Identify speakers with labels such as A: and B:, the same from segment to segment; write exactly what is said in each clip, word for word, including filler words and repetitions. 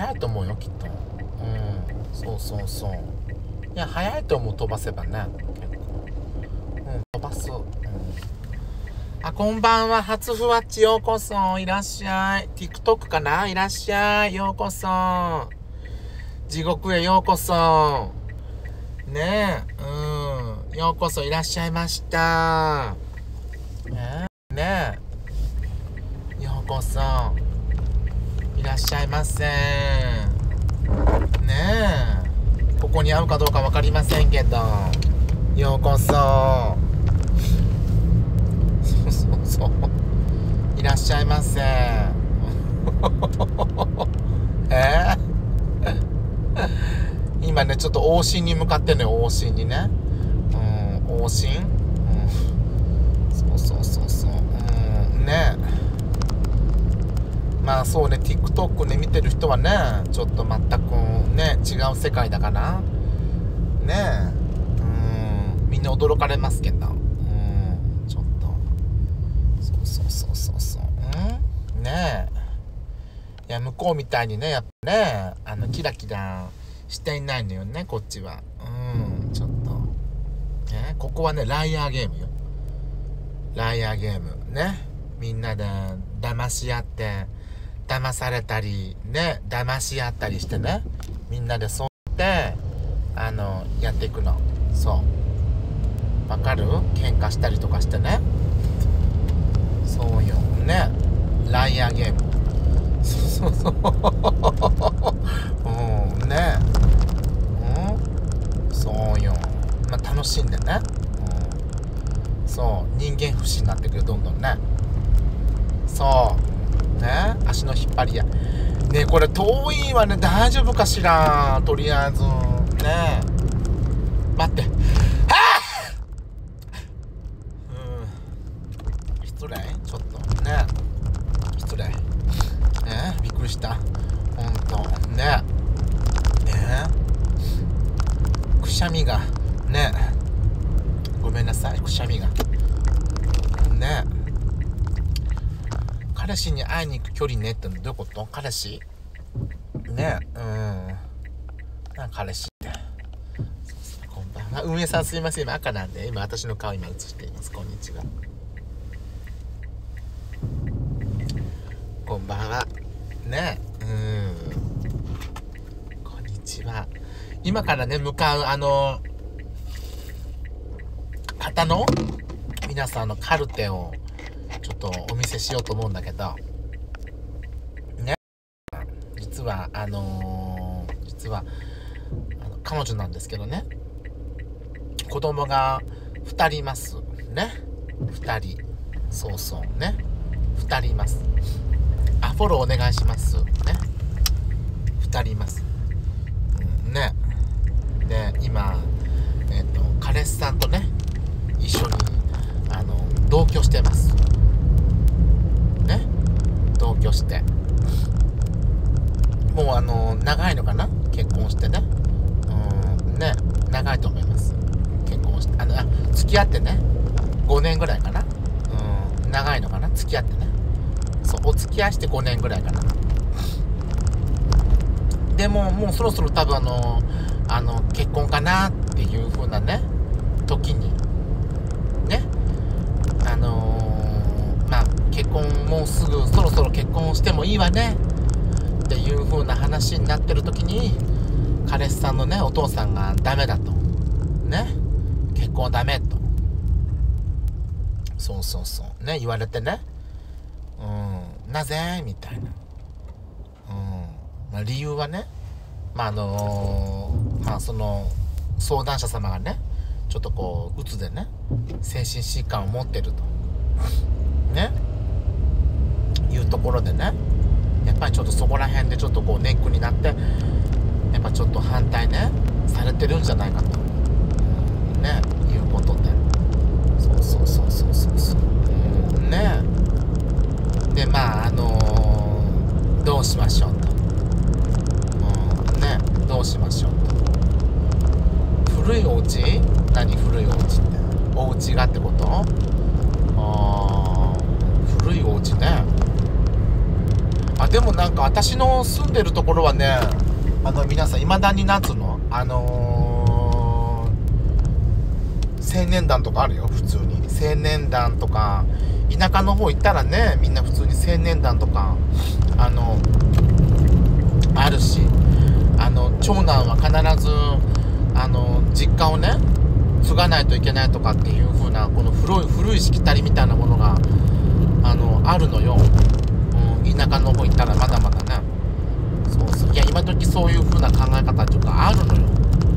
A: 早いと思うよきっと。うんそうそうそう。いや早いと思う、飛ばせばね結構。うん飛ばす。うんあこんばんは、初ふわっちようこそいらっしゃい。 TikTok かな、いらっしゃい、ようこそ地獄へようこそねえ。うんようこそいらっしゃいました。ねえねえようこそいらっしゃいませ。ねえここに合うかどうか分かりませんけど、ようこそそうそうそういらっしゃいませえー、今ねちょっと往診に向かってんのよ。往診にね、うん往診、うん、そうそうそうそう、うんねまあそうね TikTok ね見てる人はねちょっと全くね違う世界だからねうんみんな驚かれますけど、うんちょっとそうそうそうそうそううんねえいや向こうみたいにねやっぱねあのキラキラしていないのよねこっちは。うんちょっとねここはねライアーゲームよ。ライアーゲームねみんなで騙し合って騙されたりね騙し合ったりしてねみんなでそうやってあのやっていくの。そうわかる？喧嘩したりとかしてね。そうよねライアーゲームそうそうそううんねうんそうよまあ楽しんでね、うん、そう人間不信になってくるどんどんね。そうね足の引っ張りやねこれ遠いわね大丈夫かしらとりあえずね待ってはあうん失礼ちょっとね失礼ねびっくりしたほんとねねくしゃみがねごめんなさいくしゃみがね彼氏に会いに行く距離ねってどういうこと？彼氏ねうんなん彼氏ってこんばんは運営さんすいません今赤なんで今私の顔今映しています。こんにちはこんばんはねうんこんにちは。今からね向かうあの方の皆さんのカルテをちょっとお見せしようと思うんだけどね実はあのー、実はあの彼女なんですけどね子供がふたりいますね。ふたりそうそうねふたりいます。あフォローお願いしますね。ふたりいます、うん、ねで今えっと彼氏さんとね一緒にあの同居してますね。同居してもうあの長いのかな結婚してね。うんね長いと思います結婚してあのあ付き合ってねごねんぐらいかな。うん長いのかな付き合ってね。そうお付き合いしてごねんぐらいかな。でももうそろそろ多分あのあの結婚かなっていう風なね時にねあのー、まあ結婚もうすぐそろそろ結婚してもいいわねっていう風な話になってる時に彼氏さんのねお父さんがダメだとね結婚はダメとそうそうそうね言われてねうんなぜみたいなうんまあ理由はねまああのー、まあその相談者様がねちょっとこううつでね精神疾患を持ってるとねいうところでねやっぱりちょっとそこら辺でちょっとこうネックになってやっぱちょっと反対ねされてるんじゃないかとねいうことでそうそうそうそうそうそう、うん、ねでまああのー、どうしましょうと、うん、ねどうしましょうと古いお家何古いお家ってお家がってことあ古いお家ねああでもなんか私の住んでるところはね、あの皆さんいまだになんつうの、あのー、青年団とかあるよ。普通に青年団とか、田舎の方行ったらね、みんな普通に青年団とかあのあるし、あの長男は必ずあの実家をね継がないといけないとかっていう風な、この古い古いしきたりみたいなものがあのあるのよ、うん、田舎の方行ったらまだまだね。そうそう、いや今時そういう風な考え方とかあるのよ。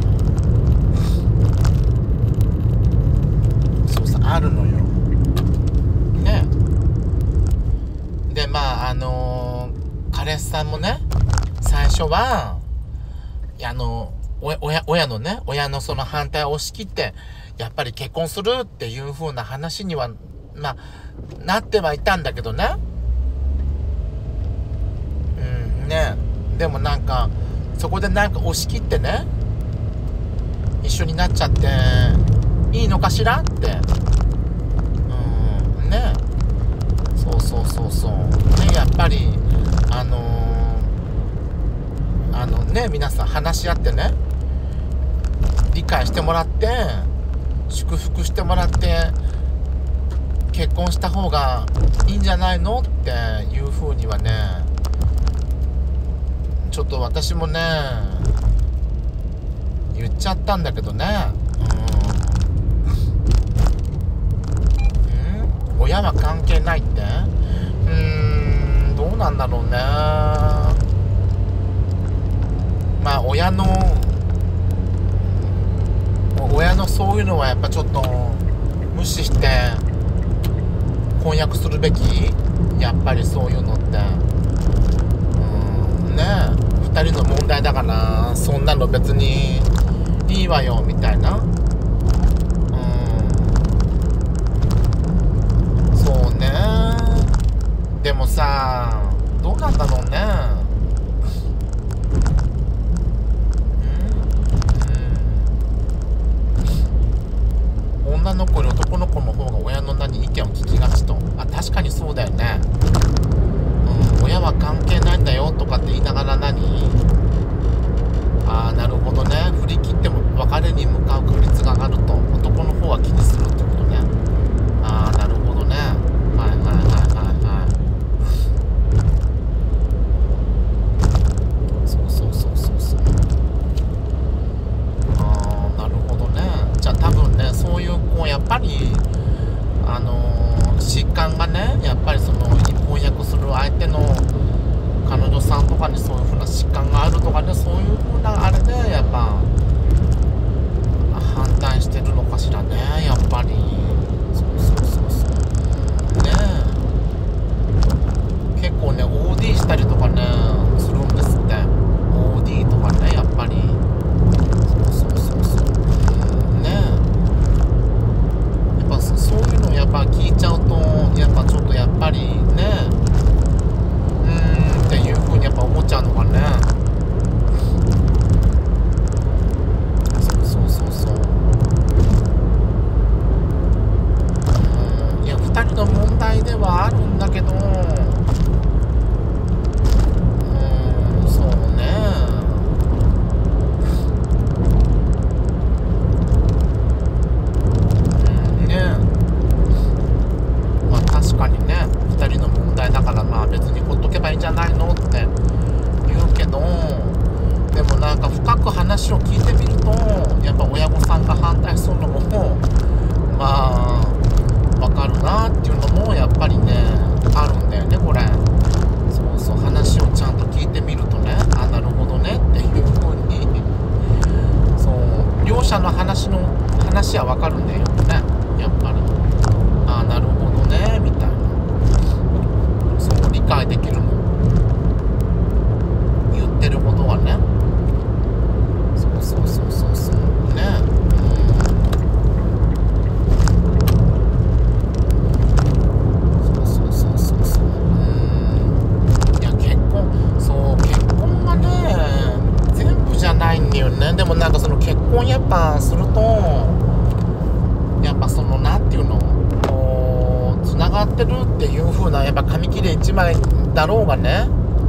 A: そうそう、あるのよね。でまああのー、彼氏さんもね、最初はいやあの親, 親のね親のその反対を押し切ってやっぱり結婚するっていう風な話にはまあなってはいたんだけどね。うんね。でもなんかそこでなんか押し切ってね、一緒になっちゃっていいのかしらって。うんね。そうそうそうそうね。やっぱりあのー、あのね、皆さん話し合ってね、理解してもらって祝福してもらって結婚した方がいいんじゃないのっていう風にはね、ちょっと私もね言っちゃったんだけどね。うん、うん、親は関係ないって、うーん、どうなんだろうね。まあ親の親のそういうのはやっぱちょっと無視して婚約するべき、やっぱりそういうのって、うんね、ふたりの問題だからそんなの別にいいわよみたいな。うんそうね。でもさ、どうなんだろうね。女の子より男の子の方が親の名に意見を聞きがちと。あ、確かにそうだよね。うん、親は関係ないんだよとかって言いながら何、ああなるほどね。振り切っても別れに向かう確率が上がると、男の方は気にするってことね。ああなるほどね。はいはいはいはいはい。そうそうそうそうそう。ああなるほどね。じゃあ多分ね、そういうこうやっぱりあのー、疾患がね、やっぱりその婚約する相手の彼女さんとかにそういう風な疾患があるとかね、そういう風なあれで、ね、やっぱ反対してるのかしらね、やっぱり。そうそうそうそうね。結構ね オーディー したりとかねするんですって。 オーディー とかね、やっぱり。そうそうそうそうね。やっぱそういうのやっぱ聞いちゃうと、やっぱちょっとやっぱりね、うーんっていう風にやっぱ思っちゃうのかね。そうそうそうそう。うん、いやふたりの問題ではあるんだけど、うーんそうね。うんね。まあ確かにね、ふたりの問題だからまあ別にほっとけばいいんじゃないのって言うけど、でもなんか深く話を聞いてみると、やっぱ親御さんが反対するのもまあわかるなっていうのもやっぱりねあるんだよね、これ。そうそう、話をちゃんと聞いてみるとね、あなるほどねっていう風に、そう両者の話の話はわかるんだよね、やっぱり。あなるほどねみたいな、そう理解できるの、言ってることはね。そうそうそうそうそうね。うんそうそうそうそうそう。うんいや結婚、そう結婚がね全部じゃないんだよね。でもなんかその結婚やっぱすると、やっぱそのなんていうの、こうつながってるっていう風な、やっぱ紙切れ一枚だろうがね、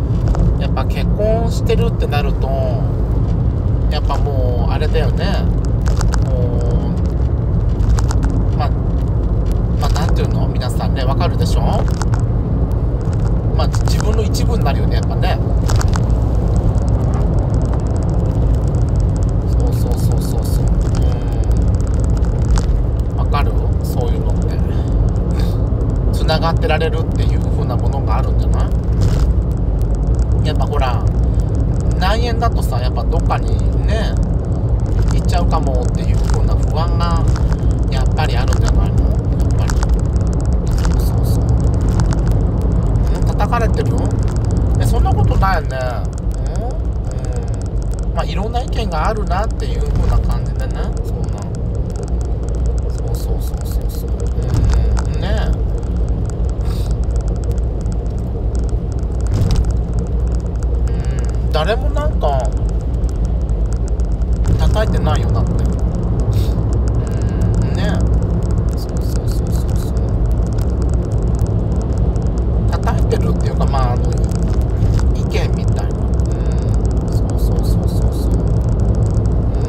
A: やっぱ結婚してるってなるとやっぱもうあれだよね、もうまあまあなんていうの、皆さんねわかるでしょ。まあ自分の一部になるよね、やっぱね。そうそうそうそうそう、うん、わかる、そういうのってつながってられるっていう風なものがあるんじゃない。やっぱほら内縁だとさ、やっぱどっかにね行っちゃうかもっていう風な不安がやっぱりあるんじゃないの、やっぱり。そうそうそう、うん、叩かれてる？え、そんなことないよね。うん、うん、まあいろんな意見があるなっていう風な感じでね、そんな、そうそうそうそうそう、うんね。誰もなんか叩いてないよ、だって。うんね。そうそうそうそうそう、叩いてるっていうか、まああの意見みたいな、うん、そうそうそうそうそう、うん、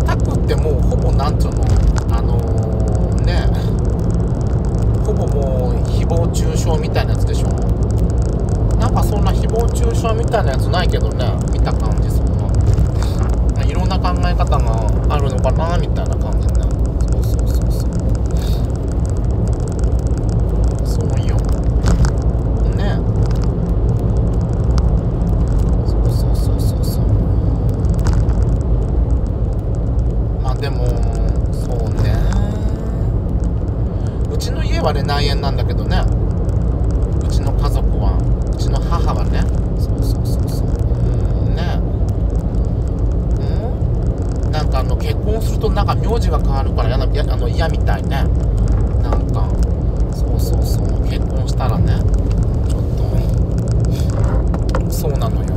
A: 叩くってもうほぼなんつうの、あのー、ね、ほぼもう誹謗中傷みたいなやつでしょ。なんかそんな誹謗中傷みたいなやつないけどね、見た感じ。そんないろんな考え方があるのかなみたいな感じね。そうそうそうそう、そうよね。そうそうそうそうそう、まあでもそうね、うちの家はね内縁なんだけどね、うちの家族は、うちの母はね、そうそうそうそう、うんね、うん、なんかあの結婚するとなんか名字が変わるから嫌な、あの嫌みたいね。なんかそうそうそう、結婚したらね、ちょっとそうなのよ。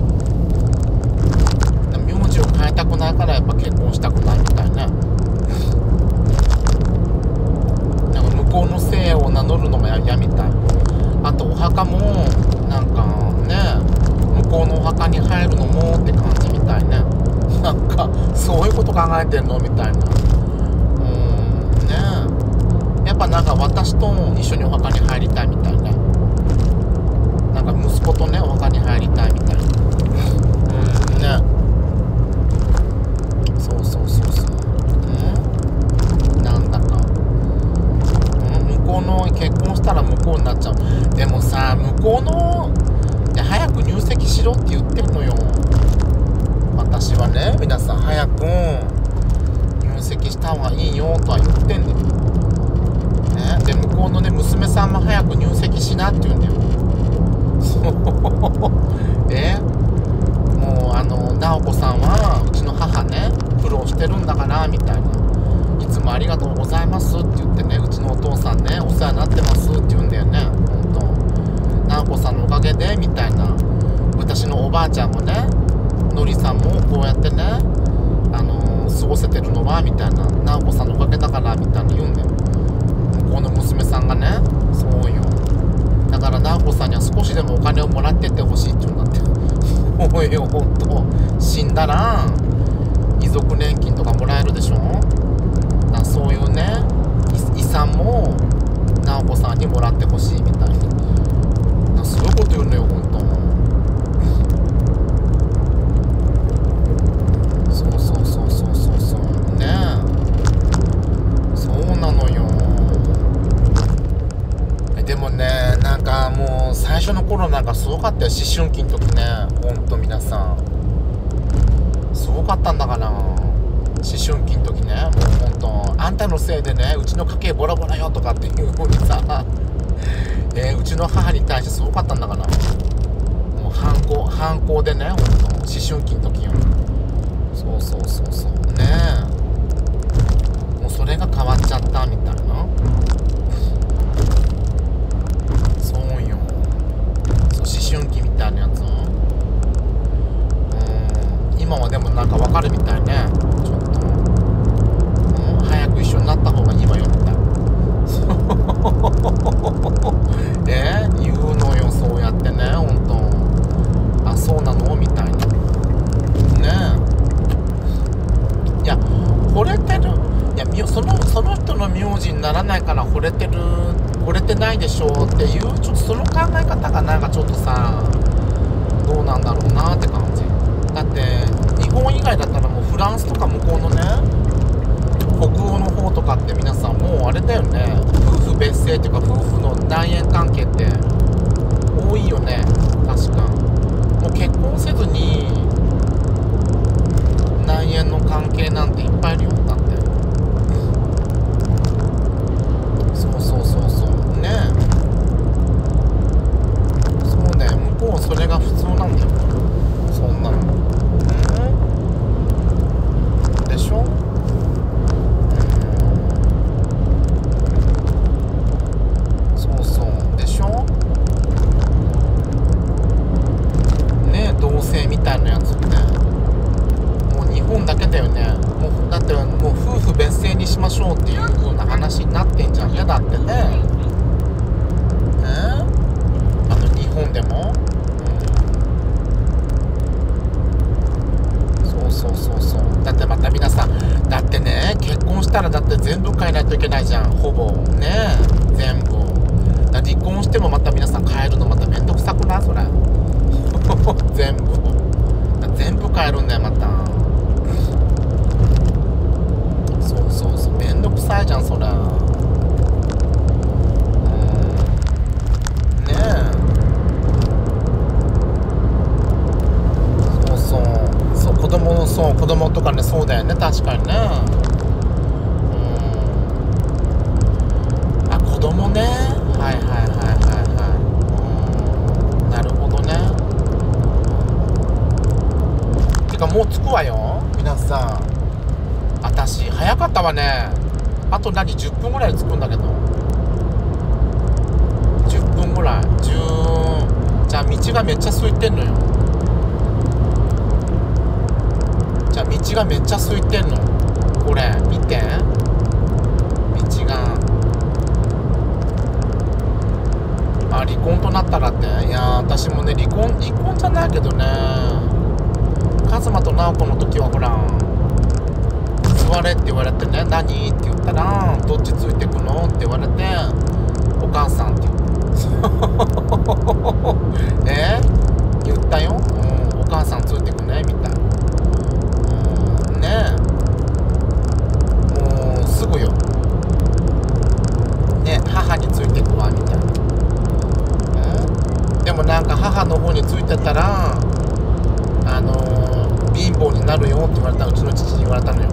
A: 名字を変えたくないからやっぱ結婚したくないみたいね。なんか向こうの姓を名乗るのも嫌みたい。あとお墓もなんかね、向こうのお墓に入るのもって感じみたいね。なんかそういうこと考えてんのみたいな。うーんね、やっぱなんか私と一緒にお墓に入りたいみたいね。なんか息子とねお墓に入りたいみたいな。うーんね、そうそうそうそう、うん、なんだか、うん、向こうの結婚したら向こうになっちゃう。でもさ、向こうので早く入籍しろって言ってるのよ。私はね、皆さん早く入籍した方がいいよとは言ってんだよ、ね。で向こうのね娘さんも早く入籍しなって言うんだよ。そうえもうあの直子さんはうちの母ね苦労してるんだからみたいな、いつもありがとうございますって言ってね、うちのお父さんねお世話になってますって言うんだよね。本当直子さんのおかげでみたいな、私のおばあちゃんもねのりさんもこうやってね、あのー、過ごせてるのはみたいな、直子さんのおかげだからみたいな言うんだよ、向こうの娘さんがね。そうよ、だから直子さんには少しでもお金をもらってってほしいって言うんだって。おいよ、ほんと死んだら遺族年金とかもらえるでしょ。だそういうね遺産も直子さんにもらってほしいみたいな、そういうこと言うのよ、ほんと。そうそうそうそうそうそうね、そうなのよ。でもね、なんかもう最初の頃なんかすごかったよ、思春期の時ね。ほんと皆さんすごかったんだから、思春期の時ね。もうほんとあんたのせいでねうちの家計ボロボロよとかっていう風にさ、えー、うちの母に対してすごかったんだから、もう反抗反抗でね、ほんと思春期の時よ。そうそうそうそうねえ、もうそれが変わっちゃったみたいな。そうよ、そう思春期みたいなやつ。うん、今はでもなんかわかるみたいね、ちょっと、うん、早く一緒になった方がいいわよみたいな。えー、言うのよ、そうやってね。 ないでしょうっていう、ちょっとその考え方がなんかちょっとさ、どうなんだろうなって感じ。だって日本以外だったらもうフランスとか向こうのね、北欧の方とかって皆さんもうあれだよね、夫婦別姓っていうか夫婦の内縁関係って多いよね。確かもう結婚せずに内縁の関係なんていっぱいいるよ。だってそうそうそうそうね。そうね、向こうそれが普通なんだよ、そんなの。うんでしょ。そうそうでしょね。同性みたいなやつってもう日本だけだよね。もうだってもう夫婦別姓にしましょうっていう風な話になってんじゃん。いやだってね、えー、あの日本でも、うん、そうそうそうそう。だってまた皆さん、だってね、結婚したらだって全部変えないといけないじゃん、ほぼね。全部だ離婚してもまた皆さん変えるのまためんどくさくないそれ全部全部変えるんだよまた。そうそうそう、めんどくさいじゃんそれ。うんねえ。そうそうそう、子供そう子供とかね、そうだよね、確かにね。うん、あ、子供ね、はいはいはいはいはい。うん、なるほどね。てかもう着くわよ皆さん。私早かったわね。あと何じゅっぷんぐらいで着くんだけど、じゅっぷんぐらいじゅうじゃあ道がめっちゃ空いてんのよ。じゃあ道がめっちゃ空いてんの。これ見て、道が。あ、離婚となったらって。いやー私もね、離婚離婚じゃないけどね、カズマとナオコの時はほら座れって言われてね、何って言ったら、どっちついてくのって言われて、お母さんって言ったえ言ったよ、うん、お母さんついてくねみたいな、うん、ねえ、もうすぐよね、母についてくわみたいな、うん、でもなんか母の方についてたら、あのー、貧乏になるよって言われた、うちの父に言われたのよ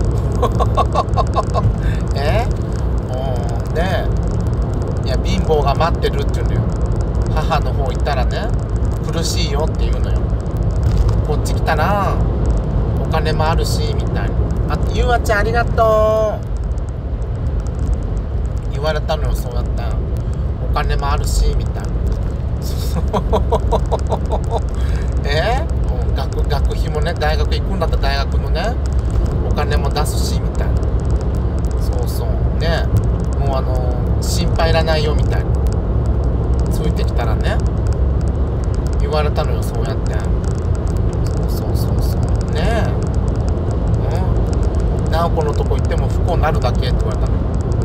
A: えうんねえ、いや貧乏が待ってるって言うのよ。母の方行ったらね、苦しいよって言うのよ。こっち来たらお金もあるしみたいな。あ、ゆうあちゃんありがとう言われたのよ。そうやってお金もあるしみたいなえー、学, 学費もね、大学行くんだったら大学のねお金も出すしみたいな。そうそうね、もうあの心配いらないよみたいな、ついてきたらね言われたのよ。そうやって、そうそうそうそうねえ、うん、直子のとこ行っても不幸になるだけって言われたの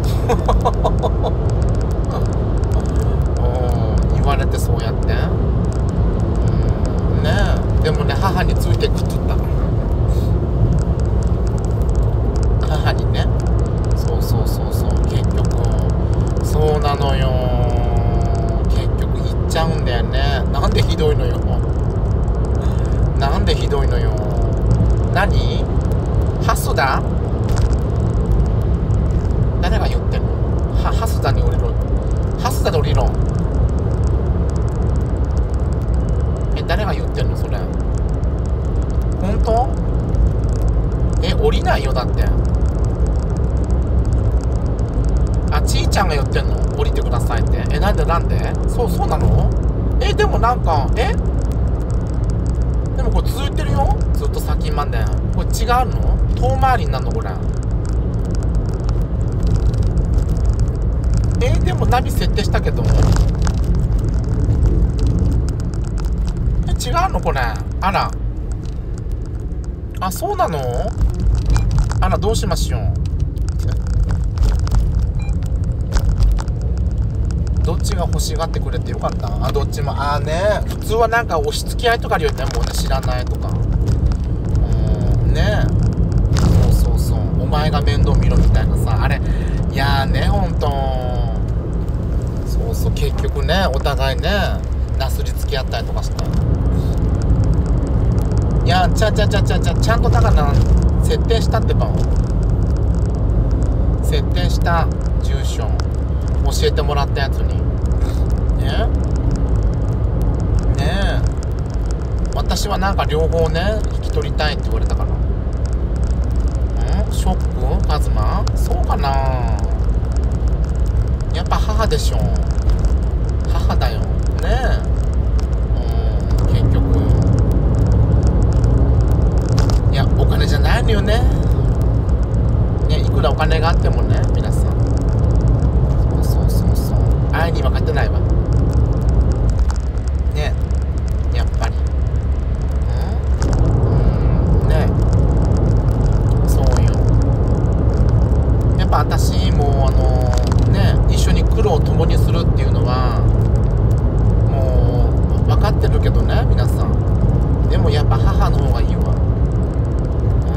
A: うん、言われてそうやって、うんねえ、でもね母についてくって言ったの。母にね、そうそうそうそう、結局そうなのよ、結局行っちゃうんだよね。なんでひどいのよ、なんでひどいのよ。何ハスダ、誰が言ってんの。はハスダに降りろ、ハスダで降りろ。え、誰が言ってんのそれ、本当？え、降りないよだって。あ、ちーちゃんが言ってんの、降りてくださいって。え、なんでなんで、そうそうなの。え、でもなんか、えでもこれ続いてるよ、ずっと先まで。これ違うの、遠回りになるのこれ。え、でもナビ設定したけど、え、違うのこれ。あら、あ、そうなの。あら、どうしましょう。どうしましょう。 どっちが欲しがってくれてよかった。あ、どっちも。あーね、普通はなんか押し付け合いとかあるよね、もうね、知らないとか。うんね、そうそうそう、お前が面倒見ろみたいなさ、あれ。いやーね、ほんとそうそう、結局ね、お互いねなすりつけ合ったりとかして、いやちゃちゃちゃちゃちゃちゃんとだから設定したってば、設定した住所教えてもらったやつにねねえ、私はなんか両方ね引き取りたいって言われたから、んショックカズマ、そうかな、やっぱ母でしょ、母だよねえ、うん結局、いやお金じゃないのよね、ね、いくらお金があってもね、皆さん、そうそうそうそう、愛には勝てないわね、やっぱり、うんうんね、そうよ、やっぱ私もあのね、一緒に苦労を共にするっていうのはもう分かってるけどね、皆さん、でもやっぱ母の方がいいわ、うん、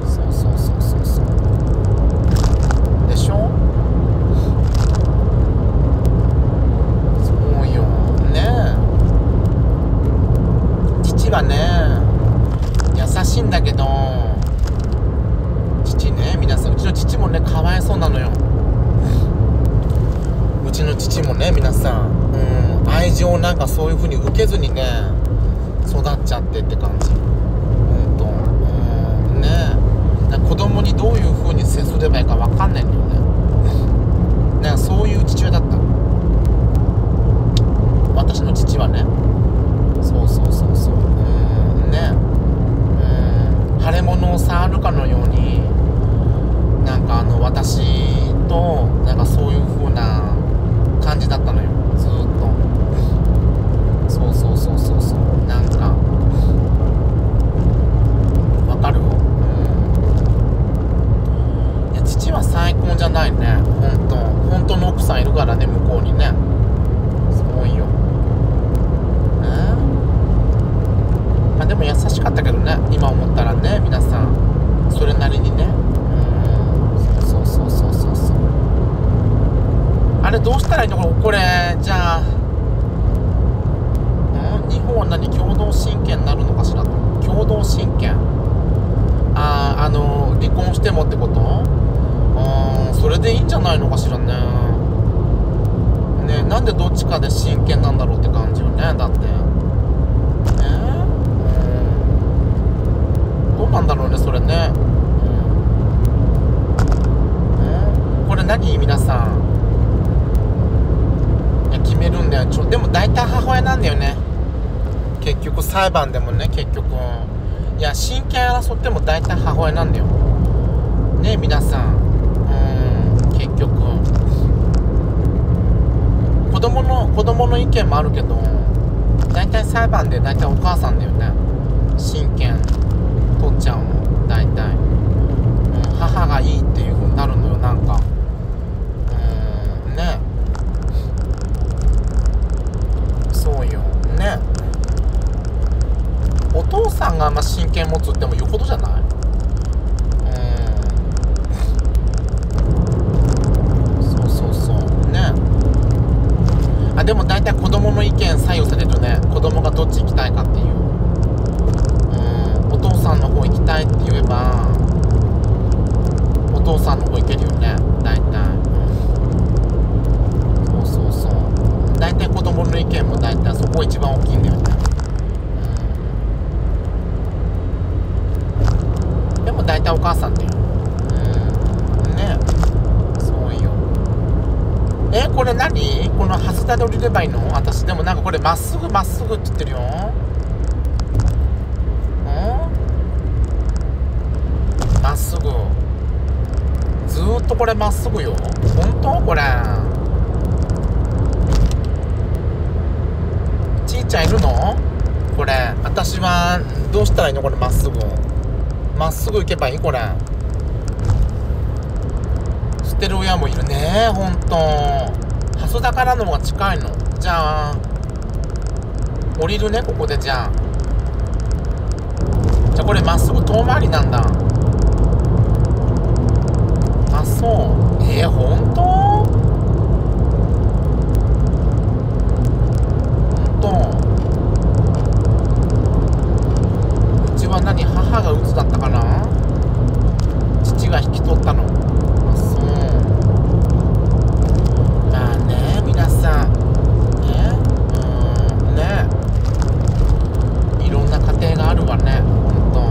A: そうそうそうそうそうでしょ、そうよね、父はね優しいんだけど、父ね、皆さん、うちの父もねかわいそうなのよ、うちの父もね、皆さん、うん、愛情なんかそういう風に受けずにね育っちゃってって感じ、ほんと、うんね、だから子供にどういう風に接すればいいか分かんないんだよね、なんかそういう父親だった、私の父はね、そうそうそうそう、うんね、うん、腫れ物を触るかのように、なんかあの私となんかそういう風な感じだったのよ、ずーっと、そうそうそうそうそう、なんかわかる、うん、いや父は再婚じゃないね、ほんと本当の奥さんいるからね、向こうにね、そうよ、えー、まあでも優しかったけどね、今思ったらね、皆さんそれなりにね、そうそうそうそうそう、あれどうしたらいいのこれ、じゃあ、ん日本は何共同親権になるのかしらと、共同親権、あああの離婚してもってこと、うん、それでいいんじゃないのかしらね、ね、なんでどっちかで親権なんだろうって感じよね、だってね、うん、どうなんだろうねそれね、うん、これ何皆さん決めるんだよ、ちょでも大体母親なんだよね、結局裁判でもね、結局いや親権争っても大体母親なんだよね、皆さん、うーん結局子供の子供の意見もあるけど、大体裁判で大体お母さんだよね、親権取っちゃうの大体、うん、母がいいっていう風になるのよ、なんかうーんね、そうよね、お父さんがまあ親権持つってもよほどじゃない、うーんそうそうそうね、あでも大体子供の意見左右されるね、子供がどっち行きたいかっていう、うーんお父さんの方行きたいって言えばお父さんの方行けるよね、大体、そうそうそう、大体子供の意見も大体そこ一番大きいんだよね、うん、でも大体お母さんだよ、うんね、そうよ、えこれ何この蓮田で降りればいいの、私でもなんかこれまっすぐまっすぐって言ってるよ、うんまっすぐ、ずーっとこれまっすぐよ、本当これちいちゃんいるのこれ、私はどうしたらいいのこれ、まっすぐまっすぐ行けばいいこれ、捨てる親もいるね、ほんと加須田からの方が近いの。じゃあ降りるね、ここで。じゃあじゃあこれまっすぐ遠回りなんだ。あ、そう。えー、ほんとほんと。うちは何、母が鬱だったかな、父が引き取ったの。あ、そう。まあね、皆さんね、うーんね、いろんな家庭があるわね、ほんと。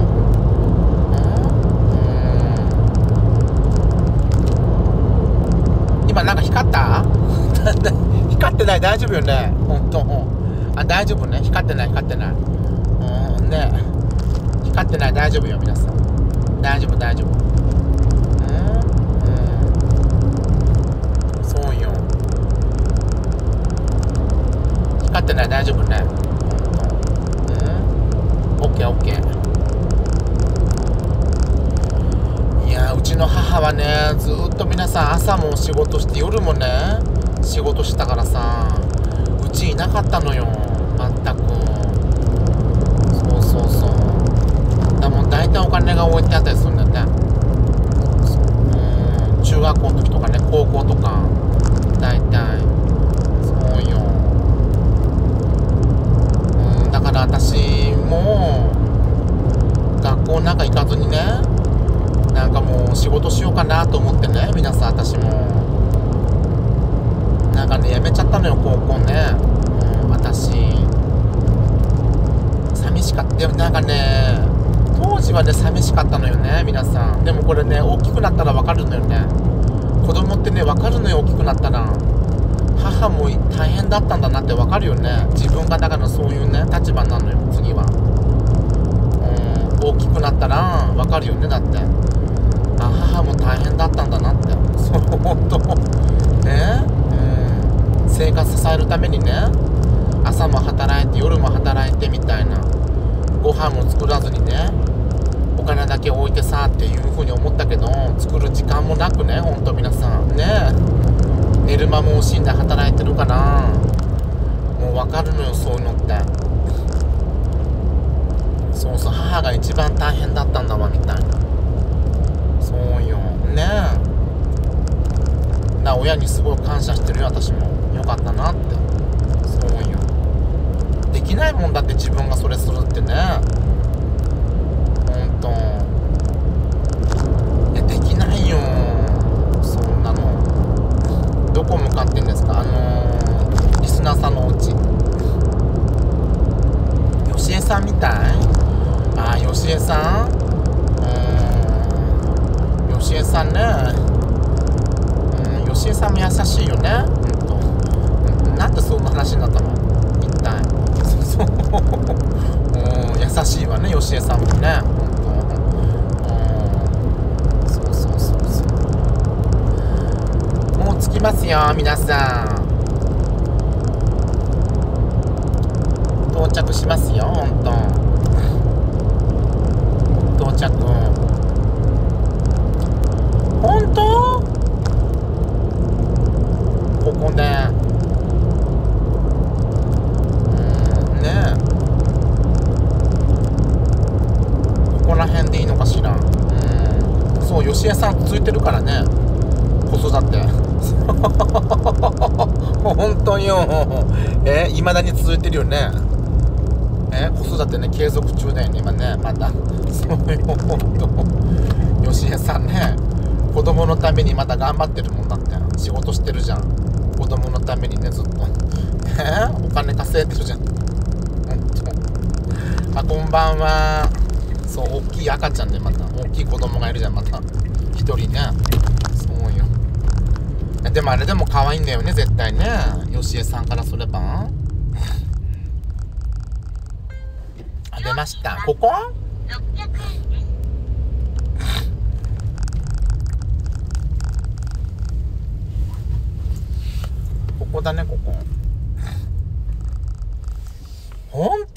A: 今なんか光った？光ってない？大丈夫よね、ほんと。あ、大丈夫ね、光ってない光ってない。うんね、光ってない、大丈夫よ皆さん、大丈夫大丈夫。うんうんそうよ、光ってない、大丈夫ね、ほんと。うんオッケーオッケー。いや、うちの母はね、ずーっと皆さん朝も仕事して夜もね仕事したからさ、うちいなかったのよ、まったく。そうそうそう。だもん大体お金が置いてあったりするんだよね。うん、中学校の時とかね、高校とか大体そうよ。うん、だから私も学校なんか行かずにね、なんかもう仕事しようかなと思ってね、皆さん。私もなんかね、やめちゃったのよ、高校ね。うん、私寂しかった。でもなんかね、当時はね寂しかったのよね、皆さん。でもこれね、大きくなったら分かるのよね。子供ってね、分かるのよ、大きくなったら。母も大変だったんだなって分かるよね。自分がだからそういうね立場なのよ、次は。うん、大きくなったら分かるよね。だってあ、母も大変だったんだなって。そう、本当ね、うん、生活支えるためにね、朝も働いて夜も働いてみたいな、ご飯も作らずにね、お金だけ置いてさっていう風に思ったけど、作る時間もなくね、ほんと皆さんね、寝る間も惜しんで働いてるから、もう分かるのよ、そういうのって。そうそう、母が一番大変だったんだわみたいな。そうよねえ。な、親にすごい感謝してるよ、私も。よかったなって。そうよ。できないもんだって、自分がそれするってね。ほんと。いや、できないよ、そんなの。どこ向かってんですか、あのー、リスナーさんのお家。よしえさんみたい。あー、よしえさん。うーん、よしえさんね。うん、よしえさんも優しいよね、ほんと。なんでそんな話になったの一体。そうそう。うん、優しいわね、よしえさんもね、ほんと。うん、そうそうそうそう。もう着きますよ、皆さん。到着しますよ、ほんと。到着。ほんと？ここね。うんねえ。ここら辺でいいのかしら。うん。そう、よしえさんついてるからね。子育て。ほんとよ。え、未だに続いてるよね。え、子育てね、継続中だよね、今ね、まだ。そうよ、ほんと。よしえさんね、子供のためにまだ頑張ってるもんだって。仕事してるじゃん。子供のためにね、ずっと。えー、お金稼いでるじゃん。ほんと。あ、こんばんは。そう、大きい赤ちゃんで、また。大きい子供がいるじゃん、また。一人ね。そうよ。でもあれでも可愛いんだよね、絶対ね。よしえさんからすれば。あ、出ました。ここ？ここだね、ここ。ほんと？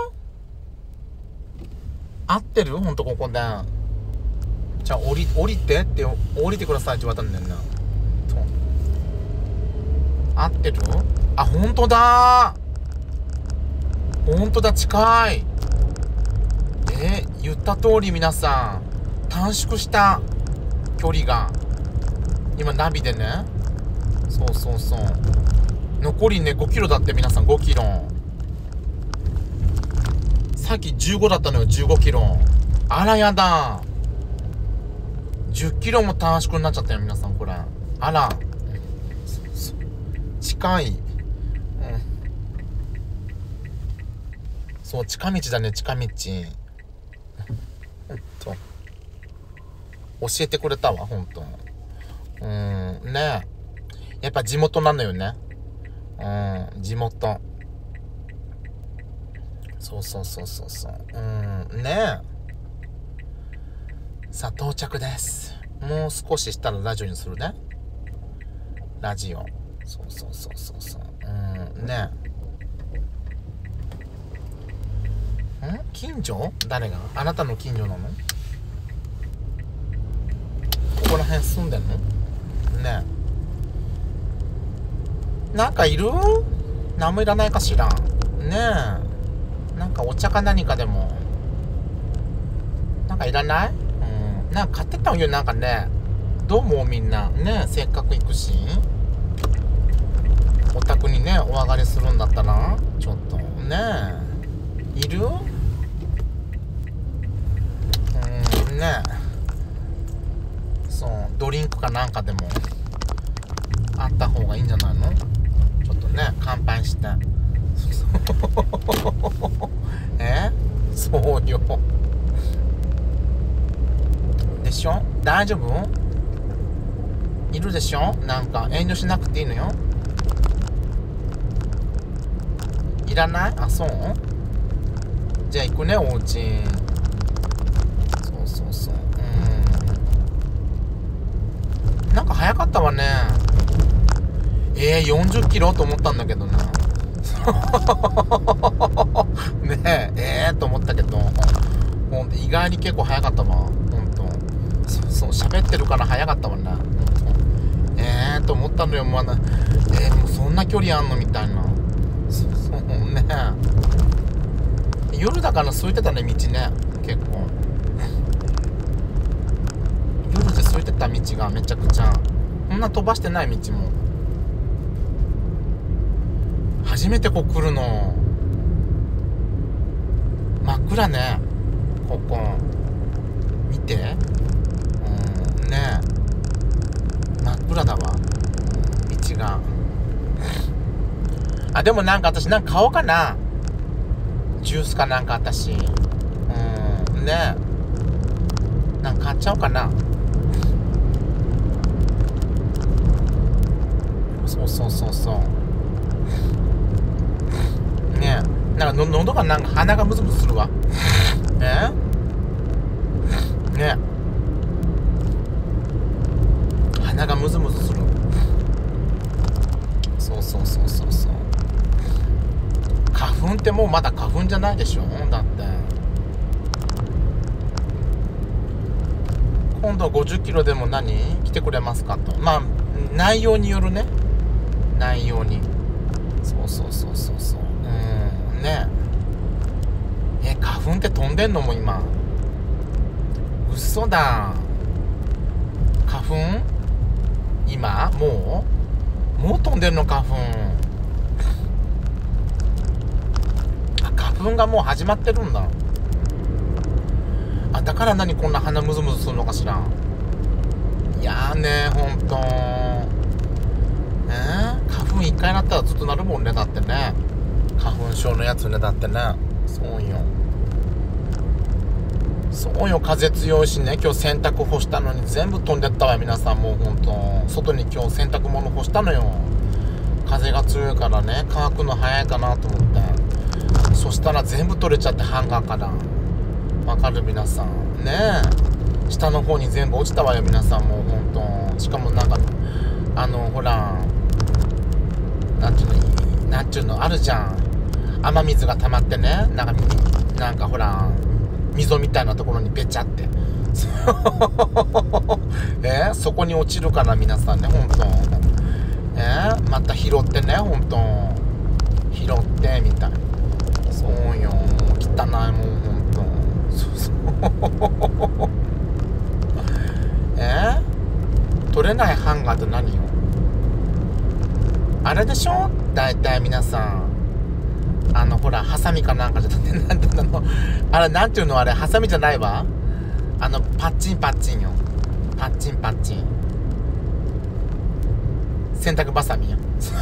A: 合ってる？ほんとここで。じゃあ降り、降りてって、降りてくださいって言われたんだよな。 合ってる？あ、ほんとだー、ほんとだ、近い。えー、言った通り皆さん短縮した距離が今ナビでね。そうそうそう、残りねごキロだって皆さん。ごキロ、さっきじゅうごだったのよ。じゅうごキロ。あらやだ、じゅっキロも短縮になっちゃったよ皆さんこれ。あら、近い、うん、そう近道だね、近道。ほんと教えてくれたわ、ほんと。うーんねえ、やっぱ地元なのよね。うん、地元。そうそうそうそうそう、うんねえ。さあ到着です。もう少ししたらラジオにするね、ラジオ。そうそうそうそうそう、うんねえ。ん近所？誰が？あなたの近所なの？ここら辺住んでんの？ねえ、なんかいる？何もいらないかしらねえ。なんかお茶か何かでもなんかいらない？うん、なんか買ってった方がいいよ。なんかね、どうもみんなね、せっかく行くし、お宅にねお上がりするんだったらちょっとねえ、いる？うんねえ、そうドリンクかなんかでもあった方がいいんじゃないの？ちょっとね乾杯してえ？そうよでしょ？大丈夫？いるでしょ？なんか遠慮しなくていいのよ。いらない？あ、そう？じゃあ行くね、お家。そうそうそう、うん、なんか早かったわね。えー、よんじゅっキロと思ったんだけどなねえ、えーと思ったけど、ほんと意外に結構早かったわ。ほんとそうそう、喋ってるから早かったわね。えーと思ったのよ。もうあの、えー、もうそんな距離あんのみたいな。そうそうね、夜だから空いてたね、道ね。結構夜で空いてた道がめちゃくちゃ、こんな飛ばしてない道も初めてこう来るの。真っ暗ね、ここ見て。うんねえ、真っ暗だわ道が。あ、でもなんか私なんか買おうかな、ジュースかなんか。私うんねえ、なんか買っちゃおうかな。そうそうそうそうねえ、なんかの喉がなんか鼻がムズムズするわえねえ、鼻がムズムズする。そうそうそうそうそう、花粉ってもうまだ花粉じゃないでしょ。だって今度ごじゅっキロでも何来てくれますかと。まあ内容によるね、内容に。そうそうそうそうそう、うんねえ。え、花粉って飛んでんのも今？嘘だ、花粉今もうもう飛んでんの花粉。あ、花粉がもう始まってるんだ。あ、だから何こんな鼻ムズムズするのかしら。いやーね、ほんとえー、花粉一回なったらずっとなるもんね。だってね、花粉症のやつね。だってね、そうよそうよ、風強いしね。今日洗濯干したのに全部飛んでったわ皆さん。もうほんと外に今日洗濯物干したのよ。風が強いからね、乾くの早いかなと思って。そしたら全部取れちゃって、ハンガーから。わかる皆さんねえ、下の方に全部落ちたわよ皆さん。もうほんと、しかもなんかあのほら、なんちゅうのなんちゅうのあるじゃん、雨水が溜まってね、なんかなんかほら溝みたいなところにべちゃってえー、そこに落ちるから皆さんね、ほんとえー、また拾ってね、ほんと拾ってみたい。そうよ、汚いもんほんと。そうそうえー、取れないハンガーって何よ。あれでしょ、だいたい皆さん、あのほらハサミかなんかじゃなんていうの、あれなんていうの、あれハサミじゃないわ、あのパッチンパッチンよ、パッチンパッチン、洗濯バサミよ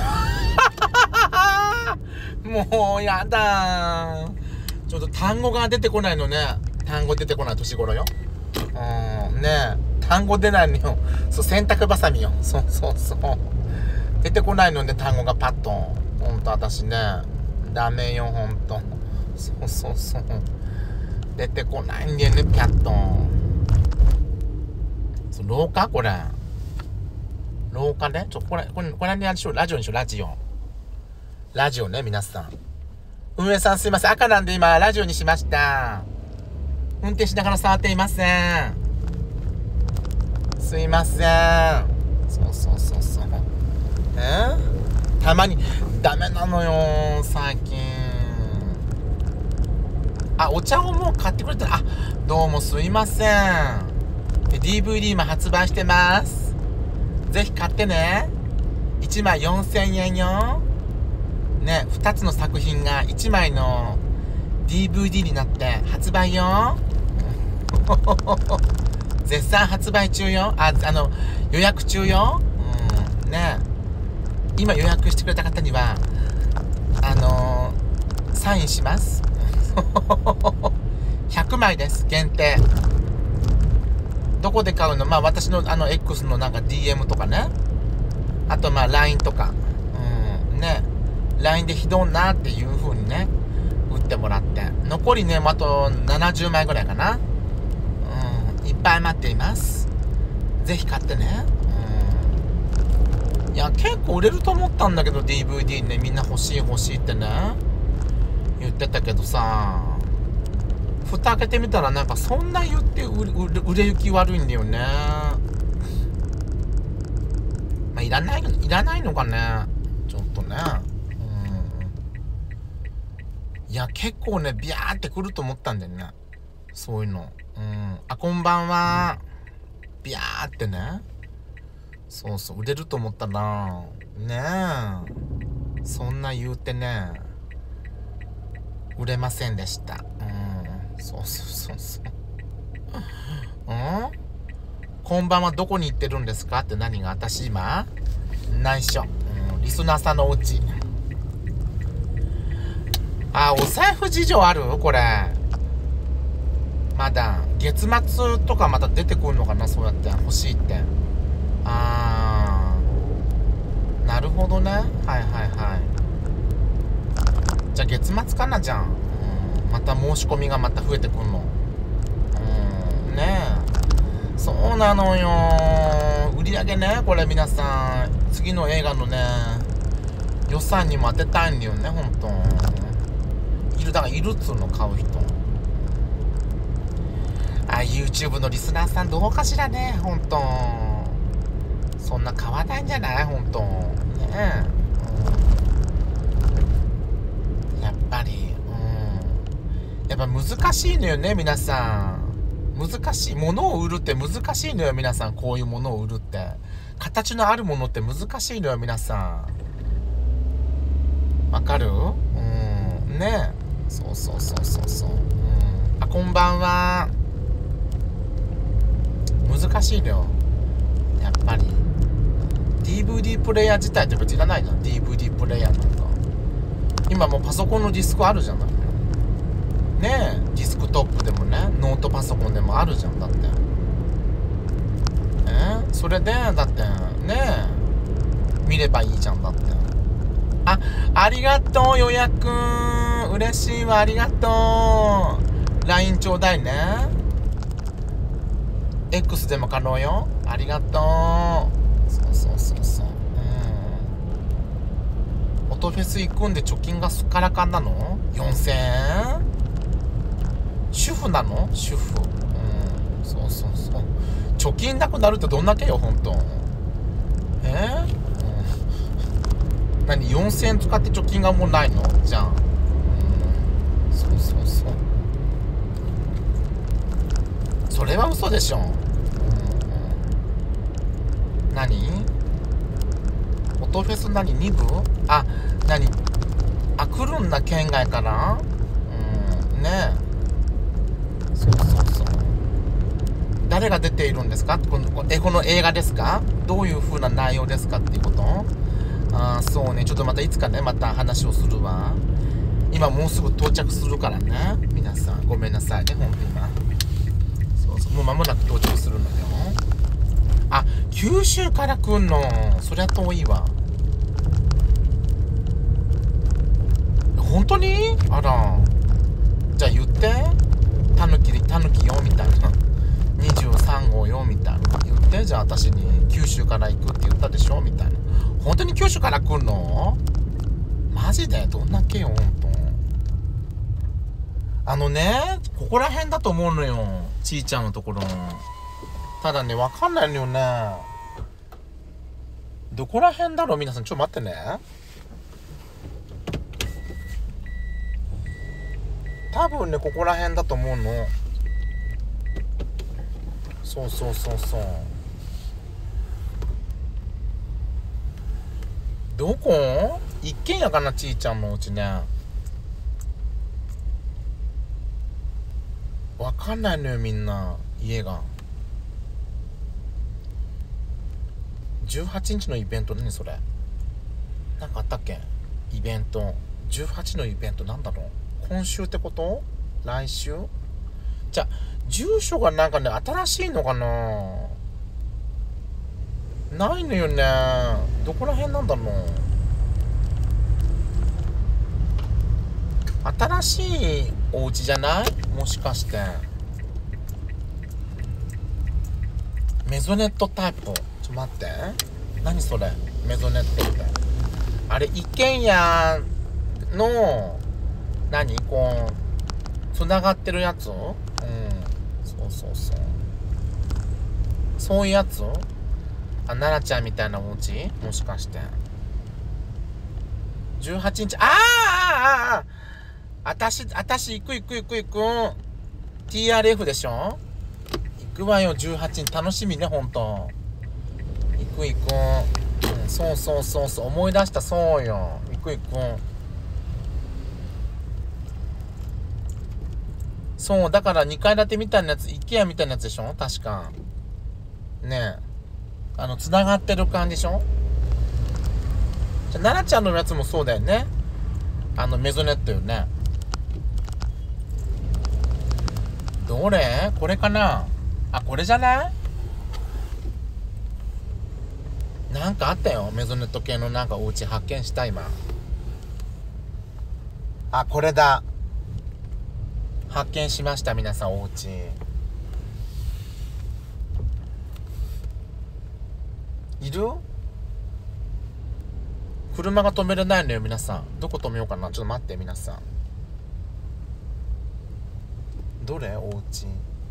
A: もうやだー、ちょっと単語が出てこないのね。単語出てこない年頃よ。うんねえ、単語出ないのよ。そう、洗濯バサミよ。そうそうそう、出てこないので単語がパッと。ほんと私ねダメよほんと。そうそうそう、出てこないんだよねピャッと。そう、廊下これ廊下ね。ちょこれこれこれにしよう、ラジオにしよう、ラジオラジオね。皆さん、運営さんすいません、赤なんで今ラジオにしました。運転しながら触っていません、すいません。そうそうそうそう、えー、たまにダメなのよ最近。あ、お茶をもう買ってくれた。あ、どうもすいません。 ディーブイディー も発売してます、ぜひ買ってね。いちまいよんせんえんよね。ふたつの作品がいちまいの ディーブイディー になって発売よ絶賛発売中よ。あ、あの予約中よ。うんね、今予約してくれた方にはあのー、サインしますひゃくまいです限定。どこで買うの？まあ私のあの X のなんか ディーエム とかね、あとまあ ライン とか、うんね、ライン でひどんなっていう風にね売ってもらって、残りねあとななじゅうまいぐらいかな。うん、いっぱい待っています、ぜひ買ってね。うん、いや結構売れると思ったんだけど ディーブイディー ね、みんな欲しい欲しいってね言ってたけどさ、蓋開けてみたらなんかそんな言って売れ、売れ行き悪いんだよね。まあいらないいらないのかね、ちょっとね。うん、いや結構ねビャーってくると思ったんだよね、そういうの。うん、あ、こんばんは、ビャーってね。そうそう、売れると思ったなねえ。そんな言うてね売れませんでした。うん、そうそうそうそううん、こんばんは、どこに行ってるんですかって。何が？私今内緒、うん、リスナーさんのお家。あ、お財布事情ある？これまだ月末とかまた出てくるのかな、そうやって欲しいって。あー、なるほどね。はいはいはい。じゃあ月末かな、じゃん、うん、また申し込みがまた増えてくんの。うんねえ、そうなのよ。売り上げね、これ皆さん次の映画のね予算にも当てたいんだよね、ほんと。いる、だからいるっつうの、買う人。あ、YouTube のリスナーさんどうかしらね、ほんと。そんな買わないんじゃない、ほんとねえ、うん、やっぱり、うん、やっぱ難しいのよね皆さん。難しいものを売るって難しいのよ皆さん。こういうものを売るって形のあるものって難しいのよ皆さん。わかる？うんねえ、そうそうそうそうそう、うん、あ、こんばんは。難しいのよやっぱり。 ディーブイディー プレイヤー自体って別にいらないじゃん。 ディーブイディー プレイヤーなんか今もうパソコンのディスクあるじゃないねえ。ディスクトップでもねノートパソコンでもあるじゃん。だってえー、それでだってねえ見ればいいじゃん。だって。あ、ありがとう予約、嬉しいわ、ありがとう。 ライン ちょうだいね。 X でも可能よ。ありがとう。そうそうそうそう、うん、音フェス行くんで貯金がすっからかんなの？よんせんえん？主婦なの？主婦、うん、そうそうそう。貯金なくなるってどんだけよほんと。えー、うん、 何よんせんえん使って貯金がもうないのじゃん。うん、そうそうそう、それは嘘でしょ。うん、うん、何フォトフェス何に部、あ、何、あ、来るんだ県外から。うんねえ、そうそうそう。誰が出ているんですか、このえこの映画ですか、どういう風な内容ですかっていうこと。ああ、そうね、ちょっとまたいつかね、また話をするわ。今もうすぐ到着するからね、皆さんごめんなさいね、ほんと今。そうそう、もう間もなく到着するのよ。あ、九州から来んの、そりゃ遠いわ。本当に、あら、じゃあ言って、たぬきたぬきよみたいな、にじゅうさん号よみたいな言って、じゃあ私に九州から行くって言ったでしょみたいな。本当に九州から来んの、マジで、どんだけよ、ほんと。あのね、ここら辺だと思うのよ、ちーちゃんのところ。ただね、わかんないのよね、どこら辺だろう。皆さんちょっと待ってね、多分ねここら辺だと思うの。そうそうそうそう、どこ一軒家かな、ちーちゃんのうちね。わかんないのよみんな、家が。じゅうはちにちのイベント、何それ、なんかあったっけ、イベントじゅうはちのイベント、なんだろう、今週ってこと、来週、じゃあ住所がなんかね新しいのかな、ないのよね、どこら辺なんだろう。新しいお家じゃない、もしかしてメゾネットタイプ。ちょっと待って、何それメゾネットって、あれ一軒家の何こうつながってるやつ、うん、そうそうそう、そういうやつ、あ、奈々ちゃんみたいなお家、もしかしてじゅうはちにち、あーあーあーあたし、あたし行く行く行く行く ティーアールエフ でしょ、行くわよじゅうはちにち、楽しみね、ほんと行く行く、うん、そうそうそうそう、思い出した、そうよ、行く行く、そうだからにかい建てみたいなやつ、一軒家みたいなやつでしょ確かねえ、あのつながってる感じでしょ。じゃあ奈々ちゃんのやつもそうだよね、あのメゾネットよね。どれこれかなあ、これじゃない、なんかあったよ、メゾネット系のなんかお家発見した今。あ、これだ、発見しました、皆さんお家。いる？車が止めれないのよ皆さん、どこ止めようかな、ちょっと待って皆さん、どれお家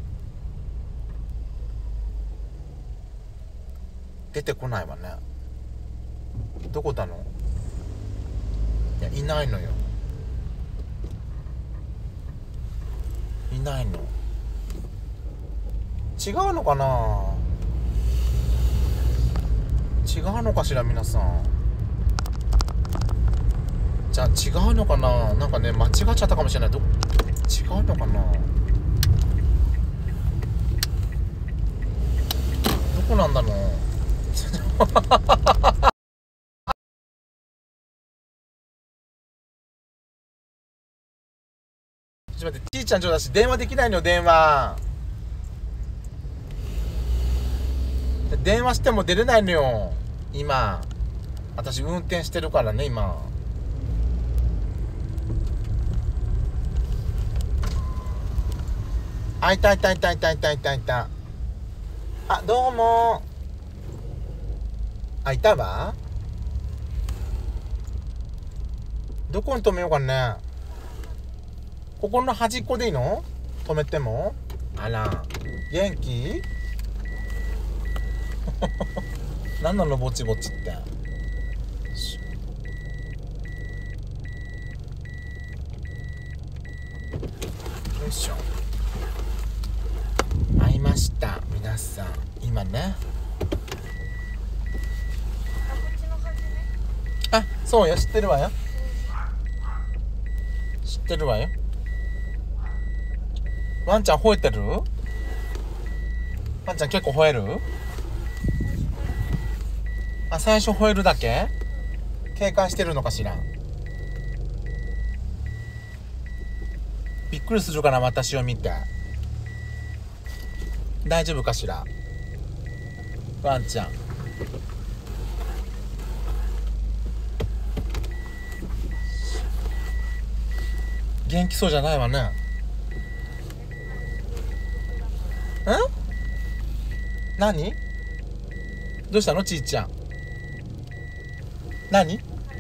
A: 出てこないわね、どこだの、いやいないのよ、いないの、違うのかな、違うのかしら皆さん、じゃあ違うのかな、なんかね間違っちゃったかもしれない、ど違うのかな、どこなんだろうちょっと待って、ちーちゃんちょうだし電話できないのよ、電話電話しても出れないのよ今、私運転してるからね今。あ、いたいたいたいたいたいたいた、あ、どうも、あ、いたわ、どこに止めようかね、ここの端っこでいいの、止めても、あら元気なんなのぼちぼちって、 いしょ。会いました皆さん。今ね、あ、そうよ、知ってるわよ、知ってるわよ。ワンちゃん吠えてる？ワンちゃん結構吠える？あ、最初吠えるだけ？警戒してるのかしら。びっくりするかな、私を見て。大丈夫かしら、ワンちゃん。元気そうじゃないわね。ん？何？どうしたのちーちゃん。何？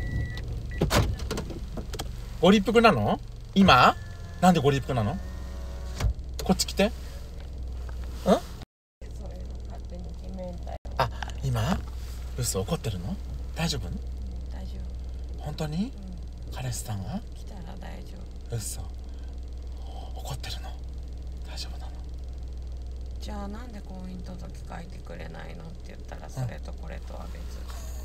A: ご立腹なの？今？なんでご立腹なの？こっち来て。ん？あ、今？嘘、怒ってるの？大丈夫？大丈夫。本当に？うん、彼氏さんが？来たら大丈夫。嘘。怒ってるの？大丈夫なの？じゃあなんで婚姻届書いてくれないのって言ったら、それとこれとは別。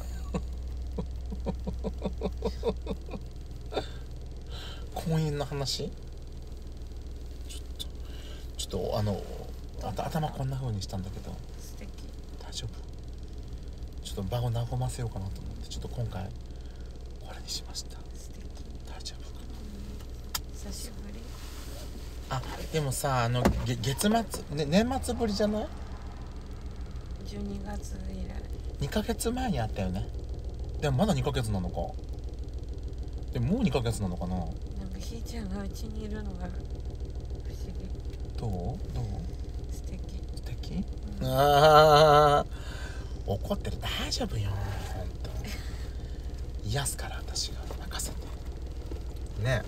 A: 婚姻の話？ちょっとちょっとあの頭こんな風にしたんだけど、素敵。大丈夫？ちょっと場を和ませようかなと思って、ちょっと今回これにしました。素敵。大丈夫かな？久しぶり。あ、でもさ、あの月末、ね、年末ぶりじゃない？じゅうにがつ以来にかげつまえにあったよね。でもまだにかげつなのか。でももうにかげつなのかな。なんかひーちゃんがうちにいるのが不思議。どう？どう？素敵。素敵？うん、ああ、怒ってる。大丈夫よ。ほんと。癒すから私が任せて。ね。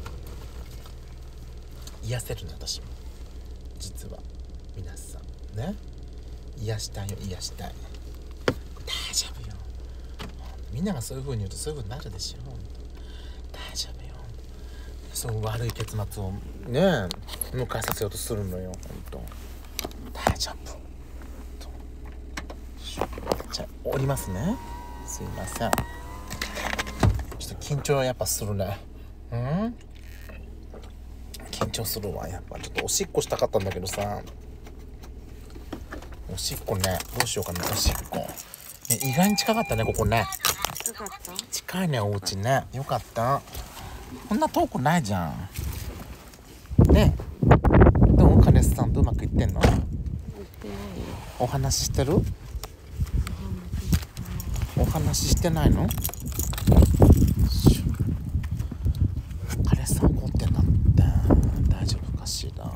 A: 癒せるの私も。実は皆さんね。癒したいよ、癒したい。大丈夫よ。みんながそういう風に言うとそういう風になるでしょ。大丈夫よ。そう悪い結末をね迎えさせようとするのよ。本当大丈夫。じゃあ降りますね。すいません。ちょっと緊張やっぱするね。うん？緊張するわ。やっぱちょっとおしっこしたかったんだけどさ。おしっこね、どうしようかな。おしっこ、ね、意外に近かったね、ここね。近かった？近いね、お家ね。よかった。こんな遠くないじゃんね。どう？彼氏さんとうまくいってんの？お話ししてる？お話ししてないの？彼氏さん怒ってんだって。大丈夫かしら。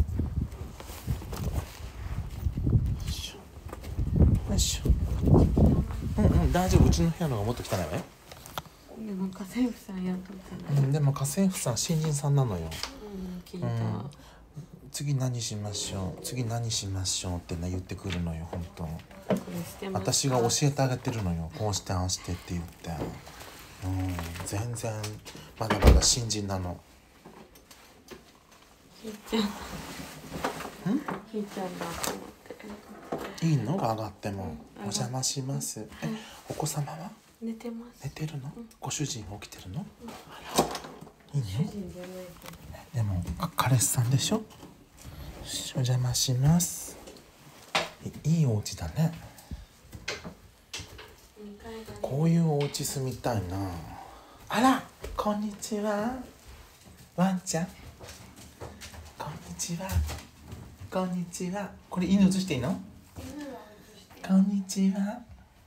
A: よいしょ。うんうん、大丈夫。うちの部屋の方がもっと汚いわよ。でも家政婦さんやっとったね。うん、でも家政婦さん新人さんなのよ。うん、聞いた。うん、次何しましょう、次何しましょうってね言ってくるのよ。本当。私が教えてあげてるのよ。こうしてああしてって言って。うん、全然まだまだ新人なの。ひーちゃん。ん？ひーちゃんだと思って。いいの？上がっても。お邪魔します。え、お子様は？寝てます。寝てるの？ご主人起きてるの？あら、いいの？主人じゃないけど。でも彼氏さんでしょ？お邪魔します。いいお家だね。こういうお家住みたいな。あら、こんにちは。ワンちゃん。こんにちは。こんにちは。これ犬映していいの？こんにちは。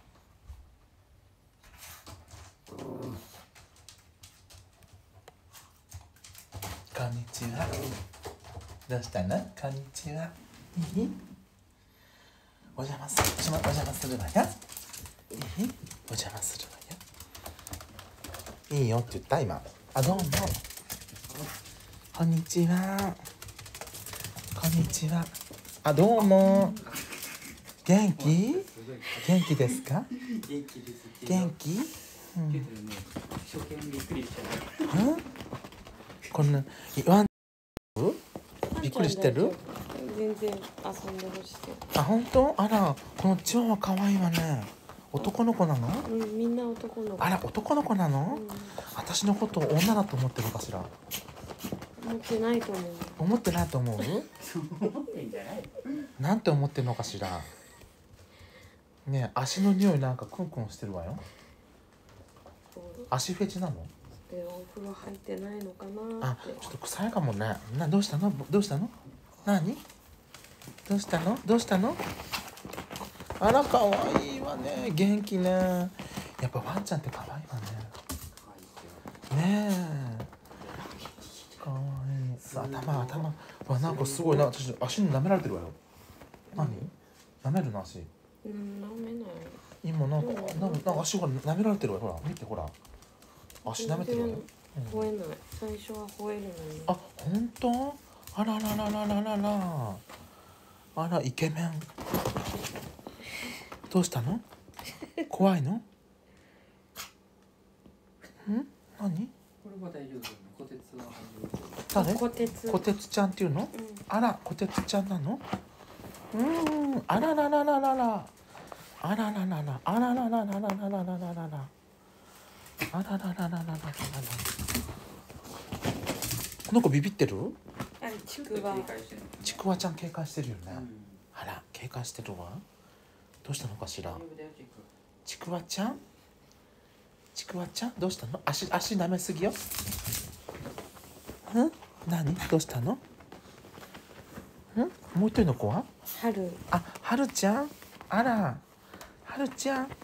A: こんにちは。どうしたの？こんにちは。いい？お邪魔する。お邪魔するわよ。いい？お邪魔するわよ。いいよって言った今。あ、どうも。こんにちは。こんにちは。あ、どうも。元気？元気ですか？元気です。元気？うん。一生懸命びっくりしちゃう。こんなワンびっっくりしてる？
B: 全然遊んでほしい。
A: あ、本当？あら、このチワワ可愛いわね。男の子なの？
B: うん、みんな男の子。
A: あら、男の子なの？
B: うん、
A: 私のことを女だと思ってるのかしら。
B: 思ってないと思う。
A: 思ってないと思う？
C: 思ってんじゃない？
A: なんて思ってるのかしら。ねえ、足の匂いなんかクンクンしてるわよ。足フェチなの？
B: で、お風呂入ってないのかな
A: あ
B: っ、て。
A: ちょっと臭いかもね。な、どうしたの？どうしたの？何？どうしたの？どうしたの？あら、可愛いわね。元気ね。やっぱワンちゃんって可愛いわね。ねえ。可愛い。頭、頭。わ、なんかすごいな。私、足に舐められてるわよ。何？舐めるの足。
B: うん、舐めない。
A: 今なんか、なんか、なんか足が舐められてるわよ。ほら、見て、ほら。足舐めてるわよ。
B: 吠えない。最初は吠えるのに。
A: あ、本当？あららららららら。あら、イケメン。どうしたの？怖いの？ん？何？
C: これは大丈夫だね。こてつは
A: 誰？
B: こてつ。
A: こてつちゃんっていうの？
B: うん。
A: あら、こてつちゃんなの？うーん、あらららららら。あらららら、あらららららららららら。あらららららららららら。この子ビビってる？
B: あれ、ちくわ。
A: ちくわちゃん警戒してるよね。あら、警戒してるわ。どうしたのかしら。ちくわちゃん？ちくわちゃんどうしたの？足、足舐めすぎよ。ん？何？どうしたの？ん？もう一人の子は？
B: 春。
A: あ、はるちゃん？あら、はるちゃん。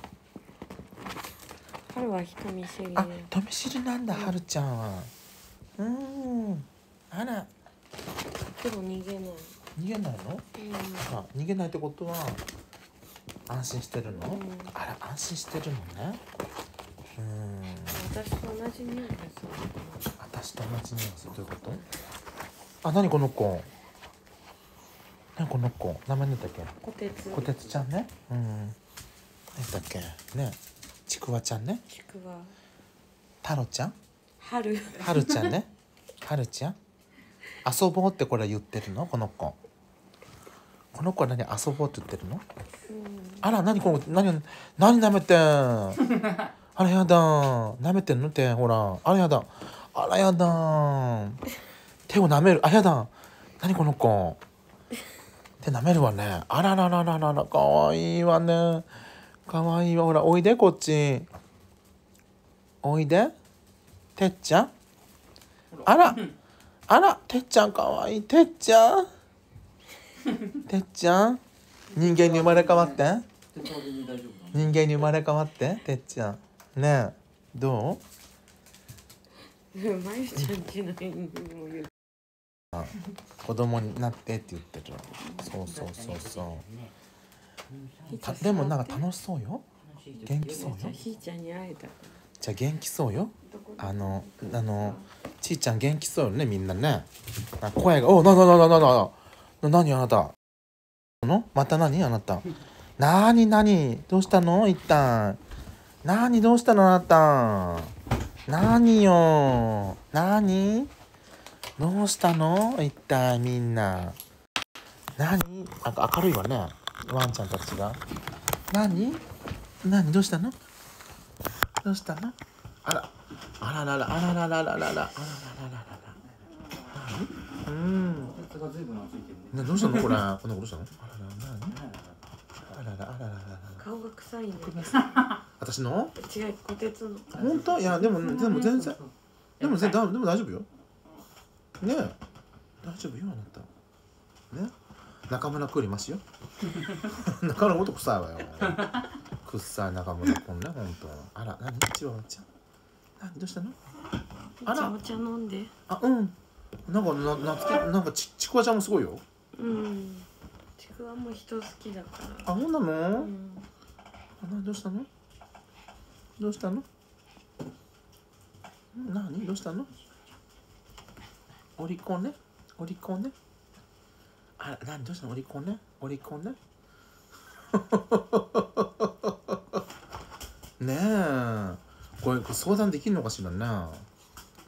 B: 春は人見知り。
A: あ、人見知りなんだ、はるちゃんは。うーん。あら。
B: けど逃げない。
A: 逃げないの？
B: うん。
A: あ、逃げないってことは安心してるの？
B: うん、
A: あら、安心してるのね。うーん。
B: 私と同じ匂いがする。
A: 私と同じ匂いがする。どういうこと？あ、何この子？何この子？名前なんだっけ？
B: こてつ。
A: こてつちゃんね。うん。何だっけ？ね。ちくわちゃんね。
B: ちくわ。
A: たろちゃん？
B: 春。
A: はるちゃんね。はるちゃん。遊ぼうってこれ言ってるの？この子。この子は何遊ぼうって言ってるの？
B: うん。
A: あら、何この何何舐めてん。あらやだ。舐めてんの手、ほら。あらやだ。あらやだ。手を舐める。あ、やだ。何この子。手舐めるわね。あらららららら、かわいいわね。かわいいわ。ほら、おいで、こっち。おいで。てっちゃん。あら。あら、てっちゃんかわいい。てっちゃん。てっちゃん。人間に生まれ変わって。人間に生まれ変わって、てっちゃん。ねえ、どう？
B: まゆちゃんちの犬にも言う。
A: 子供になってって言ってる。そうそうそうそう。たでもなんか楽しそうよ。元気そうよ。
B: じゃあひーちゃんに会えた。
A: じゃあ元気そうよ。あのあのちーちゃん元気そうよね、みんなね。なんか声がおななななななな何あなた。のまた何あなた。なになにどうしたの一旦。なにどうしたのあなた。なによ。なにどうしたの一体みんな。なになんか明るいわね。ワンちゃんたちが。なになにどうしたのどうしたのあら。あらららあららららららあららららら。うん。ね、どうしたのこれ。この子どうしたのあららあららあらららら。
B: 顔が臭いね。
A: 私の
B: 違う、こてつの。
A: 本当いや、でも、でも全然。でも全然、でも大丈夫よ。ねえ。大丈夫よ、あなた。ね。中村くんいますよ。中村もっと臭いわよ。臭い中村くんね、本当。あら、何チワワちゃん。何どうしたのあら。
B: お茶飲んで。
A: あ、うん。なんか、な、なつけ、なんかち、ちくわちゃんもすごいよ。
B: うん。ちくわも人好きだから。
A: あ、そうなの、
B: うん、
A: あ、な、どうしたのどうしたの何どうしたのお利口ねお利口ねあら、何どうしたのお利口ねお利口ねねえこれ相談できるのかしらね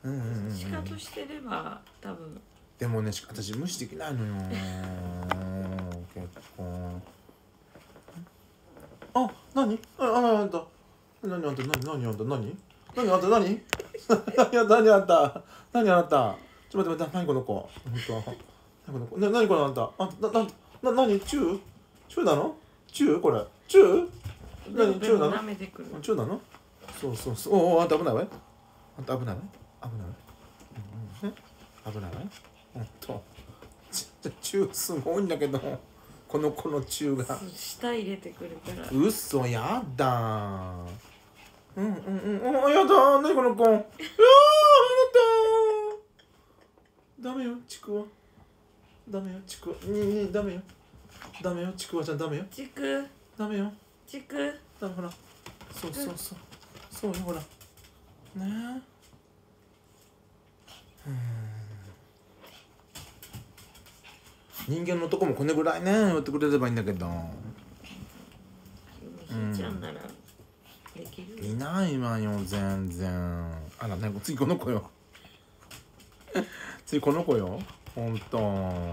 A: うんうんうんうん、
B: 仕方してれば多分。
A: でもね私無視できないのよ結構。あ、何？あ、あ、あんた。何あんた、何、何あんた、何？何あんた、何？何、何あんた。何あんた。ちょっと待って待って、何この子。本当。何この子。な、何これあんた。あ、な、な、な、何？チュー？チューなの？チュー？これ。チュー？何？チューなの？
B: 舐めてくる。
A: チューなの？そうそうそう。おお、あんた危ないわよ。あんた危ないわよ。危ないわよ。うんうん。ね。危ないわよ。本当。チューすごいんだけど。この子のチューが
B: 舌入れてくるから。
A: うっそ、やだ。うんうんうん、あ、やだ。なにこの子。いやー、やだ。ダメよ、ちくわ。ダメよ、ちくわ。ににダメよ。ダメよ、ちくわちゃんダメよ。
B: ちく。
A: ダメよ。
B: ちく。
A: ダメほら。そうそうそう。そうよほら。ねえ。うん。人間のとこもこれぐらいねやってくれればいいんだけど、
B: ひーちゃんならできる、
A: いないわよ全然。あらね、次この子よ次この子よ、ほんと。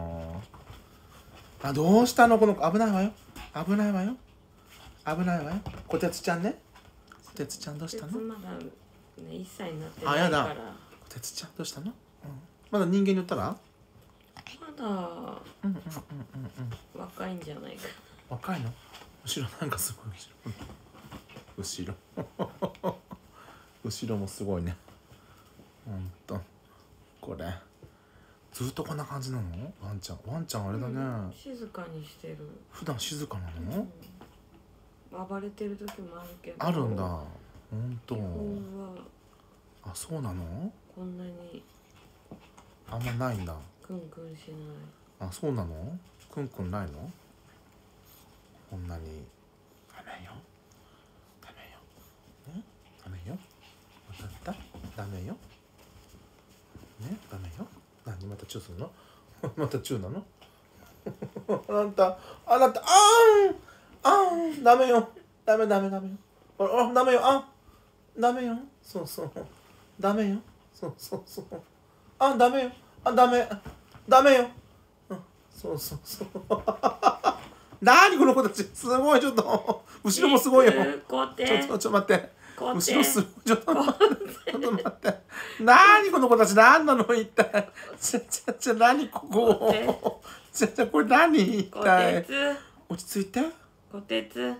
A: あ、どうしたのこの子。危ないわよ、危ないわよ、危ないわよ。こてつちゃんね、こてつちゃんどうしたの。
B: まだねいっさいになってない
A: あ、やだ。
B: から。
A: こてつちゃんどうしたの、うん、まだ人間に言ったら
B: まだ
A: うんうんうんうんうん
B: 若いんじゃないか。
A: 若いの。後ろなんかすごい後ろ後ろ後ろもすごいね。ほんとこれずっとこんな感じなのワンちゃん。ワンちゃんあれだね、うん、
B: 静かにしてる。
A: 普段静かなの、
B: うん、暴れてる時もあるけど。
A: あるんだ。ほんと。
B: 基本は
A: あ、そうなの。
B: こんなに
A: あんまないんだ。
B: クンクンしない。
A: あ、そうなの。クンクンないの。こんなに。ダメよダメよね、ダメよ、分かった。ダメよね、ダメよ。何またチューするのまたチューなのあなたあなた、あーんあーん、ダメよダメダメダメよ、あらダメよ、あダメよ、そうそうダメよ、そうそうそう、あダメよ、あダメダメよ、うん、そうそうそうなにこの子たち、すごい。ちょっと後ろもすごいよ。ちょっとちょっと待って、後ろすごい。ちょっと待ってちょっと待って、なにこの子たち、なんなの一体。ちゃちゃちゃ、なにここ、ちゃちゃ、これ何一体。落ち着いて。
B: こてつ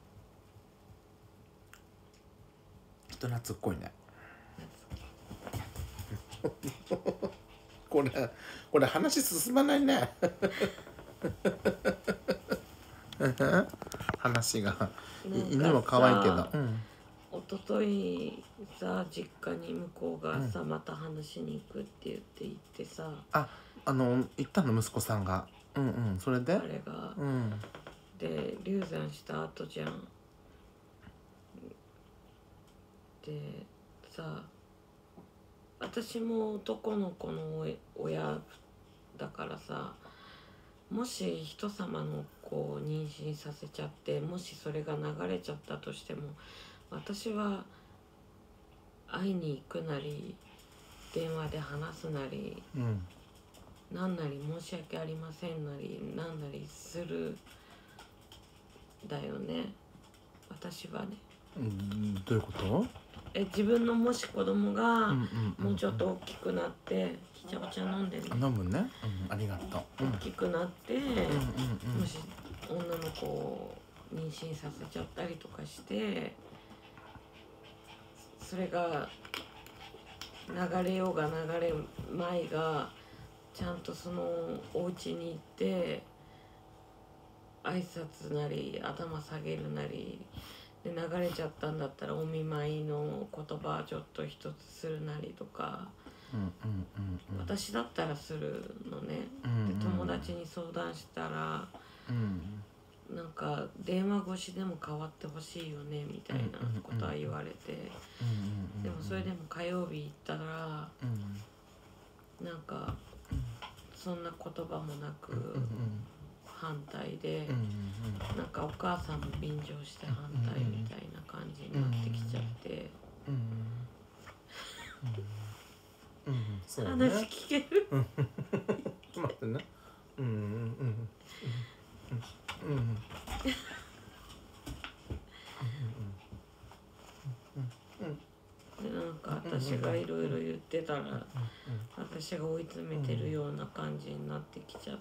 A: 人懐っこいねこれこれ話進まないね話が犬は可愛いけど、うん、
B: 一昨日さ実家に向こうがさ、うん、また話しに行くって言って行ってさ、
A: ああの行ったの息子さんが、うんうん、それで
B: あれが、うん、で流産した後じゃん。でさ、私も男の子の親だからさ、もし人様の子を妊娠させちゃって、もしそれが流れちゃったとしても、私は会いに行くなり電話で話すなり、うん、なんなり申し訳ありませんなりなんなりするだよね、私はね。
A: うん、どういうこと？
B: え、自分のもし子供がもうちょっと大きくなって、ひちゃお茶飲んでね。
A: 飲むね、うん、ありがとう。
B: 大きくなって、うんうんうん、もし女の子を妊娠させちゃったりとかして、それが流れようが流れまいがちゃんとそのお家に行って挨拶なり頭下げるなりで、流れちゃったんだったらお見舞いの言葉ちょっと一つするなりとか、うんうんうんうん、私だったらするのね、うんうん、で友達に相談したら、うん、なんか電話越しでも変わってほしいよねみたいなことは言われて、でもそれでも火曜日行ったら、うん、なんかそんな言葉もなく、うんうん、反対で、うんうん、なんかお母さんも便乗して反対みたいな感じになってきちゃって、うんうんうん、
A: うんそうね
B: 話聞ける。
A: 待ってねうんうんうんうんうんうん
B: でなんか私がいろいろ言ってたら私が追い詰めてるような感じになってきちゃって、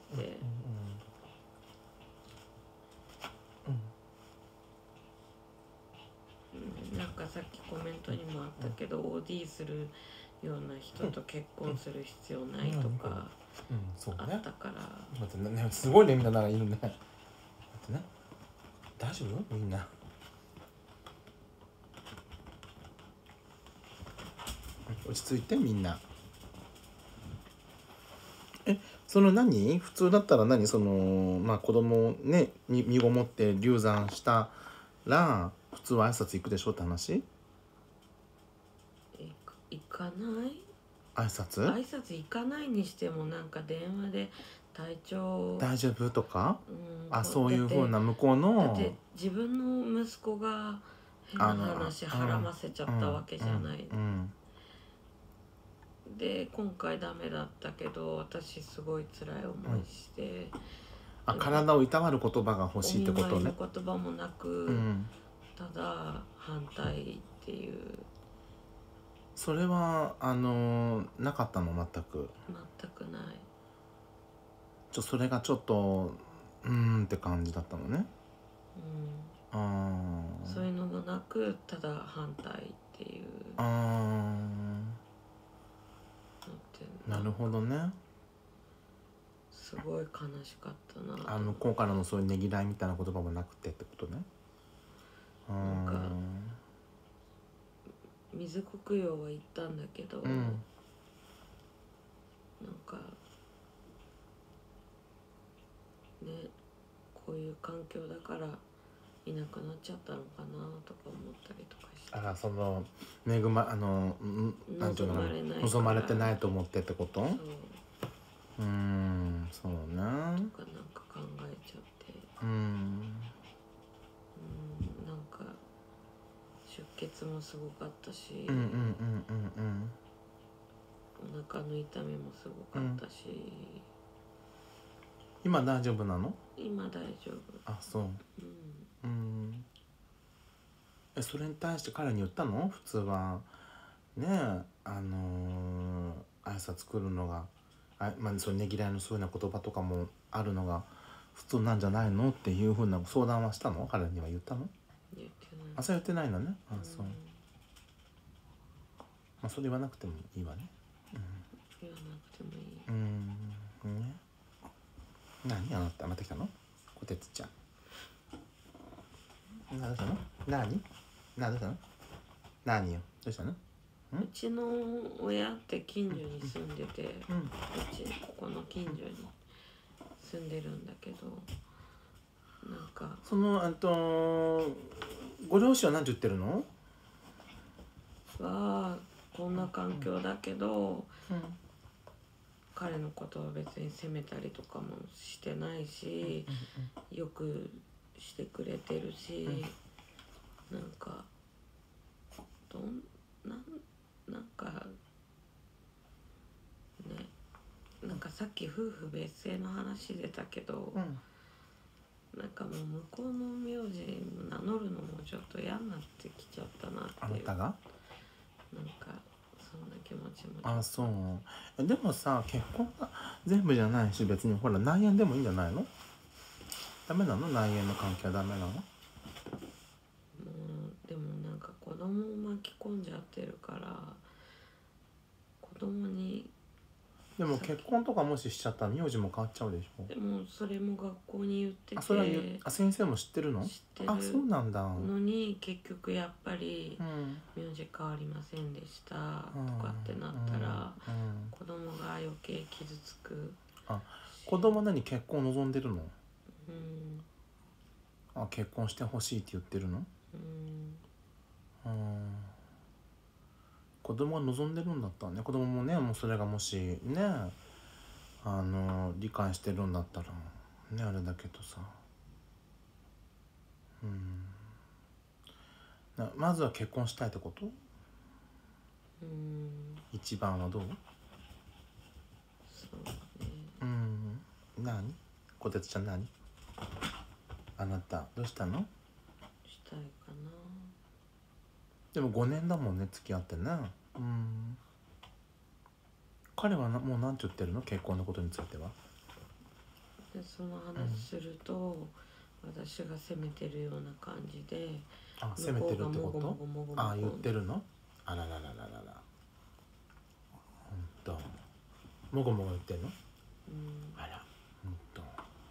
B: うん、なんかさっきコメントにもあったけど オーディー するような人と結婚する必要ないとかあったから、
A: 待ってねすごいねみんななんかいるね。待ってね大丈夫みんな。落ち着いてみんな。えその何普通だったら何そのまあ子供ねに身ごもって流産したら普通は挨拶行くでしょって話。
B: 行かない
A: 挨拶
B: 挨拶行かないにしてもなんか電話で体調
A: 大丈夫とか、
B: うん、
A: あそういうふうな向こうの
B: だって自分の息子が変な話はらませちゃったわけじゃない、
A: うんうん
B: うん、で今回ダメだったけど私すごい辛い思いして、
A: うん、あ体をいたわる言葉が欲しいってことね。お見舞い
B: の言葉もなく、うん、ただ反対っていう。
A: それはあのなかったの全く
B: 全くない。
A: ちょそれがちょっとうーんって感じだったのね。
B: うん、あそういうのもなくただ反対っていう。あ
A: なるほどね。
B: すごい悲しかったな。
A: あ向こうからのそういうねぎらいみたいな言葉もなくてってことね。
B: なんか水国用は行ったんだけど、うん、なんかねこういう環境だからいなくなっちゃったのかなとか思ったりとかして。
A: あらその恵まあのなんていうのかな望まれてないと思ってってこと。そううーんそうね。とかなんか考えちゃって。うんうん
B: なんか出血もすごかったし、
A: うんうんうんうんうん
B: お腹の痛みもすごかったし、うん、
A: 今大丈夫なの？
B: 今大丈夫。
A: あそう、うん、うんえそれに対して彼に言ったの？普通はねえあのー、挨拶来るのがあ、まあ、そのねぎらいのそういうような言葉とかもあるのが普通なんじゃないのっていうふうな相談はしたの？彼には言ったの？
B: 言ってない。
A: あそう言ってないのね。あそう、うん、まあそれ言わなくてもいいわね。うん、
B: 言わなくてもいい。
A: うんね。何あなたまた来たの？こてつちゃん。何どうしたの？何？何どうしたの？何よどうしたの？
B: うちの親って近所に住んでて、うん、うちここの近所に住んでるんだけど、なんか
A: そのあとご両親は何て言ってるの？
B: はこんな環境だけど、うん、彼のことは別に責めたりとかもしてないし、うん、よくしてくれてるし、うん、なんかどんなんなんかねなんかさっき夫婦別姓の話出たけど、うん、なんかもう向こうの名字名乗るのもちょっと嫌になってきちゃったなっていう。
A: あなたが？
B: なんかそんな気持ちも。
A: あそうでもさ結婚が全部じゃないし別にほら内縁でもいいんじゃないの？ダメなの？内縁の関係はダメなの？も
B: うでもなんか子供を巻き込んじゃってるから子供に。
A: でも結婚とかもししちゃったら名字も変わっちゃうでしょ。
B: でもそれも学校に言ってて。
A: あそれは言あ先生も知ってるの？
B: 知ってる。
A: あそうなんだ。
B: のに結局やっぱり名字変わりませんでしたとかってなったら、うんうんうん、子供が余計傷つく。
A: あ子供何結婚望んでるの？
B: うん、
A: あ結婚してほしいって言ってるの？うん、うん子供が望んでるんだったらね子供もねもうそれがもしねあの理解してるんだったらねあれだけどさうんなまずは結婚したいってこと？
B: うん
A: 一番はどう？
B: そうだね。
A: うん何こてつちゃん何あなたどうしたの
B: したいかな。
A: でもごねんだもんね付き合ってねうん彼はなもう何て言ってるの結婚のことについては
B: でその話すると、私が責めてるような感じで
A: あ責めてるってこ
B: 向こうがもごも
A: と
B: ごもごもご
A: あ言ってるのあららららららほんともごもご言ってんの
B: うん
A: あらほんと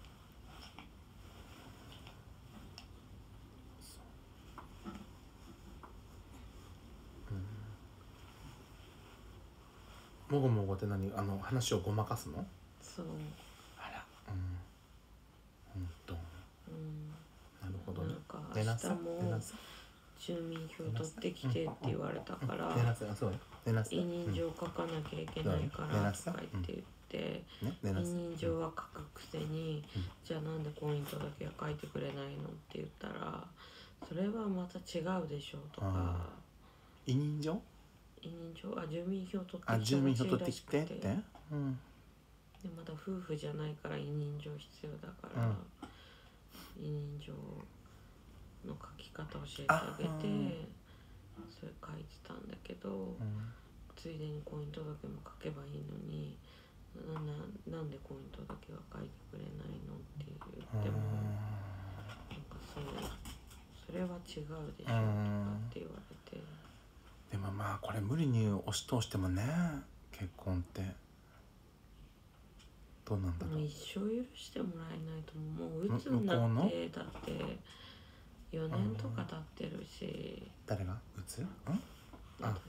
A: もごもごって何あの話をごまかすの
B: そう。
A: あらうんほんと
B: うん
A: なるほどね
B: なんか
A: 寝なさい
B: 明日も
A: 寝なさい
B: 住民票取ってきてって言われたから
A: 寝なさいそう寝なさい
B: 委任状書かなきゃいけないか
A: うん寝なさい
B: らとか言って言って
A: ね寝
B: 委
A: なさい
B: 任状は書くくせに
A: うん
B: じゃあなんで婚姻届は書いてくれないのって言ったらそれはまた違うでしょとか
A: あ委任状
B: 委任状あ住民票取って
A: あ
B: きて
A: 住民票取って
B: ほしいらしく
A: きてってうん
B: でまだ夫婦じゃないから委任状必要だから、
A: うん
B: 委任状の書き方を教えてあげて
A: あ
B: それ書いてたんだけど、
A: うん
B: ついでに婚姻届も書けばいいのになななんで婚姻届は書いてくれないのって言ってもなんかそうそれは違うでしょとかって言われて
A: でもまあこれ無理に押し通してもね結婚ってどうなんだろう
B: もう一生許してもらえないと思う。もう鬱
A: む
B: にな
A: 向こうの
B: ってだってよねんとか経ってるし
A: 誰が打つうん
B: 私が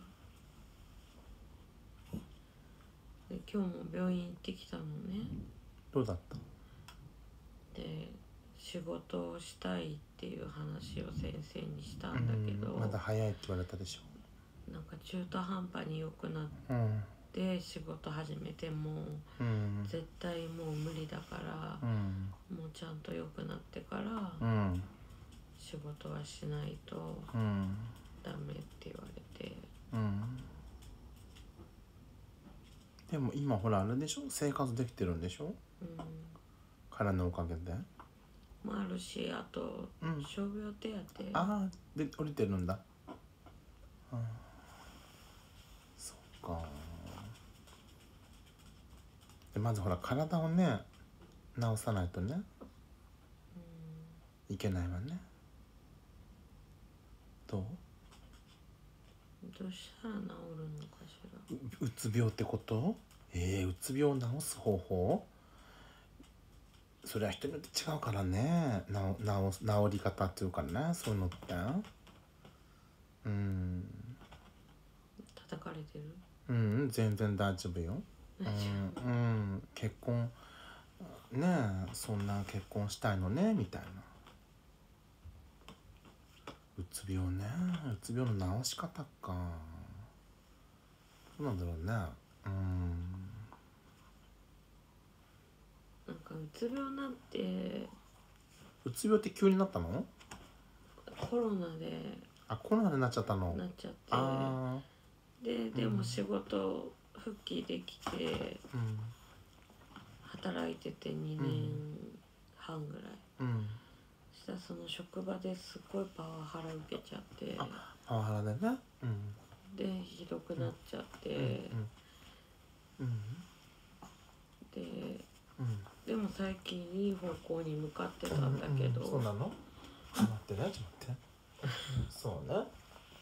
B: で今日も病院行ってきたのね。
A: どうだった
B: で仕事をしたいっていう話を先生にしたんだけど、
A: うんまだ早いって言われたでし
B: なんか中途半端に良くなっ
A: ょうん
B: て仕事始めても
A: うん
B: 絶対もう無理だから
A: う、ん
B: もうちゃんと良くなってから
A: うん
B: 仕事はしないと
A: うん
B: ダメって言われて、
A: うんでも今ほらあれでしょ生活できてるんでしょ
B: うん、
A: 彼のおかげで
B: もあるしあと
A: うん
B: 傷病手当
A: ああで降りてるんだうんそっかでまずほら体をね治さないとねいけないわねどう
B: どうしたら治るのかしら。
A: ううつ病ってことえー、うつ病を治す方法それは人によって違うからねなお治治り方っていうかねそういうのってうん
B: 叩かれてる
A: うん全然大丈夫よ
B: 大丈
A: うん、うん、結婚ねえそんな結婚したいのねみたいなうつ病ねうつ病の治し方かどうなんだろうねうん
B: なんかうつ病なんて
A: うつ病って急になったの
B: コロナで
A: あコロナでなっちゃったの
B: なっちゃって
A: あ
B: ででも仕事復帰できて
A: ーうん
B: 働いててにねんはんぐらい、
A: うん
B: そしたらその職場ですっごいパワハラ受けちゃって
A: パワハラでねうん
B: でひどくなっちゃって、
A: うんうん
B: で
A: うん
B: でも最近いい方向に向かってたんだけど、
A: うんうんそうなの待ってねちょっと待ってそうね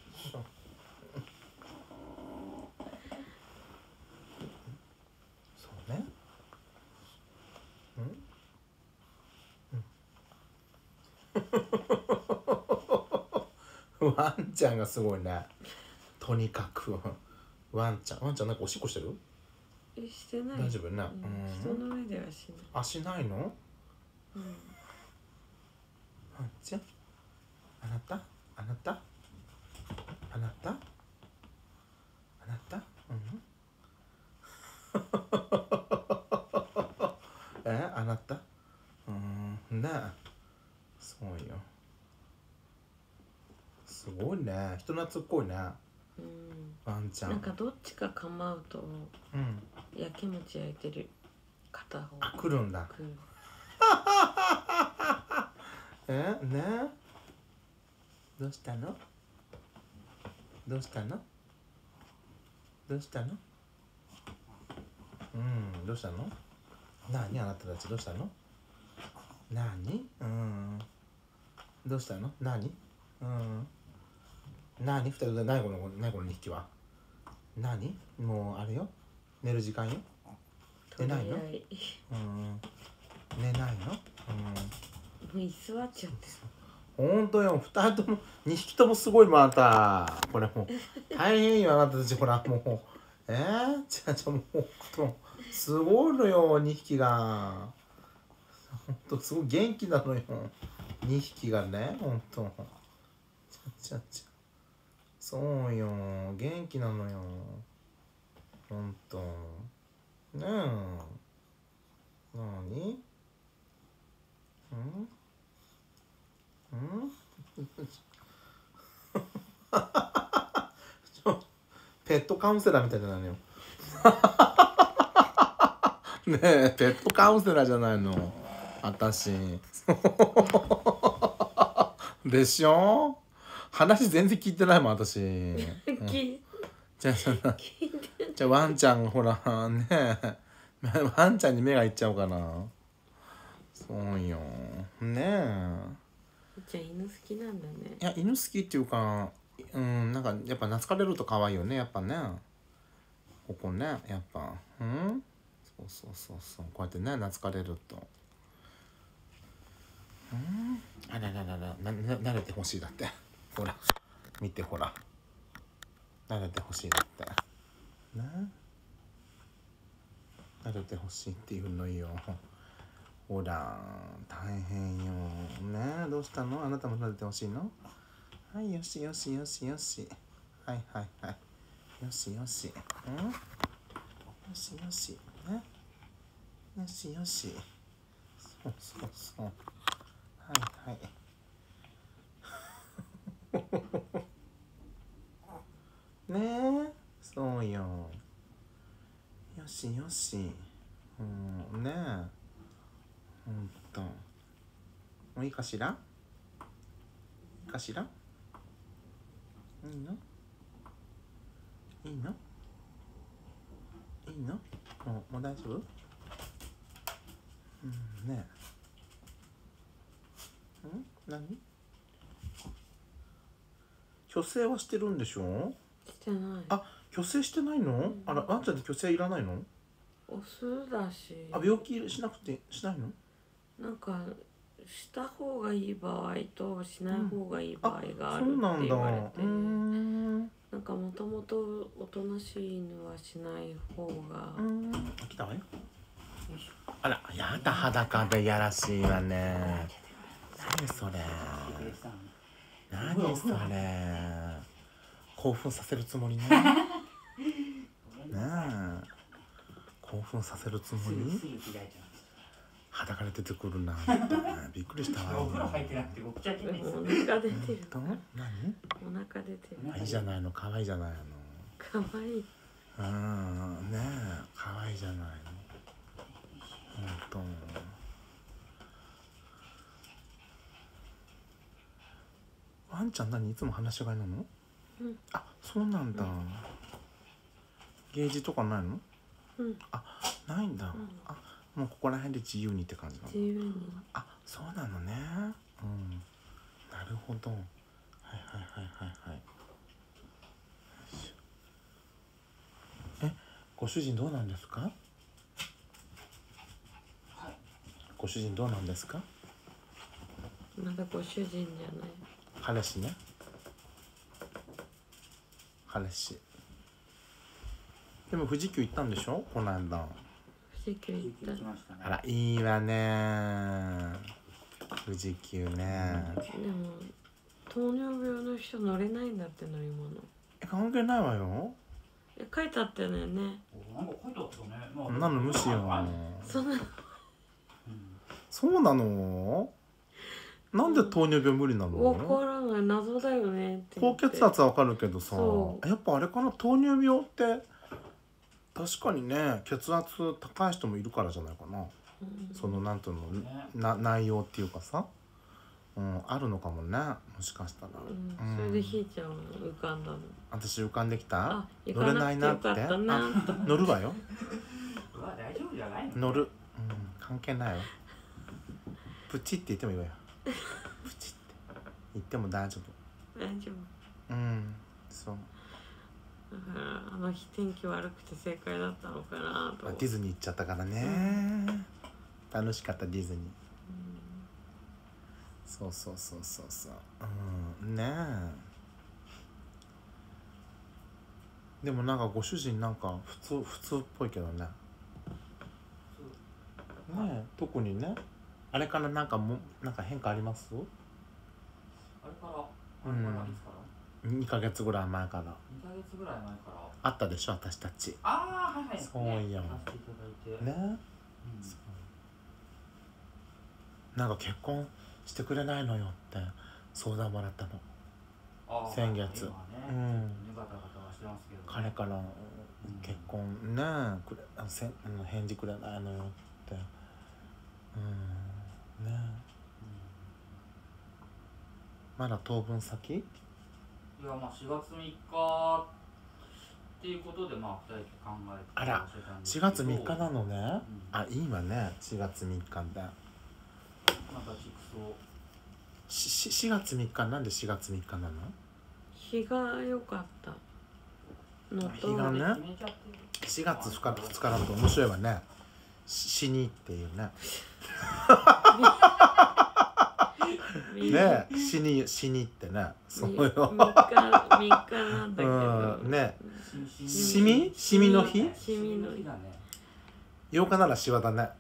A: そうねうんワンちゃんがすごいねとにかくワンちゃんワンちゃんなんかおしっこしてる
B: えしてない
A: 大丈夫ね
B: うん、
A: うん
B: 人の上ではしない、
A: あしないの
B: うん、
A: ワンちゃんあなたあなたあなたあなたうんえあなたうんねそうよすごいね人懐っこいね
B: うん
A: ワンちゃん。
B: なんかどっちか構うと
A: うん。
B: やきもち焼いてる片方
A: あ、来るんだ。
B: 来る。
A: え、ね。どうしたの？どうしたの？どうしたの？うん、どうしたの？なにあなたたちどうしたの？なに？うん。どうしたの？なに？うん。なに？二人で何この何この二匹は？なに？もうあれよ。寝る時間よ。寝ないの？
B: 取り合い
A: うん。寝ないの？うん。
B: もう居座っちゃって
A: ほんとよ、二人とも二匹ともすごいまたこれもう大変よあなたたちほらもうえー、じゃあじゃあもうほんとすごいのよ二匹がほんとすごい元気なのよ二匹がねほんとちゃちゃちゃそうよ元気なのよほんとねえなにうんうんペットカウンセラーみたいじゃないのよねえペットカウンセラーじゃないの私でしょ話全然聞いてないもん私、うん、
B: 聞
A: じゃあ
B: 聞いて
A: じゃあワンちゃんほらねえワンちゃんに目がいっちゃうかなそうよねえ
B: じゃあ犬好きなんだね。
A: いや犬好きっていうかうんなんかやっぱ懐かれると可愛いよねやっぱねここねやっぱうんそうそうそうそうこうやってね懐かれるとうんあららららなな慣れてほしいだってほら見てほら慣れてほしいだってね慣れてほしいっていうのよほら大変よねどうしたのあなたも慣れてほしいのはいよしよしよしよしはいはいはいよしよしうんよしよしねよしよしそうそうそうはいはいねえそうよよしよしうんねえほんともういいかしらいいかしらいいのいいのいいのもうもう大丈夫うんねえうん何虚勢はしてるんでしょ
B: してない。
A: あ虚勢してないの、うん、あらワンちゃんって虚勢いらないの
B: オスだし。
A: あ病気しなくてしないの
B: なんかした方がいい場合としない方がいい場合がある
A: そうなんだ
B: って言われて、
A: うーん
B: なんかもともとおとなしい犬はしない方が。
A: うーん来たわよあらやだ裸でやらしいわね何それ何それ興奮させるつもりねねえ興奮させるつもり裸で出てくるなんてびっくりしたわよ
C: お風呂入ってなくてお茶出ないです
B: お腹出てる。
A: と何
B: お腹出てる。
A: いいじゃないの可愛いじゃないの
B: 可愛い。
A: うんねえ可愛いじゃないのほんとワンちゃん何いつも話し飼いなの、
B: うん、
A: あそうなんだ、うん、ゲージとかないの、
B: うん、
A: あないんだ、うん、あもうここら辺で自由にって感じなの
B: 自由に
A: あそうなのねうんなるほどはいはいはいはいはいえご主人どうなんですか、はい、ご主人どうなんですか
B: まだご主人じゃない
A: 彼氏ね彼氏でも富士急行ったんでしょこの間
B: 富士急行った、
A: あらいいわね富士急ね
B: でも糖尿病の人乗れないんだって乗り物
A: え関係ないわよ
B: え書いてあったよね
C: なんか書いてあったね
A: そんなの無視よ
B: そんな、うん、
A: そうなのなんで糖尿病無理なの？
B: わからない、謎だよねって言って。
A: 高血圧はわかるけどさ、
B: そ
A: やっぱあれかな、糖尿病って確かにね血圧高い人もいるからじゃないかな、
B: うん
A: そのなんていうの、
C: ね
A: な内容っていうかさ、うん、あるのかもね、もしかしたら、
B: うん、それでひーちゃん浮かんだの。
A: 私浮かんできた
B: あ、行
A: 乗れ
B: かなくて
A: ないなって
B: よかったなと。
A: 乗るわよ
C: うわ大丈夫じゃないの？
A: 乗る、うん、関係ないわプチって言ってもいいわよプチって言っても大丈夫、
B: 大丈夫。
A: うんそう、
B: だからあの日天気悪くて正解だったのかなと。
A: ディズニー行っちゃったからね、楽しかったディズニー、そうそうそうそうそう、うんねえ。でもなんかご主人なんか普通普通っぽいけどね。ねえ、特にね。あれからなんかもなんか変化あります？
C: あれからあ
A: うん
C: れからいつから
A: にかげつぐらい前から
C: にかげつぐらい前から
A: あったでしょ、私たち。
C: ああはいはい
A: そうよ
C: ねさせていただいて
A: ね。
C: うん
A: なんか結婚してくれないのよって相談もらったの。
C: あー
A: 先月
C: 今はね
A: うん
C: ねガタガタはしてますけどね
A: 彼から結婚ねくれあのせんあの返事くれないのよって。うんね。まだ当分先？
C: いやまあしがつみっかっていうことでまあふたりで考えて
A: あら
C: してたんです
A: し
C: けど
A: がつみっかなのね。
C: うん
A: あ、いいわね、しがつみっかで。
C: また畜生
A: しししがつみっか、なんでしがつみっかなの？
B: 日が良かったのと。
A: 日がね
C: 決めちゃってる
A: しがつふつかふつかだと面白いわね。し死にっていうね。ねえ、死に死にってね。そうよ。
B: み三日三日なんだけど。
A: うんね。
C: し
A: しみしみの日？
B: しみの日
C: だね
A: ようかならしわだね。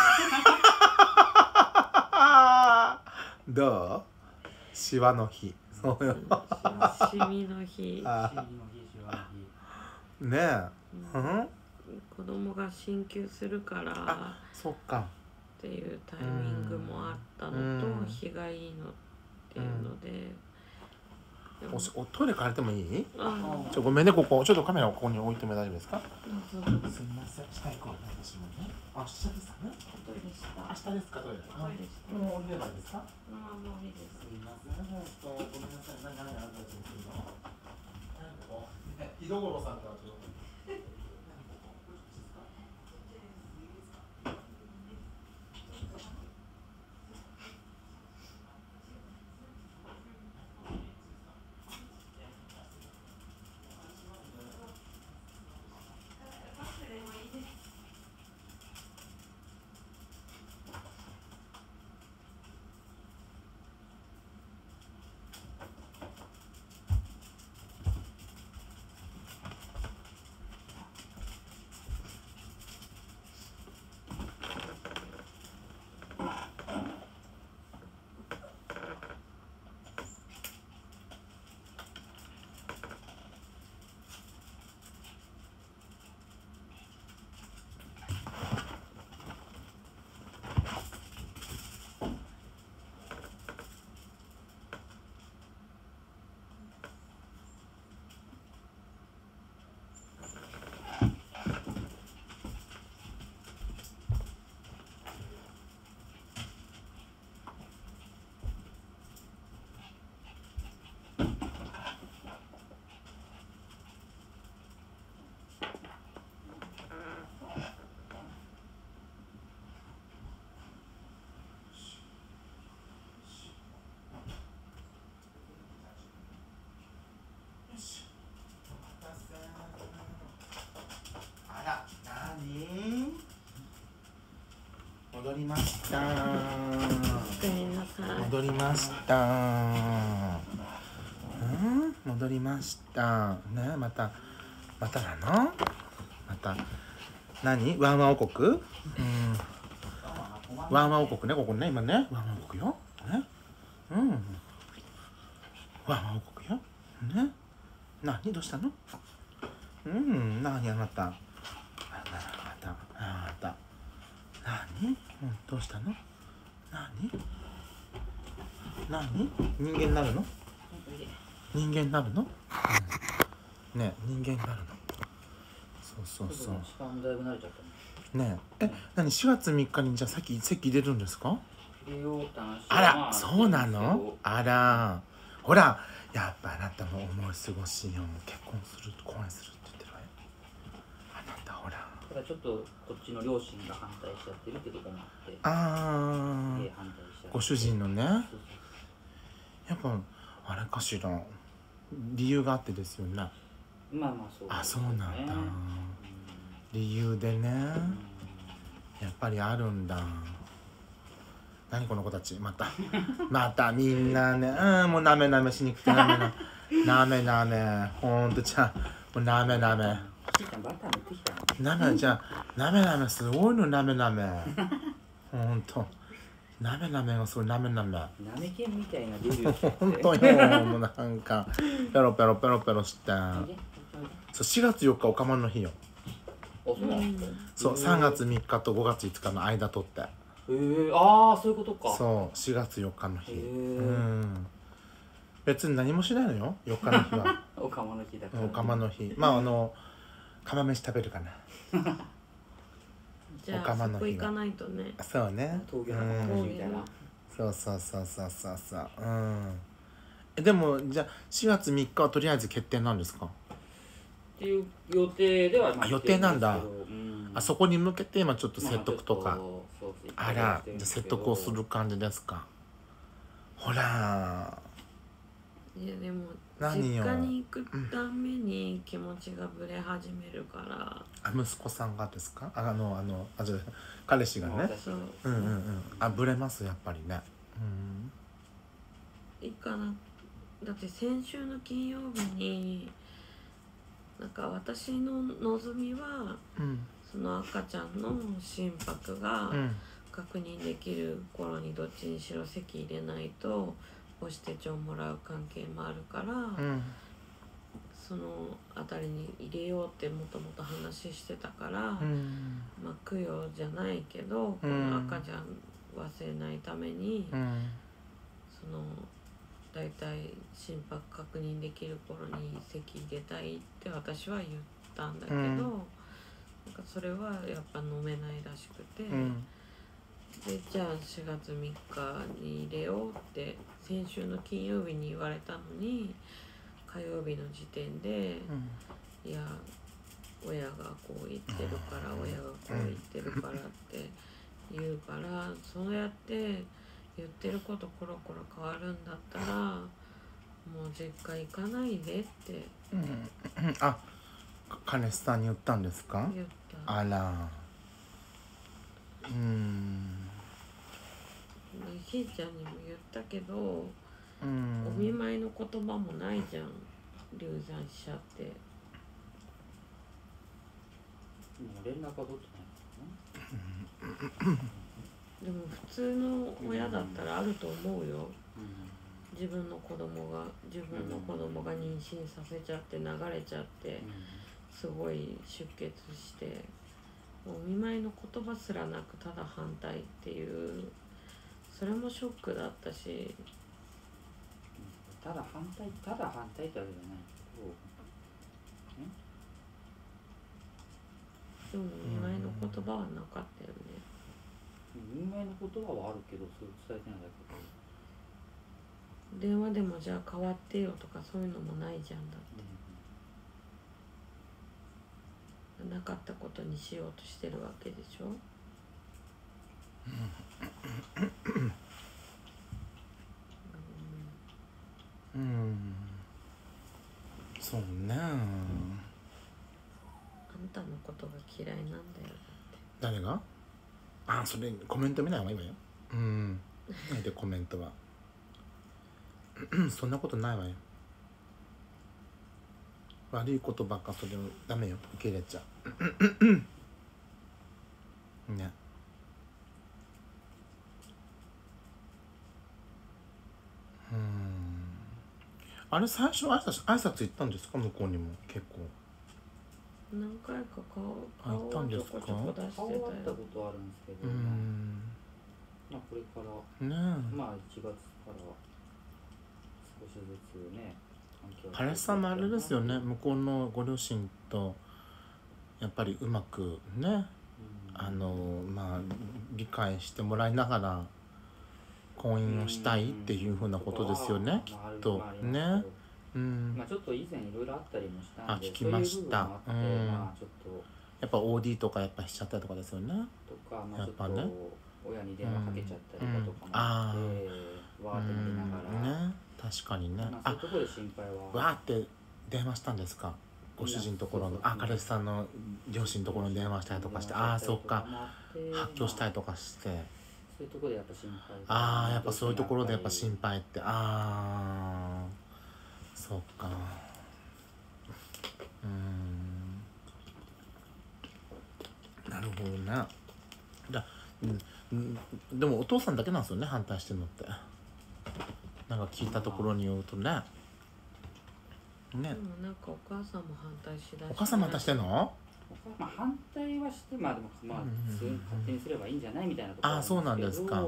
A: どう？しわの日。そうよ。
B: しみの日。
A: あ
C: しみの日しわの日
A: ねえ。うん？
B: 子供が進級するから
A: あ、そっか。
B: っていうタイミングもあったのと、
A: うん
B: 日がいいのっていうので、でも
A: おしおトイレ借りてもいい？
B: あ
A: ちょごめんね、ここちょっとカメラをここに置いても大丈夫ですか？
B: どうぞ。
A: すみません、下行こうね、私もね。あ、下ですかね。
B: トイレした。
A: あ、下ですか、トイレ。
B: トイレした。
A: もう降りればいいですか？
B: あもういいです。
A: すみません、えっとごめんなさい、何何何何何井戸五郎さんからちょっと。あら、なに？戻りました。
B: おかえりなさい。
A: 戻りました。うん、戻りました。ね、また、またなの？また、何？ワンワン王国？うん。ワンワン王国ね、ここね、今ね、ワンワン王国よ。ね。うん。ワンワン王国よ。ね。何？どうしたの？うん、何あなた。あなた、あなた。何？うん、どうしたの？何？ 何人間になるの人間になるの、うん、ね人間になるのそうそうそう
C: 時間だいぶ慣れちゃった
A: ねえ、え、何しがつみっかにじゃあさっき席入れるんですか？
C: 入れようって話は
A: あら、
C: まあ
A: そうなの？あら、ほら、やっぱあなたも思い過ごしよ。結婚する、婚姻するって言ってるわよ。あなたほら。
C: ただちょっとこっちの両親が反対しちゃってるってとこもあって、
A: あ
C: すげえ反対しちゃって。
A: ご主人のね、
C: そうそう
A: やっぱあれかしら、理由があってですよね。
C: そうまあまあそうですね。
A: あ、そうなんだ。
C: うん
A: 理由でね、
C: うん
A: やっぱりあるんだ。何この子たち、またまたみんなね、うん、もうなめなめしにくてなめななめなめ、ほんとじゃもうなめなめ
C: ちいちゃんバター塗ってきたの？
A: なめじゃなめなめすごいのなめなめほんとなめなめがすごいなめなめ
C: なめけんみたいなデビューしちゃって
A: ほんとよもうなんかペロペロペロペロしてそうしがつよっかおかまの日よ。
C: あ、そうなんですか。
A: そうさんがつみっかとごがついつかの間取って
C: へえ、ああそういうことか。
A: そうしがつよっかの日
C: へえ
A: うん別に何もしないのよよっかの日は
C: おかまの日だから。
A: おかまの日まああの釜飯食べるかな
B: じゃ
A: おか
B: あそこ
A: まの日が
B: 行かないとね。
A: そうね
C: 峠の
A: うん
C: 釜飯みたいな。
A: そうそうそうそうそうそううんえでもじゃあしがつみっかはとりあえず決定なんですか？
C: っていう予定では
A: あ予定なんだ
C: うん、
A: あそこに向けて今ちょっと説得とか、
C: まあそうそうそう
A: あらじゃあ説得をする感じですか？ほら
B: いやでも
A: 何よ
B: 実家に行くために気持ちがぶれ始めるから
A: あ息子さんがですか？あのあのあじゃあ彼氏がね
B: そう
A: うんうんうんあぶれますやっぱりね
B: いいかな。だって先週の金曜日になんか私の望みは
A: うんうん
B: その赤ちゃんの心拍が
A: うん
B: 確認できる頃にどっちにしろ籍入れないと母子手帳もらう関係もあるから、
A: うん
B: その辺りに入れようってもともと話してたから、
A: うん
B: まあ供養じゃないけど、この赤ちゃん忘れないために、
A: うん
B: そのだいたい心拍確認できる頃に籍入れたいって私は言ったんだけど、
A: うん
B: なんかそれはやっぱ飲めないらしくて、
A: うん
B: でじゃあしがつみっかに入れようって先週の金曜日に言われたのに火曜日の時点で、いや親がこう言ってるから親がこう言ってるからって言うから、そうやって言ってることコロコロ変わるんだったらもう実家行かないでって
A: うんうんあ彼氏さんに言ったんですか？
B: 言った。
A: あらうん
B: ひーちゃんにも言ったけど、
A: うん
B: お見舞いの言葉もないじゃん、流産しちゃって。
C: もう連絡は取ってない
B: でも普通の親だったらあると思うよ。
C: う
B: 自分の子供が自分の子供が妊娠させちゃって流れちゃってすごい出血してお見舞いの言葉すらなくただ反対っていうそれもショックだったし、
C: ただ反対ただ反対ってわけじゃないけど、
B: でもお見舞いの言葉はなかったよね。
C: 有名な言葉はあるけどそれ伝えてないだけで、
B: 電話でもじゃあ変わってよとかそういうのもないじゃんだって、なかったことにしようとしてるわけでしょ。
A: うんそうね
B: あんたのことが嫌いなんだよだって。
A: 誰があそれコメント見ない方がいいわようんないでコメントはそんなことないわよ悪いことばっかそれダメよ受け入れちゃうねうんあれ最初挨拶挨拶行ったんですか向こうにも結構
B: 何回か顔
A: あ行った
B: 顔をちょ
A: んですか
B: こちょこ出してた
C: 顔
B: よ。
C: はあったことはあるんですけど、
A: うん
C: まあこれから
A: ねえ
C: まあいちがつから少しずつね環境を
A: 彼氏さんもあれですよね、向こうのご両親とやっぱりうまくね、
C: うん、
A: あのまあ理解してもらいながら婚姻をしたいっていうふうなことですよね、きっとね。うん、
C: まあちょっと以前いろいろあったりもしたんで、
A: あ聞きました。
C: そういう部分もあって、
A: うん、
C: まあちょっと
A: やっぱ オーディー とかやっぱしちゃったりとかですよね。
C: とか、まあ、ちょっと
A: やっぱね
C: 親に電話かけちゃったりだとかも
A: うん
C: あって、
A: うん、
C: わーってなりながら、
A: ね、確かにね。
C: まあ、そういうところで心配は
A: わーって電話したんですか、ご主人のところの。あ、彼氏さんの両親のところに電話したりとかして、ああそっか、発狂したりとかして、
C: そういうところでやっぱ心配、
A: ああやっぱそういうところでやっぱ心配って、ああそっか、うーん、なるほどね。だ、うん、でもお父さんだけなんですよね、反対してるのって。なんか聞いたところによるとね。ね。
B: でもなんかお母さんも反対しだして。
A: お母さんも反対してんの？
C: まあ反対はして、まあでもまあ普通に勝手にすればいいんじゃないみたいなところ
A: ああそうなんですか。うん。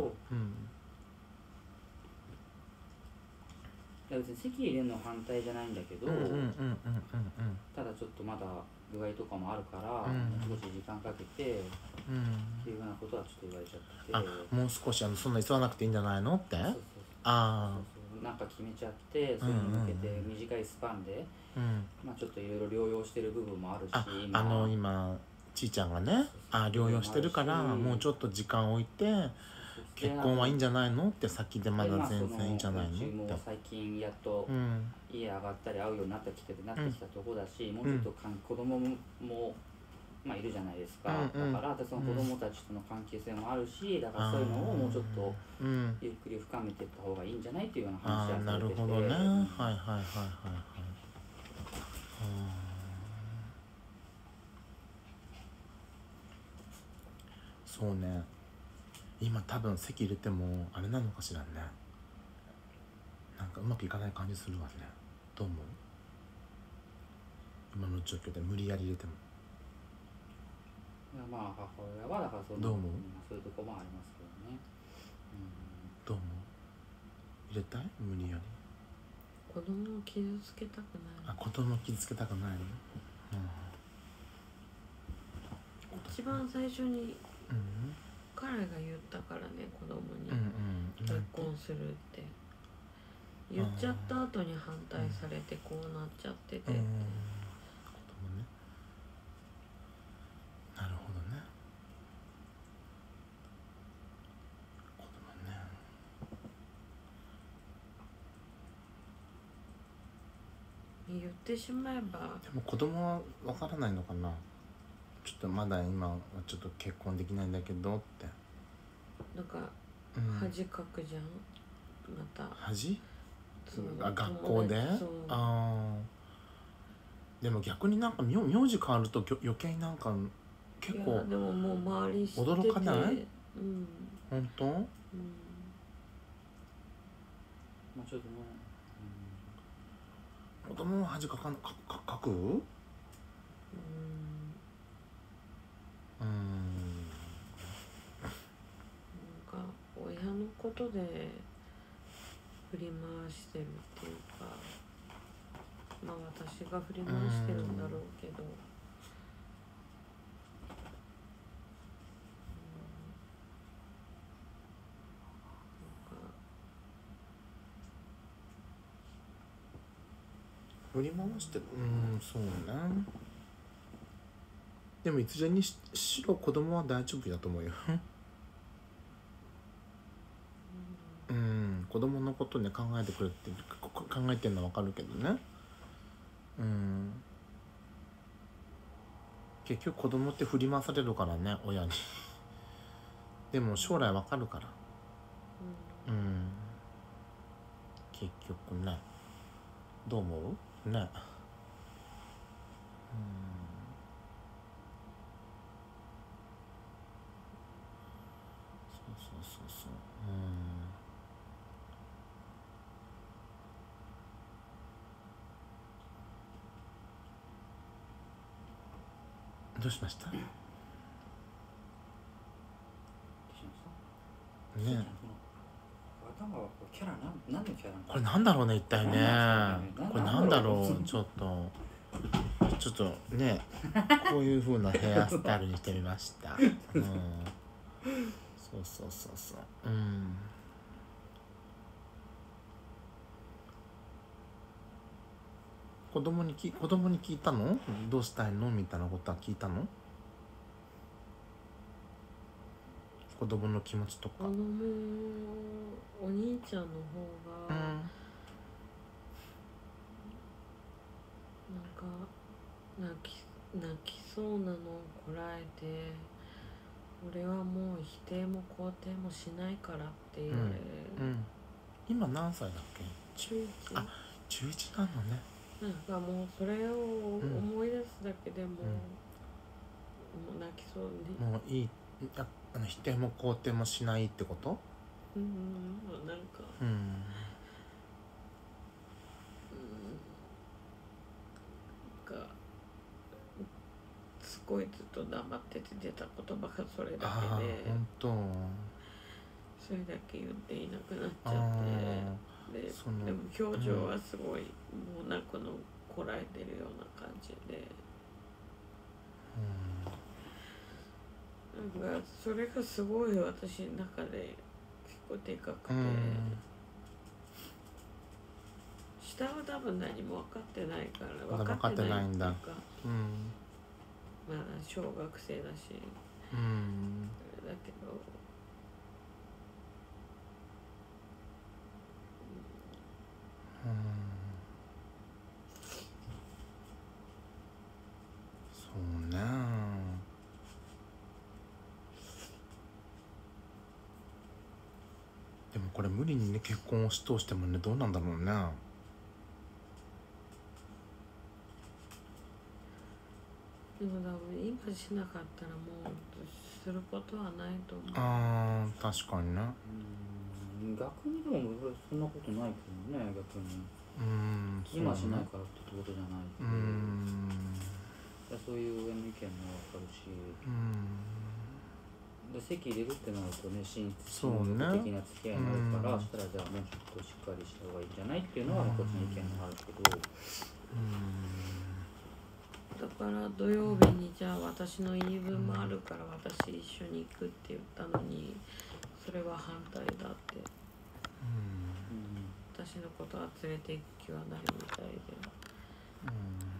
C: いや別に籍入れるの反対じゃないんだけど、
A: うんうんうんうんうんうん。
C: ただちょっとまだ具合とかもあるから、
A: うん
C: もう少し時間かけて、
A: うん、
C: っていうふうなことはちょっと言われちゃってて、
A: あ、もう少しあのそんな急がなくていいんじゃないのって。
C: そうそうそう、
A: あ
C: そうそうなんか決めちゃって、それに向けて短いスパンで、
A: あ、うん、
C: まあちょっといろいろ療養してる部分もあるし、
A: あ、
C: 今
A: あの今ちいちゃんがね、あ療養してるからもうちょっと時間を置いて結婚はいいんじゃないのって、先でまだ全然いいんじゃないのって。
C: もう最近やっと
A: うん
C: 家上がったり会うようになってきてなってきたところだし、もうちょっとかん子供ももまあいるじゃないですか、
A: うんうん
C: だからその子供たちとの関係性もあるし、だからそういうのをもうちょっと
A: うん、
C: ゆっくり深めていった方がいいんじゃないっていうような話
A: ああ
C: はされてて、
A: なるほどね、はいはいはいはいはい。そうね、今多分籍入れてもあれなのかしらね、なんかうまくいかない感じするわね。どう思う？今の状況で無理やり入れても。
C: いやまあ母親はだからその
A: どう思う？
C: そういうとこもありますけどね、うん、
A: どう思う？入れたい？無理やり。
B: 子供を傷つけたくない。
A: あ、子供傷つけたくないの？うん、
B: 一番最初に
A: うん
B: 彼が言ったからね、子供に
A: うんうん、
B: 結婚するって言っちゃった後に反対されてこうなっちゃってて、
A: うん、子供ね。なるほどね。子供ね。
B: 言ってしまえば。
A: でも子供はわからないのかな。ちょっとまだ今はちょっと結婚できないんだけどって。
B: なんか
A: うん、
B: 恥かくじゃん、また。
A: 恥？
B: そう
A: あ、学校で？
B: そう
A: ああ。でも逆になんか名名字変わると余計になんか結構
B: いやでももう周り知ってて
A: 驚かない？
B: うん、
A: 本当？
B: うん、
C: まあちょっとね、
A: 子供は恥かかんかか書く？
B: うん
A: うん。
B: なんか親のことで振り回してるっていうか、まあ私が振り回してるんだろうけど、
A: 振り回してる。うん、そうね。でもいずれにししろ子供は大丈夫だと思うよ。うん、子供のことね考えてくれってここ考えてるのは分かるけどね。うん。結局子供って振り回されるからね、親に。でも将来分かるから。うん。結局ね。どう思う？ね。うん。そうそうそうそう。うん。どうしました？
C: どうしました？
A: ね。
C: 頭かはキャラなん何のキャラなの？
A: これなんだろうね一体ね。これなんだろうちょっとちょっとねこういう風なヘアスタイルにしてみました。うん。そうそうそうそう。うん。子供にき子供に聞いたの？どうしたいのみたいなことは聞いたの？子供の気持ちとか。
B: 子供お兄ちゃんの方が、
A: うん。
B: なんか泣き泣きそうなのをこらえて、俺はもう否定も肯定もしないからって言われる。
A: うんうん、今何歳だっけ？
B: 中いち。
A: あ、中いちなのね。
B: なんかもうそれを思い出すだけでも、
A: うん、
B: もう泣きそうね。
A: もういい、ああの否定も肯定もしないってこと？
B: うん、なんか、
A: うん、
B: うん、なんかすごいずっと黙ってて出た言葉がそれだけで、
A: あー、本当。
B: それだけ言っていなくなっちゃって、で、
A: その
B: でも表情はすごい、うん、もう泣くのこらえてるような感じで、うん、なんかそれがすごい私の中で結構でかくて、うん、下は多分何も分かってないから分かってないっていうか、うん、まだ小学生だし、うん、だけど
A: うん、そうね。でもこれ無理にね結婚をしとうしてもねどうなんだろうね。
B: でも多分今しなかったらもうすることはないと思う。
A: ああ、確かにね。
C: うん、逆にでもそんなことないけどね、逆に。うん、今しないからってことじゃないけど、うん、そういう上の意見もわかるし、うん、で籍入れるってなるとね、親族的な付き合いになるから、そしたらじゃあもうちょっとしっかりした方がいいんじゃないっていうのはこっちの意見もあるけど、うん、
B: だから土曜日にじゃあ私の言い分もあるから私一緒に行くって言ったのに、それは反対だって、うん、私のことは連れて行く気はないみたいで、
C: うん、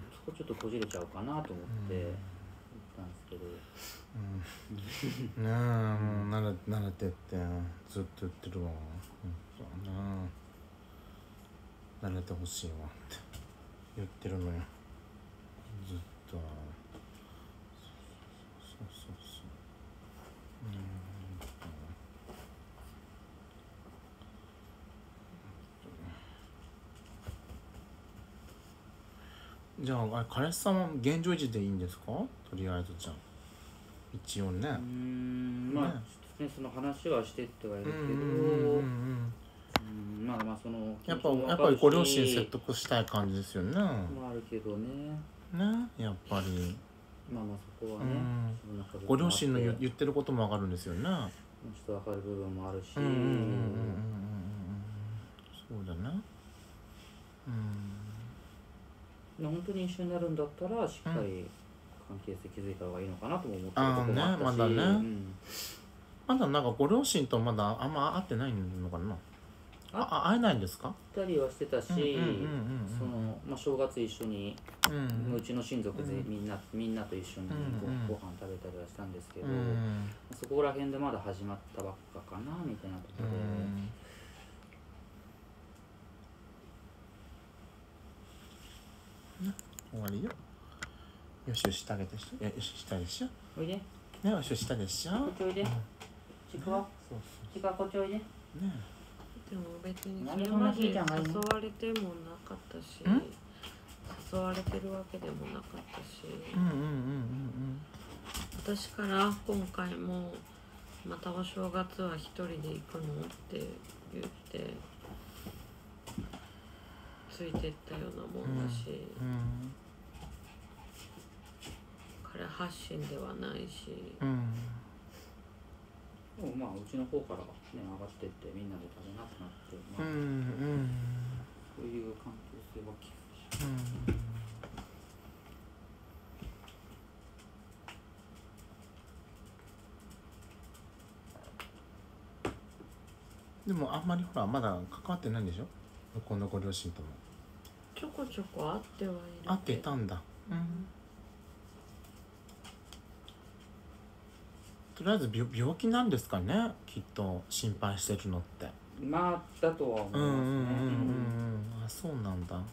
C: そこちょっとこじれちゃうかなと思って言ったんですけど、
A: うん、ねえ、もう慣れ、慣れてってずっと言ってるわ。そうな、慣れてほしいわって言ってるのよずっと。そうそうそう、うん、じゃあ、あれ彼氏さんは現状維持でいいんですか？とりあえずじゃあ一応ね。うー
C: ん、まあ、ね、ちょっとねその話はしてってはいるけど、うんうん、うん、まあまあその
A: やっぱやっぱりご両親説得したい感じですよね。ま
C: ああるけどね。
A: ね、やっぱり。
C: まあまあそこはね。
A: うん、ご両親の言言ってることもわかるんですよね。ちょ
C: っとわかる部分もあるし。そう
A: だね。うん。
C: 本当に一緒になるんだったらしっかり関係性築いた方がいいのかなとも思ってるところもあったし。ああね、まだね、うん、ま
A: だなんかご両親とまだあんま会ってないのかな。あ、会えないんですか？
C: 二人はしてたし、そのまあ正月一緒に、うん、うちの親族でみんな、うん、みんなと一緒に ご,、うん、ご飯食べたりはしたんですけど、うん、そこら辺でまだ始まったばっかかなみたいなところで。
A: うん、終わりよ。よしよししてあげてしょ。よししたでしょ。
C: おいで。
A: ね、よしよししたでしょ。こ
C: っちおいで。ちくわ。ちくわこっちおいで。ね。
B: でも別にそれまで誘われてもなかったし、誘われてるわけでもなかったし、私から今回もまたお正月は一人で行くのって言ってついてったようなもんだし、うんうん、彼発信ではないし、うん、
C: でもまあうちの方からね上がってってみんなで食べなくなってまあ、
A: うんうん、
C: そういう関係性は気がします。
A: うんでもあんまりほらまだ関わってないんでしょ、向こうのご両親とも。
B: ちょこちょこ会ってはいるけど。
A: 会ってたんだ。うん。とりあえず 病, 病気なんですかね、きっと心配してるのって。
C: まあだとは思いますね。うんうんうんうん。
A: あ、そうなんだ。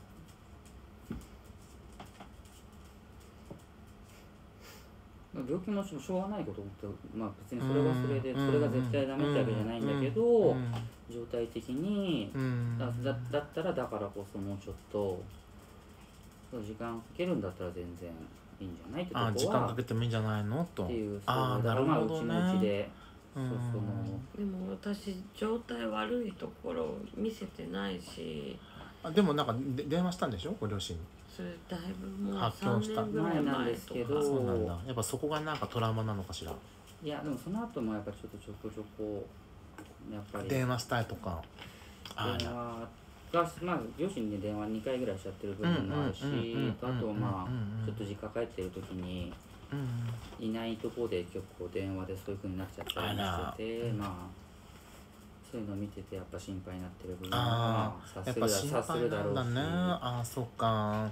C: 病気もしょうがないことって、まあ別にそれはそれで、それが絶対ダメってわけじゃないんだけど、状態的に、だ, だ, だったらだからこそもうちょっと時間かけるんだったら全然いいんじゃないってとこは、
A: あ、時間かけてもいいんじゃないのと。
C: っていう、
A: ああ、
C: だからまあうちのうちで、
B: そうそのでも私状態悪いところを見せてないし。
A: あ、でもなんかで電話したんでしょ、ご両親に。
B: それだいぶもうさんねんぐらい前ですけど。
A: そうなんだ。やっぱそこがなんかトラウマなのかしら。
C: いやでもその後もやっぱちょっとちょこちょこやっぱり
A: 電話したいとか。
C: 電話がまあ両親に電話にかいぐらいしちゃってる部分もあるし、あとはまあちょっと実家帰ってる時にいないところで結構電話でそういう風になっちゃったりしてて、まあ。そういうのを見ててやっぱ心配になってる部分は察するだ察するだろうし。
A: ね、ああ、そっか。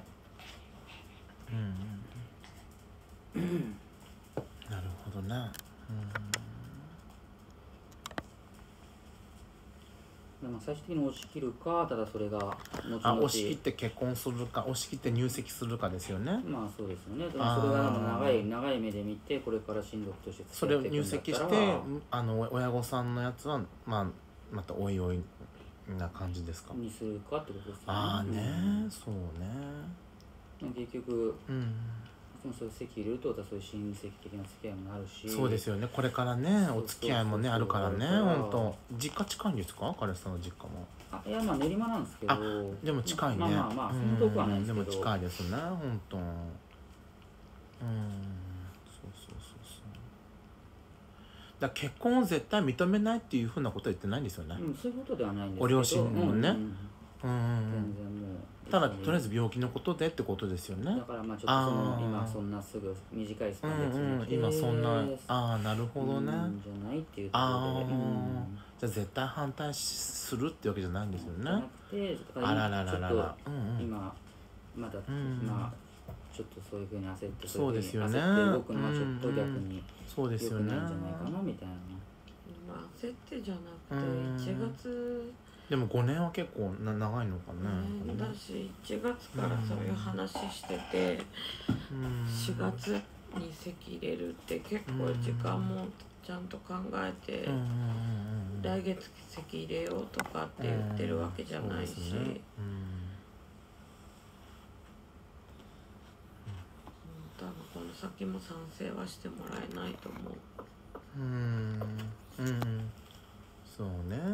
A: うん、うん、なるほどね。
C: うん、まあ最終的に押し切るか、ただそれが後
A: 々あ、押し切って結婚するか、押し切って入籍するかですよね。
C: まあそうですよね。でもそれが長い長い目で見てこれから親族として
A: それを入籍して、あの親御さんのやつはまあまたおいおいな感じですか。
C: にするかってことですよね。
A: ああね、うん、そうね。
C: 結局、
A: うん、
C: そういう籍入れるとそういう親戚的な付き合いもなるし。そう
A: ですよね。これからね、お付き合いもねあるからね。本当。実家近いんですか、彼氏さんの実家も。
C: あ、いやまあ練馬なんですけど。
A: でも近いね。
C: まあまあまあそんな遠くはないですけど。
A: でも近いですね、本当。うん。だ結婚を絶対認めないっていうふうなことは言ってないんですよね。
C: うん、そういうことではないんですけど。
A: ご両親もね。うん、うん、
C: 全然もう。
A: ただとりあえず病気のことでってことですよね。
C: だからまあちょっとその今そんなすぐ短いスパンで
A: 決めて、うんうん、今そんなああなるほどね。
C: うんじゃないっていうところで。うん、
A: じゃあ絶対反対するってわけじゃないんですよね。
C: じゃなくて、
A: あららららら。
C: 今まだ、うん、まあ。ちょっとそういうふうに焦って
A: そうですよね。
C: 焦って動くのはちょっと逆に
A: そうですよね。
C: 良くないんじゃないかなみたいな。
B: まあ焦ってじゃなくていちがつ
A: でもごねんは結構な長いのかね。
B: だしいちがつからそういう話しててしがつに籍入れるって結構時間もちゃんと考えて来月籍入れようとかって言ってるわけじゃないし。多分この先も賛成はしてもらえないと思う。
A: うーん、うん、そうね。うん、うん、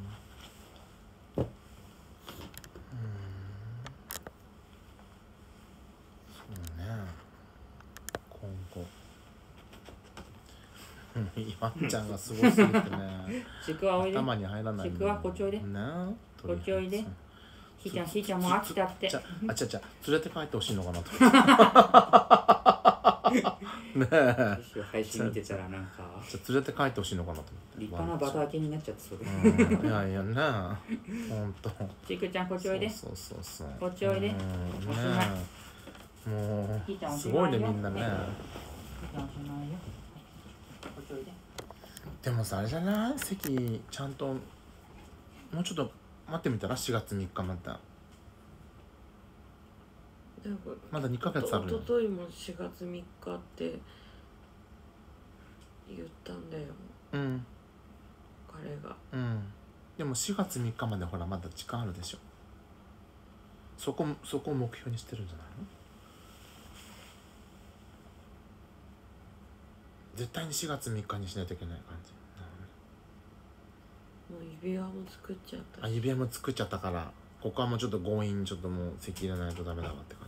A: そうね。今後。イワンちゃんがすごすぎてね。
C: ちくわおいで。
A: 頭に入らない。
C: ちくわこっちおいで。こっちおいで。ひーちゃん、ひーちゃんも飽きたって。
A: あ、ちゃちゃ、連れて帰ってほしいのかなと。ねえ。
C: 配信見てたらなんか。
A: じゃ連れて帰ってほしいのかなと思って。
C: 立派なバター系になっちゃってそれ。
A: いやいやね。本当。
C: ちくちゃんこっちおいで。
A: そうそうそう。
C: こっちおいで。ね
A: え。もうすごいねみんなね。でもさあれじゃない？席ちゃんともうちょっと待ってみたらしがつみっかまた。まだにかげつある。
B: おとといもしがつみっかって言ったんだよ。
A: うん。
B: 彼が。
A: うん。でもしがつみっかまでほらまだ時間あるでしょ。そこそこを目標にしてるんじゃないの？絶対にしがつみっかにしないといけない感じ。
B: もう指輪も作っちゃったし。
A: あ、指輪も作っちゃったからここはもうちょっと強引にちょっともう籍入れないとダメだわって感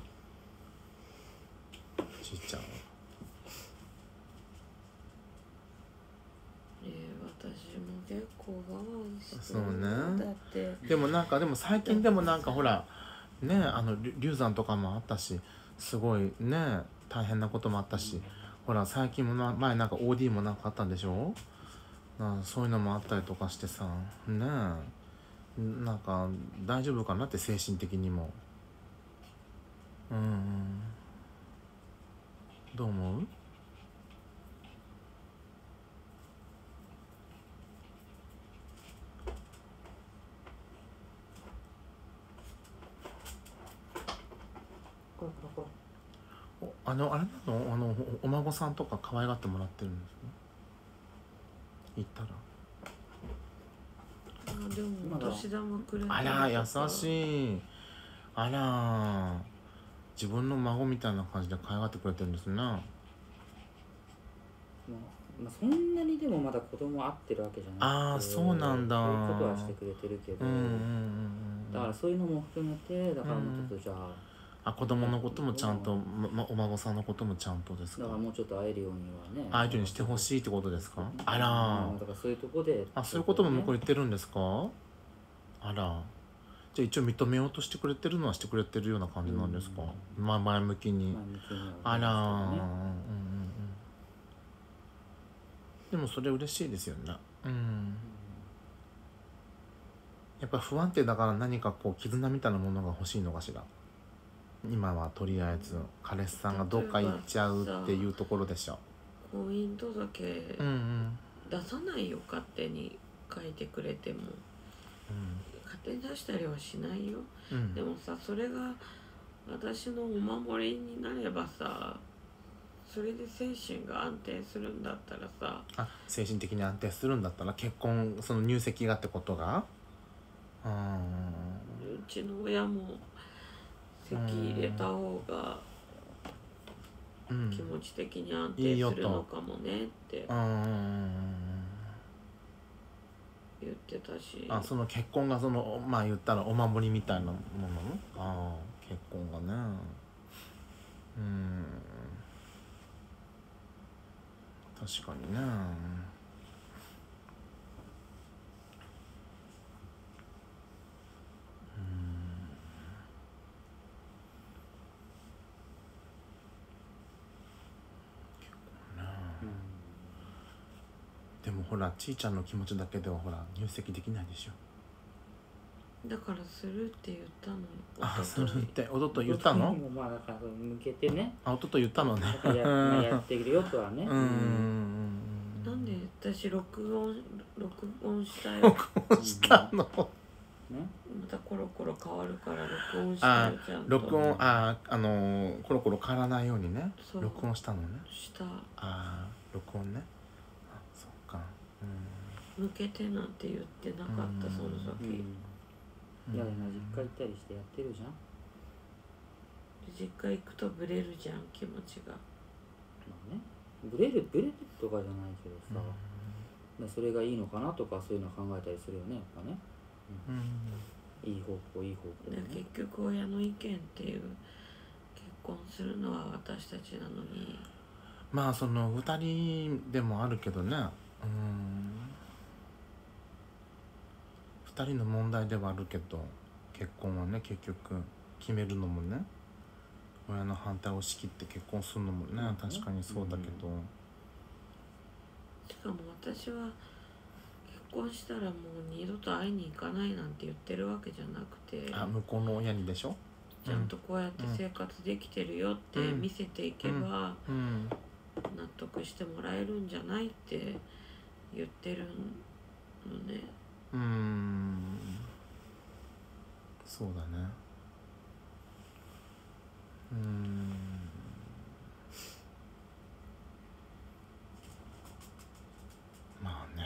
A: じ。ちっちゃんは
B: えー、私も結構我慢してる。
A: そうね
B: だって
A: でもなんかでも最近でもなんかほらねあのりゅ流産とかもあったしすごいね大変なこともあったし、ほら最近もな前なんか オーディー もなんかあったんでしょ。なそういうのもあったりとかしてさねえなんか大丈夫かなって精神的にも。うんうんどう思う？おあのあれなのあのおお孫さんとか可愛がってもらってるんですね。言ったら
B: あでもお年玉くれた
A: あ
B: りと
A: ら
B: か
A: 優しい。あら自分の孫みたいな感じで可愛がってくれてるんですね。
C: まあ、まあ、そんなにでもまだ子供会ってるわけじゃなくて、
A: ああそうなんだ。
C: そういうことはしてくれてるけど、
A: うんうんうんうん
C: だからそういうのも含めてだからもうちょっとじゃあ、
A: あ子供のこともちゃんと、まま、お孫さんのこともちゃんとですか。
C: だからもうちょっと会えるようにはね、
A: 相手にしてほしいってことですか。あら
C: うんだからそういうとこで
A: あそういうことも向こう言ってるんですか。あらじゃあ一応認めようとしてくれてるのはしてくれてるような感じなんですか。まあ前向きに。
C: 前向きには
A: あらー、
C: ね
A: うんうんうんでもそれ嬉しいですよね。うんやっぱ不安定だから何かこう絆みたいなものが欲しいのかしら。今はとりあえず彼氏さんがどっか行っちゃうっていうところでしょ。
B: 婚姻届
A: うんうん
B: 出さないよ勝手に書いてくれても勝手に出したりはしないよ。
A: うんうん
B: でもさそれが私のお守りになればさそれで精神が安定するんだったらさ
A: あ精神的に安定するんだったら結婚その入籍がってことがうん
B: うちの親も籍入れた方が
A: うん
B: 気持ち的に安定するのかもねって
A: うん
B: 言ってたし、
A: あその結婚がそのまあ言ったらお守りみたいなものああ結婚がねうん確かにねでもほらちいちゃんの気持ちだけではほら入籍できないでしょ。
B: だからするって言ったの。
A: あするっておととい言ったの。
C: もまあだから向けてね
A: あおととい言ったのね。
C: や, まあやってるよとはね
A: うんうん
B: なんで私録音録音したよ。
A: 録音したの。
C: ね
B: またコロコロ変わるから録音した
A: あ
B: よちゃんと。
A: 録音ああのー、コロコロ変わらないようにね
B: そう
A: 録音したのね。
B: した
A: あ録音ねあそっかうん
B: 向けてなんて言ってなかったその時。
C: いや実家行ったりしてやってるじゃん。
B: 実家行くとブレるじゃん気持ちが。
C: まあねブレるブレるとかじゃないけどさ、うん、それがいいのかなとかそういうの考えたりするよねやっぱね、うんうん、いい方向いい方向、ね、
B: 結局親の意見っていう結婚するのは私たちなのに
A: まあそのふたりでもあるけどねうんふたりの問題ではあるけど結婚はね結局決めるのもね親の反対を押し切って結婚するのもね、うん、確かにそうだけど、うん、
B: しかも私は結婚したらもう二度と会いに行かないなんて言ってるわけじゃなくて
A: あ向こうの親にでしょ
B: ちゃんとこうやって生活できてるよって見せていけば納得してもらえるんじゃないって言ってるのね。
A: うーんそうだねうーんまあね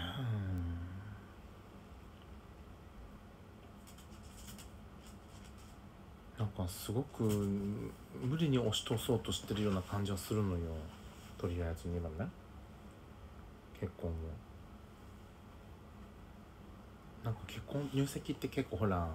A: なんかすごく無理に押し通そうとしてるような感じはするのよとりあえずにはね結婚をなんか結婚入籍って結構ほら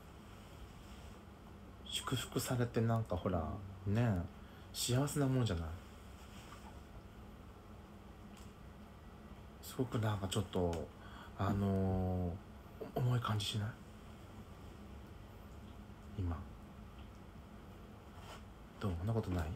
A: 祝福されてなんかほらね幸せなもんじゃないすごくなんかちょっとあのー、重い感じしない？今どう？そんなことない？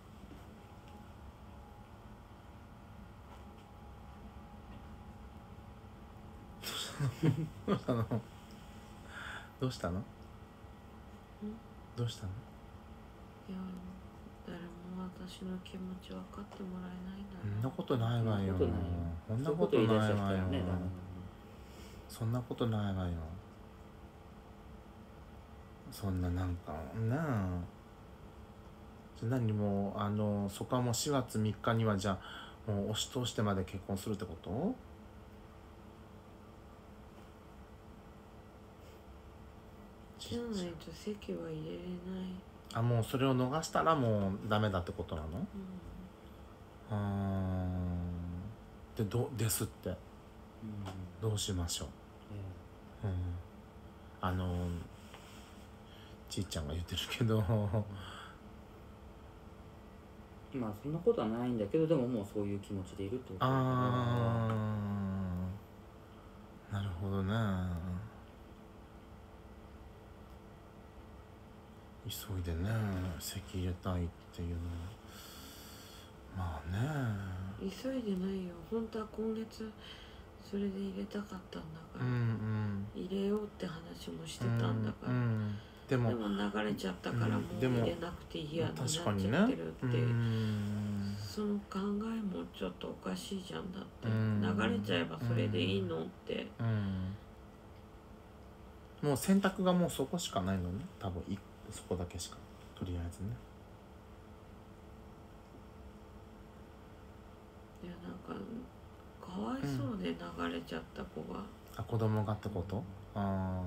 A: どうしたの？どうしたの？どうしたの？
B: いや、誰も私の気持ち分かってもらえないんだな。
A: そんなことないわよ。そんなことないわよ。そんなことないわよ。そんななんかなあ。何もあのそこはもうしがつみっかにはじゃあもう押し通してまで結婚するってこと？
B: じゃないと籍は入れれない。
A: あ、もうそれを逃したらもうダメだってことなの？うん。でどですって、うん、どうしましょう、えー、うん、あのちいちゃんが言ってるけど
C: まあそんなことはないんだけど、でももうそういう気持ちでいるってことだから。
A: ああ、なるほどね。急いでね籍入れたいっていうのはまあね、
B: 急いでないよ。本当は今月それで入れたかったんだから、うんうん、入れようって話もしてたんだから、うんうん、でも、でも流れちゃったからもう入れなくていいやになっちゃってるって、ね、その考えもちょっとおかしいじゃん。だって流れちゃえばそれでいいのって、うん
A: うん、もう選択がもうそこしかないのね、多分そこだけしか、とりあえずね。
B: いや、なんかかわいそうで流れちゃった子が、うん、
A: あ、子供がってこと？ああ、なん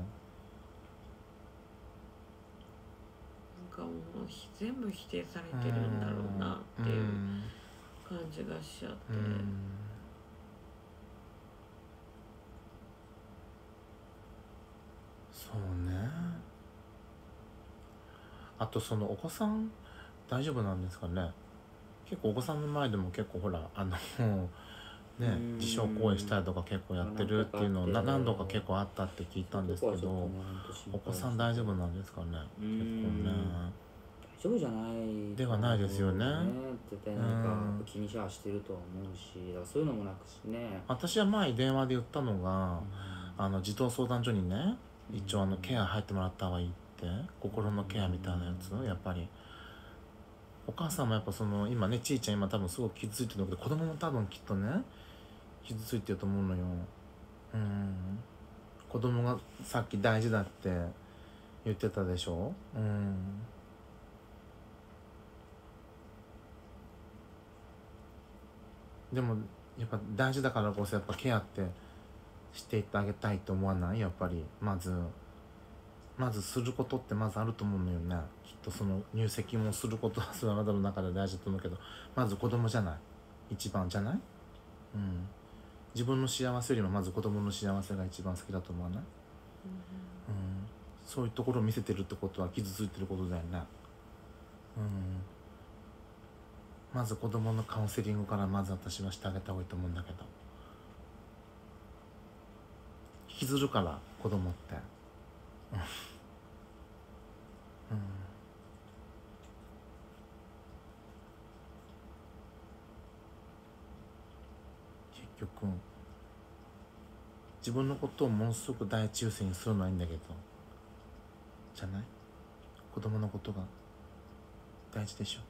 B: かもう全部否定されてるんだろうなっていう感じがしちゃって、うんうん、
A: そうね。あとそのお子さん大丈夫なんですかね。結構お子さんの前でも結構ほらあのね、自傷行為したりとか結構やってるっていうのを何度か結構あったって聞いたんですけど、お子さん大丈夫なんですかね。結構ね
C: 大丈夫じゃない
A: ではないですよね。
C: 絶対なんか気にしはしてるとは思うし、だからそういうのもなくしね。
A: 私は前電話で言ったのが、あの児童相談所にね一応あのケア入ってもらった方がいいって、心のケアみたいなやつ、やっぱりお母さんもやっぱその今ね、ちいちゃん今多分すごく傷ついてるんだけど、子供も多分きっとね傷ついてると思うのよ。うん、子供がさっき大事だって言ってたでしょ。うん、でもやっぱ大事だからこそやっぱケアってしていってあげたいと思わない？やっぱりまずまずすることってまずあると思うのよね。きっとその入籍もすることはそのあなたの中で大事だと思うけど、まず子供じゃない一番じゃない？うん、自分の幸せよりもまず子供の幸せが一番好きだと思わない？うん、うん、そういうところを見せてるってことは傷ついてることだよね。うん、まず子供のカウンセリングからまず私はしてあげた方がいいと思うんだけど、引きずるから子供ってうん、結局自分のことをものすごく第一優先にするのはいいんだけど、じゃない？子供のことが大事でしょ、うん、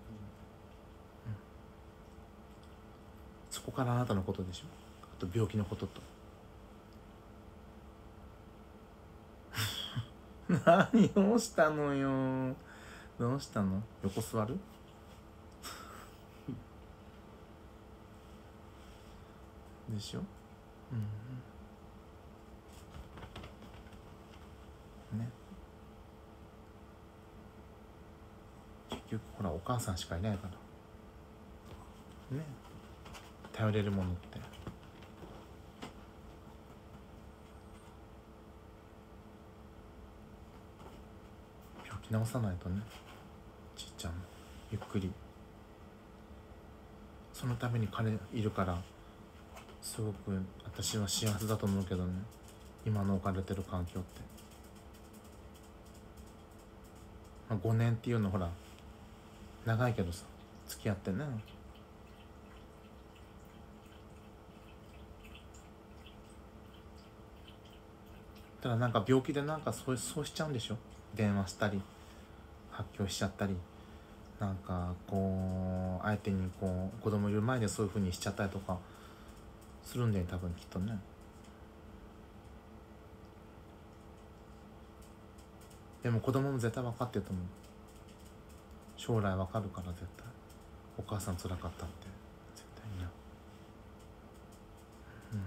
A: そこからあなたのことでしょ、あと病気のことと何どうしたのよ、どうしたの？横座る？でしょ、うん、ね、結局ほらお母さんしかいないからね、頼れるものって病気治さないとね、ちっちゃんもゆっくり、そのために彼いるからすごく私は幸せだと思うけどね、今の置かれてる環境って、まあ、ごねんっていうのほら長いけどさ、付き合ってね。ただなんか病気でなんかそうそうしちゃうんでしょ、電話したり発狂しちゃったり、なんかこう相手にこう子供いる前でそういう風にしちゃったりとかするんだよ多分きっとね。でも子供も絶対分かってると思う。将来分かるから絶対。お母さん辛かったって絶対にね。うん。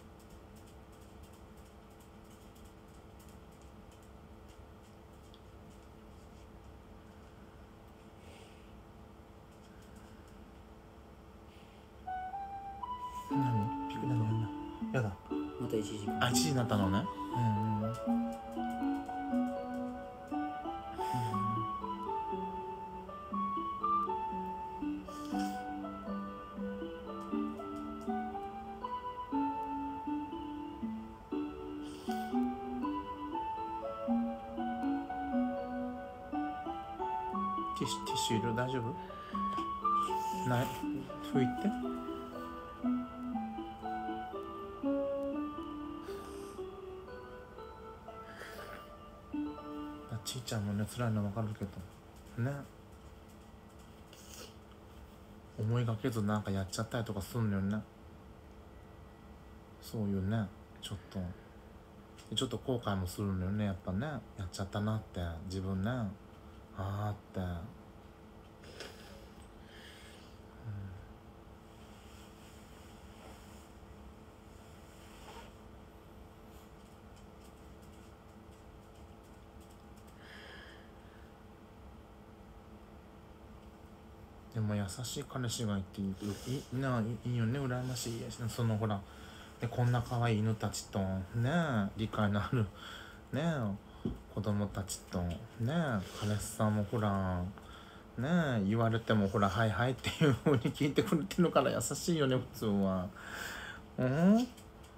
A: 何？ピク何何？やだ。
C: またいちじ
A: あ、いちじになったのね。うんうん。ティッシュ、ティッシュいる？大丈夫？ない？拭いて。あ、ちいちゃんもね辛いの分かるけどね、思いがけずなんかやっちゃったりとかすんのよね。そういうね、ちょっとちょっと後悔もするのよね、やっぱね、やっちゃったなって自分ね、あーって、でも優しい彼氏がいていいないいよね、羨ましい。そのほらでこんな可愛い犬たちとね、理解のあるね子供たちとね、彼氏さんもほらね言われてもほらはいはいっていう風に聞いてくれてるから優しいよね、普通は。うん、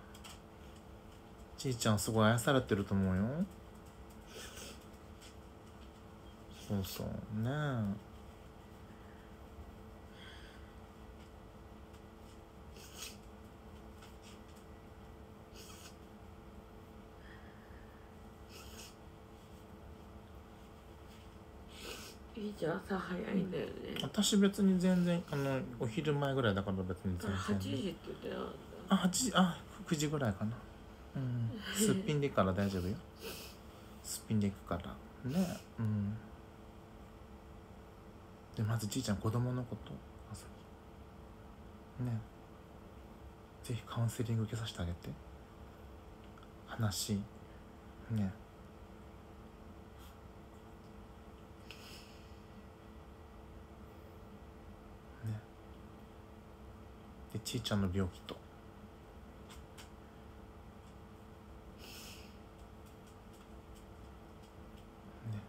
A: ちいちゃんすごい愛されてると思うよ。そうそうね。
B: いいじゃん、朝早いんだよね。
A: 私別に全然あのお昼前ぐらいだから別に全然。
B: はちじって言ってなかった。
A: あ、はちじ、あ、くじぐらいかな。うん、すっぴんでいくから大丈夫よ。すっぴんでいくからね。うん。でまずじいちゃん子供のことね、ぜひカウンセリング受けさせてあげて、話ね。でちいちゃんの病気とね、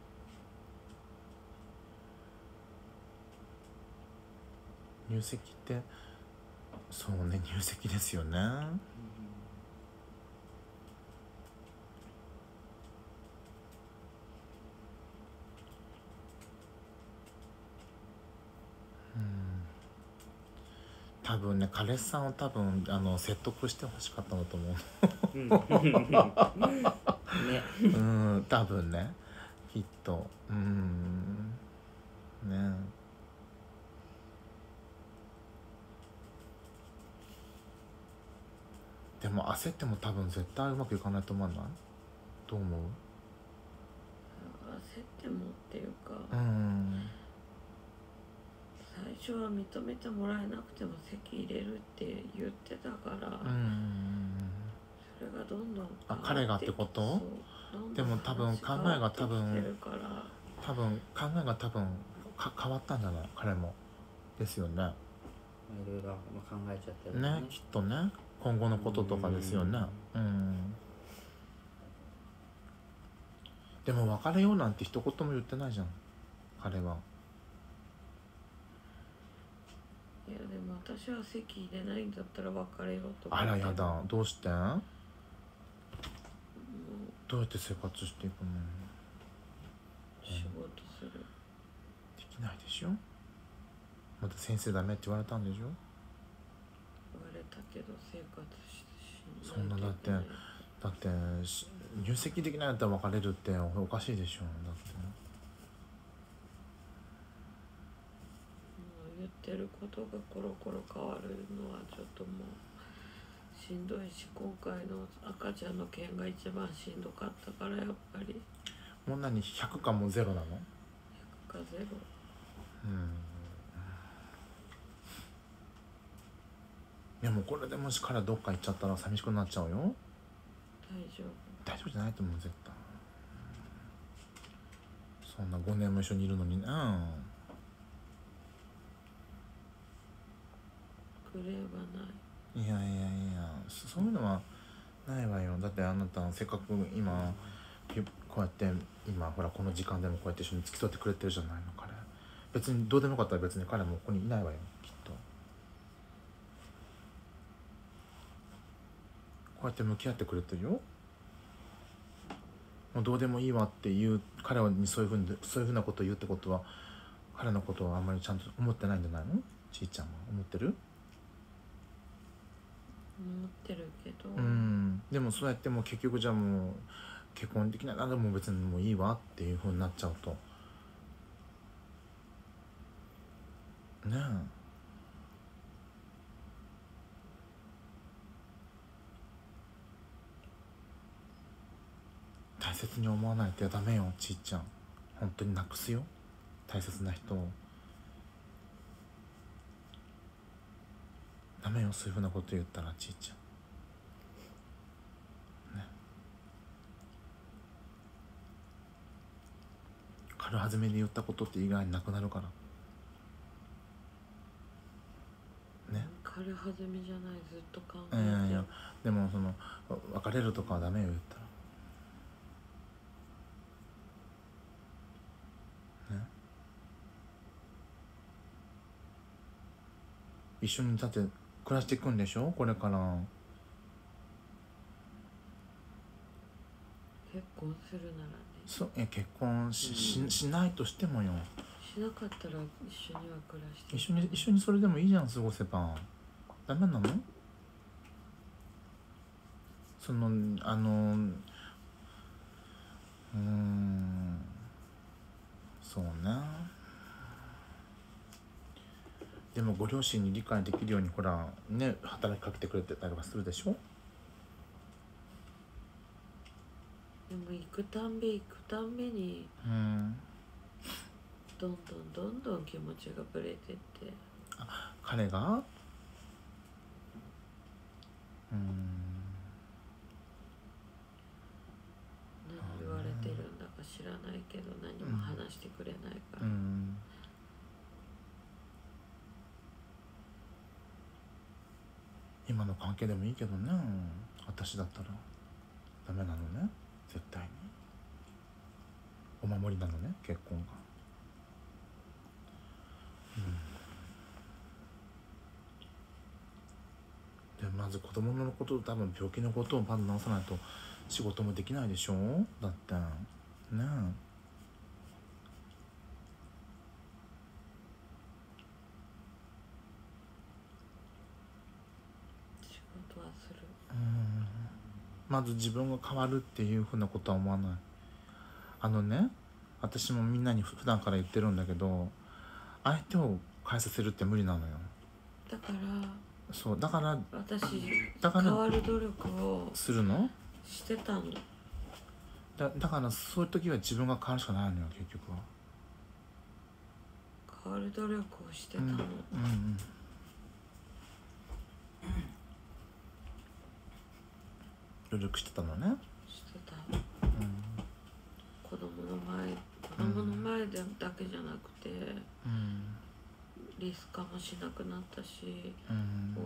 A: 入籍ってそうね、入籍ですよね。多分ね、彼氏さんを多分あの説得してほしかったのと思う。ね、うん、多分ね、きっと、うん、ね。でも焦っても多分絶対うまくいかないと思わない？どう思う？
B: 焦ってもっていうか、
A: うん。
B: 最初は認めてもらえなくても籍入れるって言ってたから、
A: うん、
B: それがどんどん
A: あ、彼がってこと？でも多分考えが多分多分考えが多分か変わったんじゃない？彼もですよね。
C: いろいろ考えちゃってる
A: ね、きっとね、今後のこととかですよね。うん、うん、でも別れようなんて一言も言ってないじゃん、彼は。
B: いやでも私は籍入れないんだったら別れようと思って。
A: あらやだ、どうして
B: もう
A: どうやって生活していくの？
B: 仕事する。
A: できないでしょ。また先生ダメって言われたんでしょ。
B: 言われたけど生活し
A: そんなだってだって入籍できないんだったら別れるっておかしいでしょ。だって
B: もう言ってることがコロコロ変わるのはちょっともうしんどいし、今回の赤ちゃんの件が一番しんどかったから、やっぱり
A: もう何ひゃくかもゼロなの？
B: ひゃくかゼロ。
A: うんいやもうこれでもし彼どっか行っちゃったら寂しくなっちゃうよ。
B: 大丈夫。
A: 大丈夫じゃないと思う絶対。そんなごねんも一緒にいるのにね。
B: グレーはない。
A: いやいやいや、そういうのはないわよ。だってあなたせっかく今こうやって今ほらこの時間でもこうやって一緒に付き添ってくれてるじゃないの彼。別にどうでもよかったら別に彼もここにいないわよきっと。こうやって向き合ってくれてるよ。もうどうでもいいわっていう彼にそういうふうにそういうふうなことを言うってことは彼のことをあんまりちゃんと思ってないんじゃないの？ちいちゃんは思ってる？
B: 思ってるけど、
A: うんでもそうやってもう結局じゃあもう結婚できないならもう別にもういいわっていうふうになっちゃうとねえ大切に思わないとダメよちいちゃん。本当になくすよ大切な人を。ダメよそういうふうなこと言ったらちいちゃんね。軽はずめで言ったことって意外になくなるからね。
B: 軽はずみじゃない、ずっと考え
A: いやい
B: て
A: やでもその別れるとかはダメよ言ったらね。一緒にだって暮らしていくんでしょこれから。
B: 結婚するならね。
A: そういや結婚 し,、うん、し, しないとしてもよ。
B: しなかったら一緒には暮らして
A: 一緒に一緒にそれでもいいじゃん過ごせば。ダメなの？そのあのうーんそうね。でもご両親に理解できるようにほらね働きかけてくれてたりはするでしょ。
B: でも行くたんび行くたんびに
A: うん
B: どんどんどんどん気持ちがぶれてって。
A: あ彼がうん
B: 何言われてるんだか知らないけど何も話してくれないから、
A: うん今の関係でもいいけどね。私だったらダメなのね絶対に。お守りなのね結婚が。うんでまず子供のこと多分病気のことをまず直さないと仕事もできないでしょだってねえ。うんまず自分が変わるっていうふうなことは思わない。あのね私もみんなに普段から言ってるんだけど相手を変えさせるって無理なのよ。
B: だから
A: そうだから
B: 私
A: だから
B: 変わる努力を
A: するの
B: してたの。
A: だだからそういう時は自分が変わるしかないのよ結局は。
B: 変わる努力をしてたの、
A: うんうんうん努力してたのね。
B: してた、
A: うん、
B: 子供の前子供の前でだけじゃなくて、
A: うん、
B: リスカもしなくなったし、
A: うん、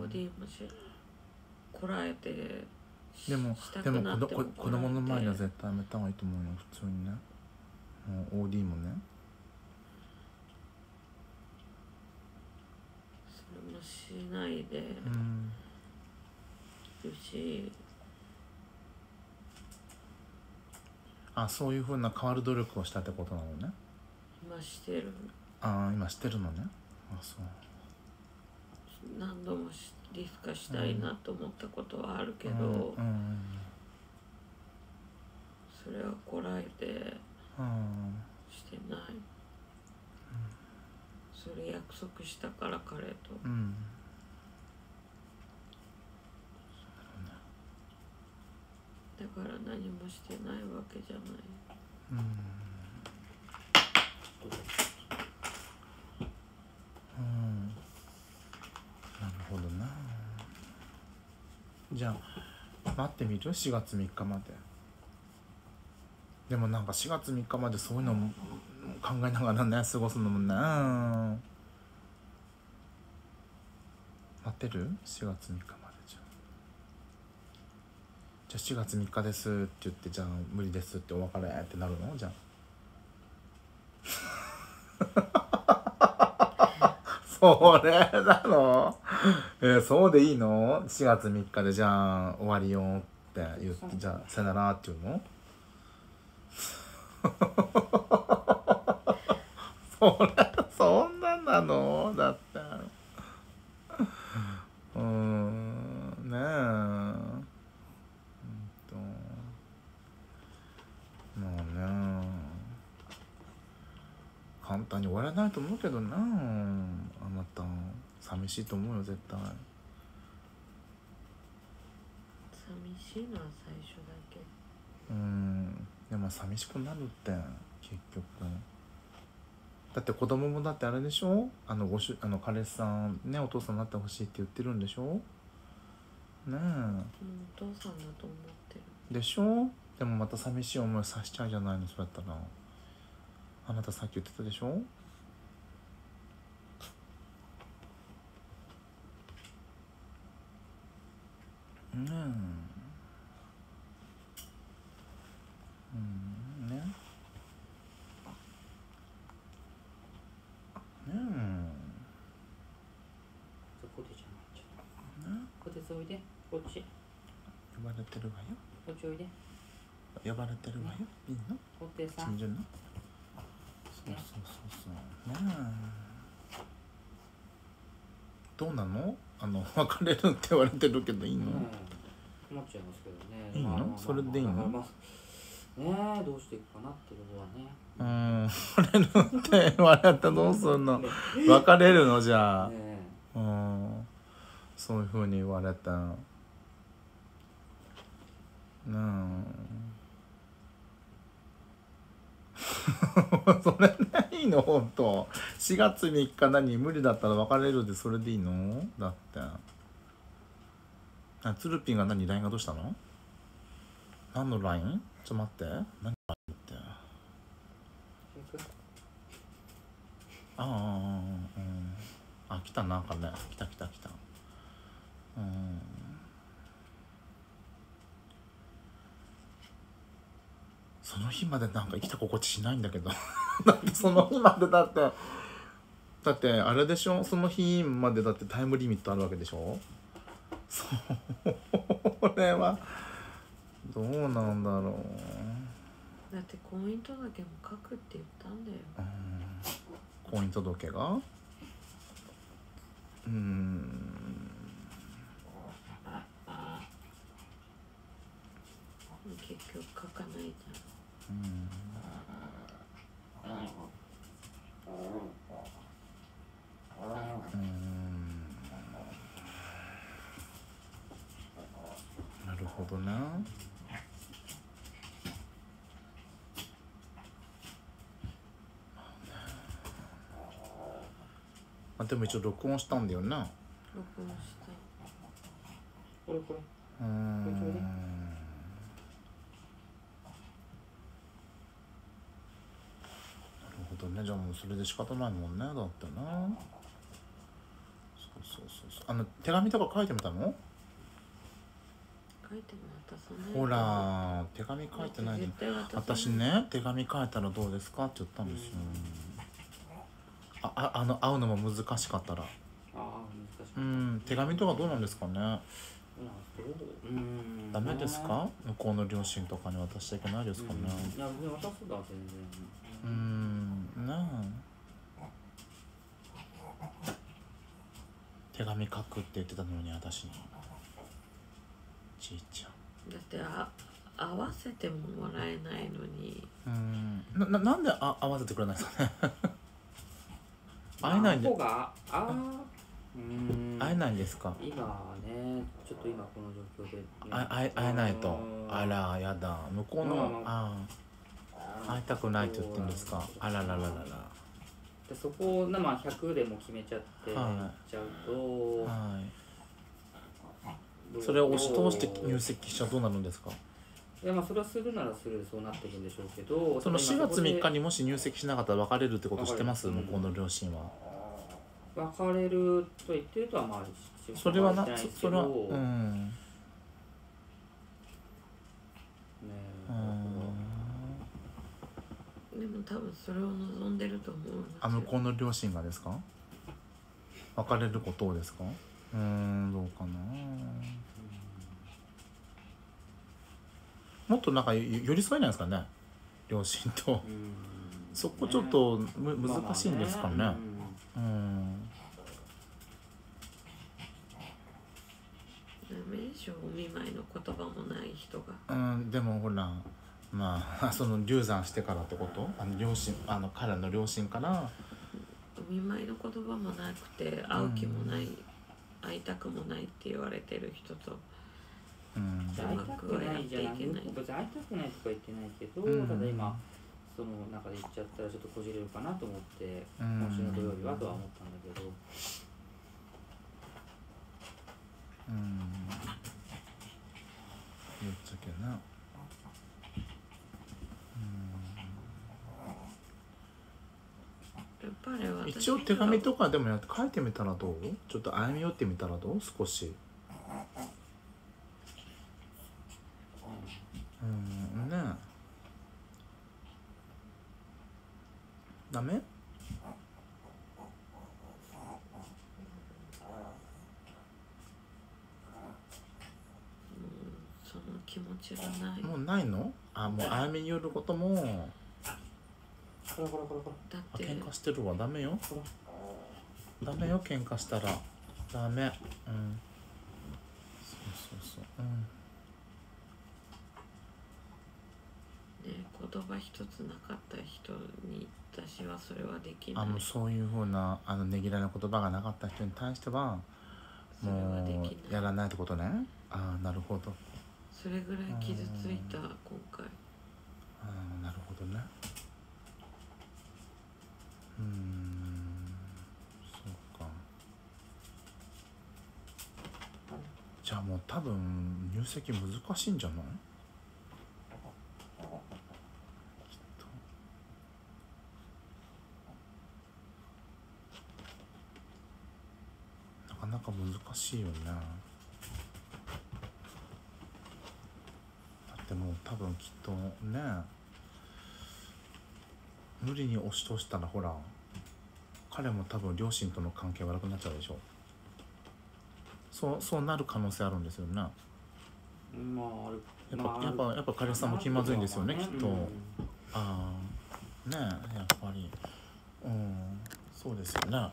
B: オーディーもしこらえて
A: でも
B: した
A: でも
B: くなっても
A: 子子供の前では絶対やめた方がいいと思うよ普通にね。もう オーディー もね。
B: それもしないで
A: うん
B: るし、
A: あ、そういうふうな変わる努力をしたってことなのね。
B: 今してる。
A: ああ、今してるのね。あ、そう。
B: 何度もリス化したいなと思ったことはあるけど、
A: うんうん
B: それはこらえてしてない、うん、それ約束したから彼と、
A: うん、
B: だから何もしてないわけじゃない、
A: うんうん、なるほどな。じゃあ待ってみる？しがつみっかまで。でもなんかしがつみっかまでそういうのも考えながらね過ごすのもね。待ってる？しがつみっかまで。じゃあじゃあしがつみっかですって言って、じゃあ無理ですってお別れってなるの？じゃあそれなの？えー、そうでいいの？しがつみっかでじゃあ終わりよって言って、じゃあさよならって言うの？それそんななの？だってうーんねえ、うんとまあね、簡単に終わらないと思うけどな。あなた寂しいと思うよ絶対。
B: 寂しいのは最初だけ。
A: うん、でも寂しくなるって結局。だって子供もだってあれでしょ、あのごしゅあの彼氏さんね、お父さんになってほしいって言ってるんでしょねえ。
B: もうお父さんだと思ってる
A: でしょ。でもまた寂しい思いさせちゃうじゃないの。そうやったらあなたさっき言ってたでしょ。ねえ、うんねねえ、
C: そこでじゃないじゃん。こてつおいで、こっち。
A: 呼ばれてるわよ。
C: こっちおいで。
A: 呼ばれてるわよ。いいの？
C: こてつさん。
A: 信じるの？そうそうそうそう。ねえ。どうなの？あの別れるって言われてるけどいいの？うん、
C: 思っちゃいますけどね。
A: いいの？
C: まあまあまあ、
A: それでいいの？
C: まあまあねえ、どうしていくかなっていうのはね。
A: うん、別れるって言われたらどうすんの？別れるの？じゃあ、ね、うん、そういうふうに言われた。うん。それでいいの？ほんとしがつみっか何無理だったら別れるでそれでいいの？だってあ、ツルピンが何 ライン がどうしたの？何の ライン？ ちょっと待って、何 ライン ってああ、うん、あ、来たなんかね、来た来た来た。うん、その日までなんか生きた心地しないんだけどだってその日までだってだってあれでしょ、その日までだってタイムリミットあるわけでしょ。それはどうなんだろう。
B: だって婚姻届も書くって言ったんだよ。
A: うん、婚姻届がうーん
B: 結局書かないじゃん。
A: うんうんなるほどな。あ、でも一応録音したんだよな。
B: 録音した。
C: これこれ。
A: うーん。なるほどね。じゃあもうそれで仕方ないもんね。だってな。そうそうそうそう。あの手紙とか書いてみたの？
B: 書いても渡さない。
A: ほら手紙書いてないの。私ね手紙書いたらどうですかって言ったんですよ。あああの会うのも難しかったら。
C: ああ難し
A: うん手紙とかどうなんですかね。
C: そううん
A: ダメですか、向こうの両親とかに渡しちゃいけないですかね。
C: うんいや別に渡すだ全然
A: うんねえ手紙書くって言ってたのに私にちいちゃん
B: だってあ合わせてももらえないのに
A: うんなななんであ合わせてくれないですかね会えないんで
C: あがあうん
A: 会えないんですか。
C: 今ねちょっと今この状況で
A: あ会え会えないと。あらやだ向こうの、
C: うん
A: ああ会いたくないと言ってるんですか。あららららら
C: でそこをまあひゃくでも決めちゃって
A: はい
C: 行っちゃうと、
A: はいそれを押し通して入籍しちゃうとどうなるんですか。
C: いやまあそれはするならするでそうなってるんでしょうけど、
A: そのしがつみっか
C: に
A: にもし入籍しなかったら別れるってこと知ってます、
C: 別れる
A: 向こうの両親は。
C: 別れると言ってるとはまあ
A: それはな
C: 言ってないです
A: それは
C: けど
A: うん
C: ねえ
B: でも多分それを望んでると思うんですよ。
A: あ向こうの両親がですか。別れることをですか。うーんどうかな。もっとなんかよ寄り添えないですかね両親と。
C: うん
A: そこちょっとむ難しいんですかね。
C: まあまあね
A: うん
B: ダメでしょお見舞いの言葉もない人が。
A: うんでもほらまあその流産してからってこと。あの両親あの彼の両親から
B: お見舞いの言葉もなくて会う気もない、うん、会いたくもないって言われてる人と
A: うん
C: 会いたくないじゃなくて別に会いたくないとか言ってないけど、
A: うん、
C: ただ今その中で言っちゃったらちょっとこじれるかなと思って、
A: うん、
C: 今週の土曜日はとは思ったんだけど
A: うん言っちゃけな。
B: やっぱり私
A: 一応手紙とかでもやって書いてみたらどう。ちょっと歩み寄ってみたらどう少し。うんねダメ。
B: その気持ちがない。
A: もうないの。あもう歩み寄ることも
C: これこれこれこ
B: だって
A: 喧嘩してるわ。ダメよダメよ喧嘩したらダメ。うんそうそうそううん
B: ね、言葉一つなかった人に私はそれはできない。
A: あもうそういうふうなあのねぎらいの言葉がなかった人に対しては
B: それは
A: も
B: できないう
A: やらないってことね。ああなるほど。
B: それぐらい傷ついた今回。
A: ああなるほどね。うーんそうか。じゃあもう多分入籍難しいんじゃない。なかなか難しいよね。だってもう多分きっとね無理に押し通したらほら彼も多分両親との関係悪くなっちゃうでしょ。そうそうなる可能性あるんですよね。
C: まあある
A: やっぱ、
C: まあ、
A: やっぱやっぱ彼氏さんも気まずいんですよね、きっと、
C: うん、
A: ああねえやっぱりうんそうですよね。うん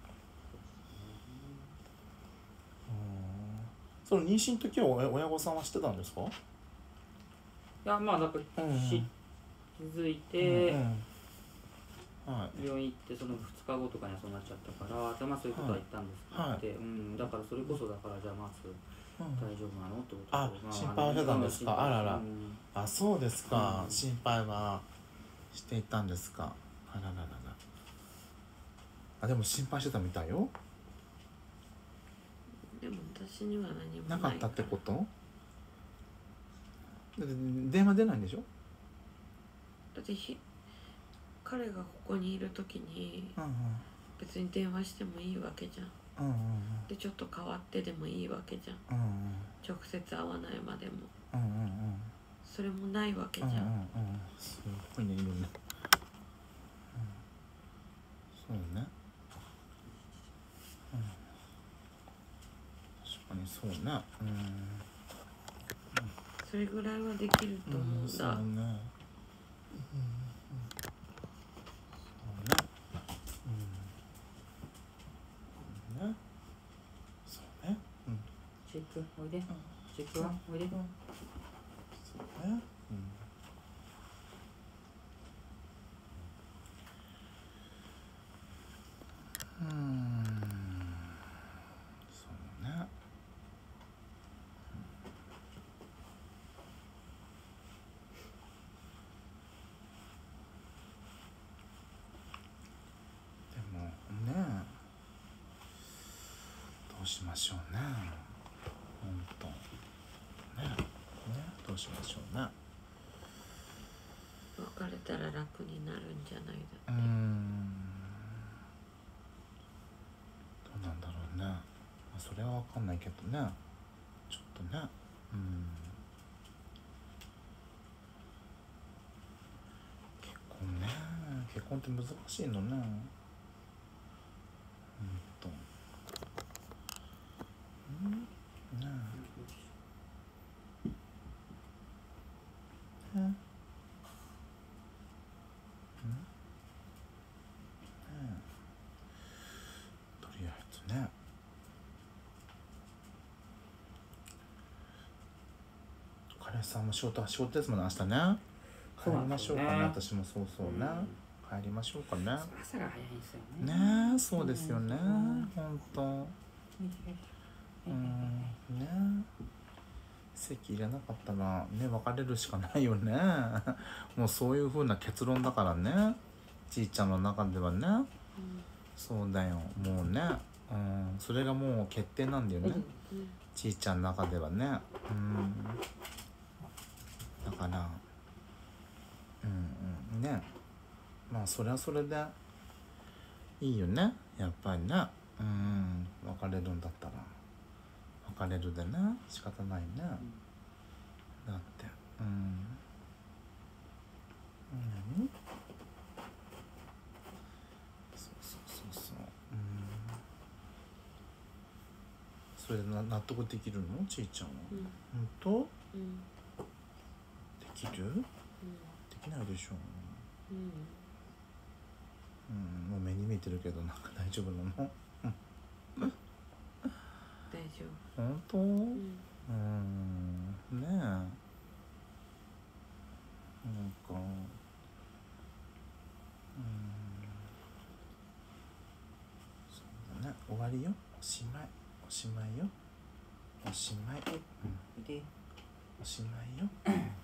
A: その妊娠の時は親親御さんは知ってたんですか。
C: いやまあなんか
A: うんうん
C: し気づいて、
A: うんうんはい、
C: 病院行ってそのふつかごとかにはそうなっちゃったからじゃあまあそういうことは言ったんですけど、
A: はい
C: ってうん、だからそれこそだからじゃあまず
A: うん
C: 大丈夫なのってこと
A: あ
C: ま
A: 心配はしてたんですか
C: 心配
A: あらら
C: うん
A: あそうですか、
C: うん
A: 心配はしていたんですか。あららららあでも心配してたみたいよ。
B: でも私には何もな
A: ないかったってこと。だって電話出ないんでしょ。
B: だってひ彼がここにいる時に
A: うんうん
B: 別に電話してもいいわけじゃん。
A: うんうん
B: でちょっと変わってでもいいわけじゃん。
A: うん
B: 直接会わないまでも
A: うんうんうん
B: それもないわけじゃん。
A: うんうんうんすごいねいるね、うん、そうね、 かにそうね。うん。
B: それぐらいはできると思うんだ。
A: そうね。うん。そうね。うん。ね。そうね。うん。
C: チェックおいで。チェックはおいで。
A: そうね。うん。うん。そうね。でもね、どうしましょうね。ほんとね。ね、どうしましょうね。
B: 別れたら楽になるんじゃない
A: うー
B: だって。
A: ん、どうなんだろうね。まあ、それは分かんないけどね、ちょっとね。うん、結婚ね、結婚って難しいのね。ほんとうんねえねうんとりあえずね、彼氏さんも仕事仕事ですもんね、明日ね。帰りましょうかね。私もそうそうね、帰りましょうかね。
C: 朝が早いんですよね。
A: ねえ、そうですよね、ほんと。うんね、籍入れなかったらね、別れるしかないよね。もうそういう風な結論だからね、ちいちゃんの中ではね。
B: うん、
A: そうだよ、もうね、うん、それがもう決定なんだよね、
B: うん、
A: ちいちゃんの中ではね。うん、だからうんうんね、まあそれはそれでいいよね、やっぱりね。うん、別れるんだったら別れるでね、仕方ないね、だってうん何そうそうそうそう、うん、それで納得できるの、ちいちゃんは。
B: うん、
A: ほんと
B: うん、
A: できる、
B: うん、
A: できないでしょ
B: うん、
A: うん、もう目に見えてるけど、なんか大丈夫なの？
B: 大丈夫。
A: 本当？
B: う
A: うん、ねえ、なんか、うん、そうだね、終わりよ、おしまい、おしまいよ、おしまい、うん、おしまいよ、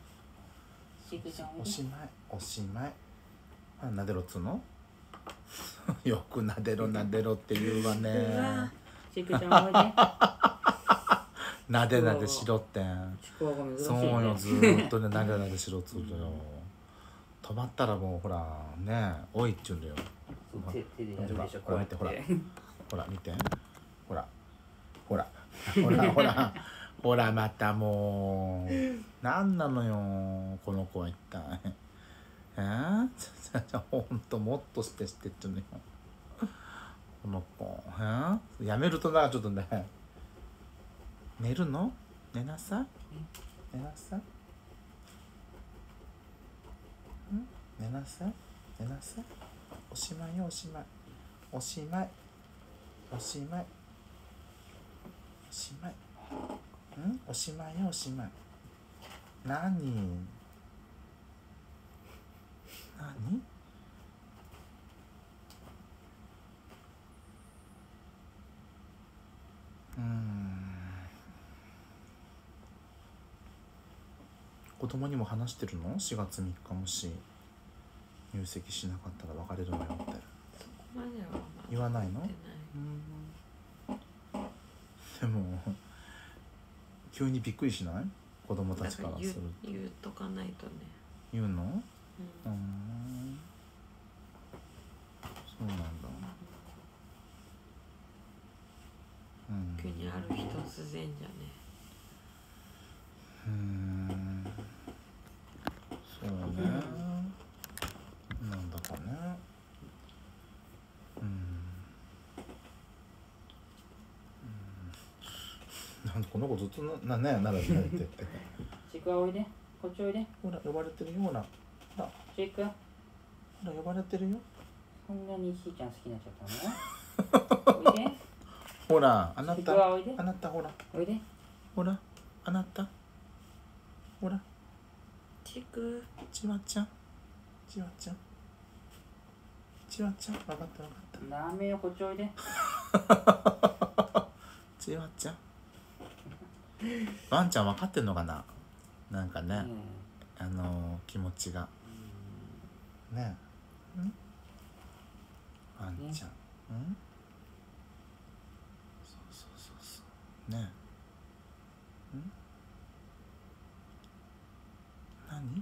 A: おしまい、おしまい。あ、なでろっつうの？よくなでろなでろって言うわね。
C: ちくちゃんおいで。
A: なでなでしろってそうよ、ずーっとね、なでなでしろっつうのよ。止まったらもうほらね、おいっちゅうんだよ。ほら見て、ほらほら見て、ほらほらほらほらほら、またもうなんなのよこの子は一体。えー、ほんともっとしてしてって言うのよこの子。えー、やめるとな、ちょっとね、寝るの？寝なさい。寝なさい。ん？寝なさい。寝なさい。おしまいよ、おしまい。おしまい。おしまい。おしまい。ん？おしまいよ、おしまい。なに？なに？うーん。子供にも話してるの？しがつみっかもし入籍しなかったら別れるのよって。
B: そこまでは
A: 言わないの？
B: 言ってない。
A: うん。でも急にびっくりしない？子供たちからすると。
B: 言う、言うとかないとね。
A: 言うの？
B: うん。
A: うーん。そうなんだ。うん。
B: 急にある日突然じゃね。
A: うーん。そうね。なんだかね。うん。 この子ずっとなねなら慣れてって
C: ちくわおいで、こっちおいで。
A: ほら呼ばれてるよほらほら
C: ちくわ
A: ほら呼ばれてるよ
C: そんなにしーちゃん好きになっちゃったのおいで。
A: ほらあな
C: ちく
A: た
C: わおいで。
A: あなたほら
C: おいで。
A: ほらあなたほら
B: ちく
A: ちわちゃんちわちゃんちわちゃん分かった分かった
C: ダメよ、こっちおいで。
A: ちわちゃんワンちゃん分かってんのかななんかね、
C: ね
A: あのー、気持ちがねんワンちゃん、んそうそうそうそうねん何うん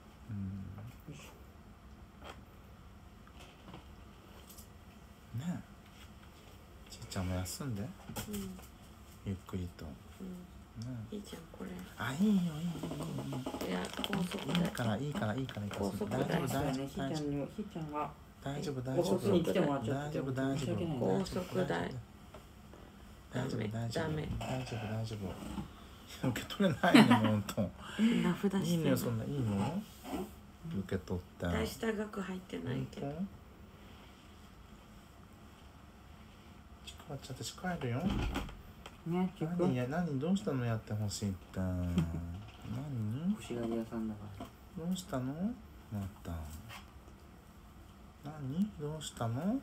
A: ねえちいちゃんも休んで
B: うん
A: ゆっくりと
B: うん
A: ね
B: いいじゃんこれ。
A: あいいよいいよいいよ
B: いや高速
A: いい
B: で
A: からいいからいいからいいから
B: 高速
A: 大丈夫
C: そうだね、
A: 大丈夫
C: しーちゃんにも、しーちゃんが
A: 大丈夫大
C: ご
A: 丈夫
C: 夫に来てもらっちゃって
A: 大丈夫大丈夫
C: 申し訳ないね
B: 高速代
A: 大丈夫大丈夫大丈夫
B: ダメ
A: 大丈夫大丈夫受け取れないねほんと
B: 名札
A: いい
B: してる
A: ねそんないいの受け取って
B: 大した額入ってないけど。
A: ほんとちくわちゃん私帰るよ
C: ね、ちくわ
A: 何や何どうしたのやってほしいって何
C: 腰がり屋さんだから
A: どうしたのまた何どうしたの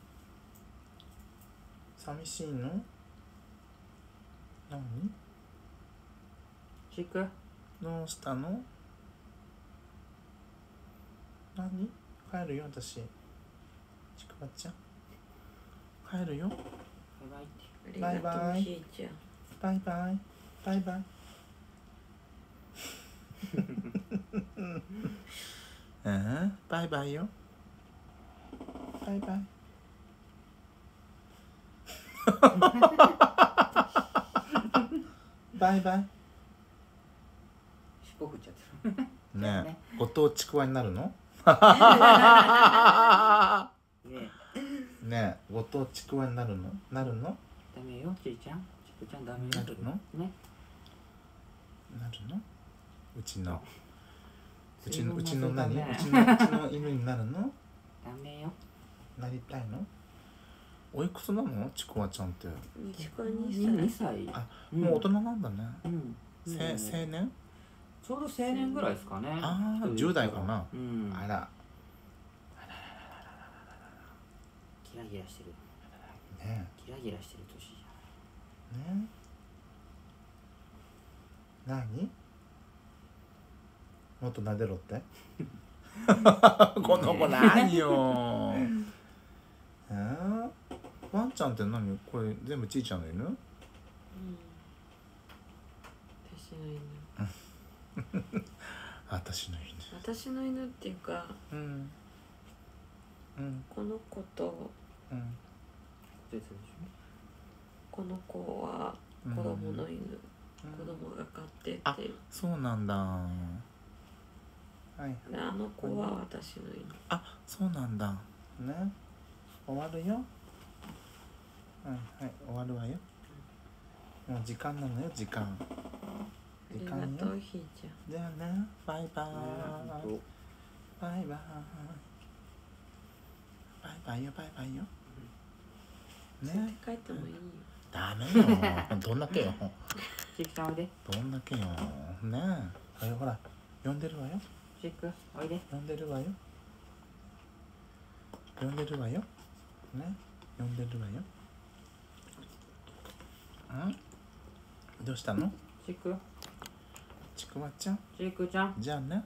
A: 寂しいの何
C: ちくわ
A: どうしたの何帰るよ私ちくわちゃん帰るよ
C: バイバイって
B: ありがとう
A: バイバイ
B: ひーちゃん。
A: バイバイバイバイうんバイバイよバイバイバイバイ
C: 尻尾振っちゃってる
A: ねえご当地ちくわになるの
C: ね
A: ねえご当地ちくわになるのなるの
C: ダメよ、ちーちゃんちくちゃんダメよ
A: なるの
C: ね
A: なるのうちのうち
C: 随分
A: のうちの何
C: 混ぜ
A: うちのうちの犬になるの
C: ダメよ
A: なりたいのおいくつなのちくわちゃんって
B: ちくわに
C: に
B: さい。
C: さい
A: あもう大人なんだね
C: うん
A: せ
C: ね
A: 青年
C: ちょうど青年ぐらいですかね
A: ああじゅう代かな
C: うん
A: あら
C: ギラギラしてる
A: ね
C: ギラギラしてる年じ
A: えねえ何もっと撫でろってこの子何よえー、ワンちゃんって何これ全部ちいちゃんの犬
B: うん。私の犬。
A: 私の犬
B: 私の犬っていうか
A: うんうん
B: この子と
A: うん
C: ゃん出てるでし
B: この子は子供の犬。
A: うん
B: 子供が飼って
A: あ
B: っていう。
A: そうなんだはい
B: であの子は私の犬。
A: あそうなんだね終わるよはいはい終わるわよもう時間なのよ時間
B: あ
A: 時間よ
B: りがとうひーちゃん。
A: じゃあねバイバ
C: ょ
A: ーイ
C: ね
A: バイバイバイバイよバイバイよ
B: 連れ
A: ね
B: て帰ってもいいよ。
A: ダメよどんだけよ
C: ちくちゃんおいで
A: どんだけよねえほら呼んでるわよ
C: ちくおいで
A: 呼んでるわよ呼んでるわよね呼んでるわよんどうしたの
C: ちく
A: ちくわちゃん
C: ちくちゃん
A: じゃあね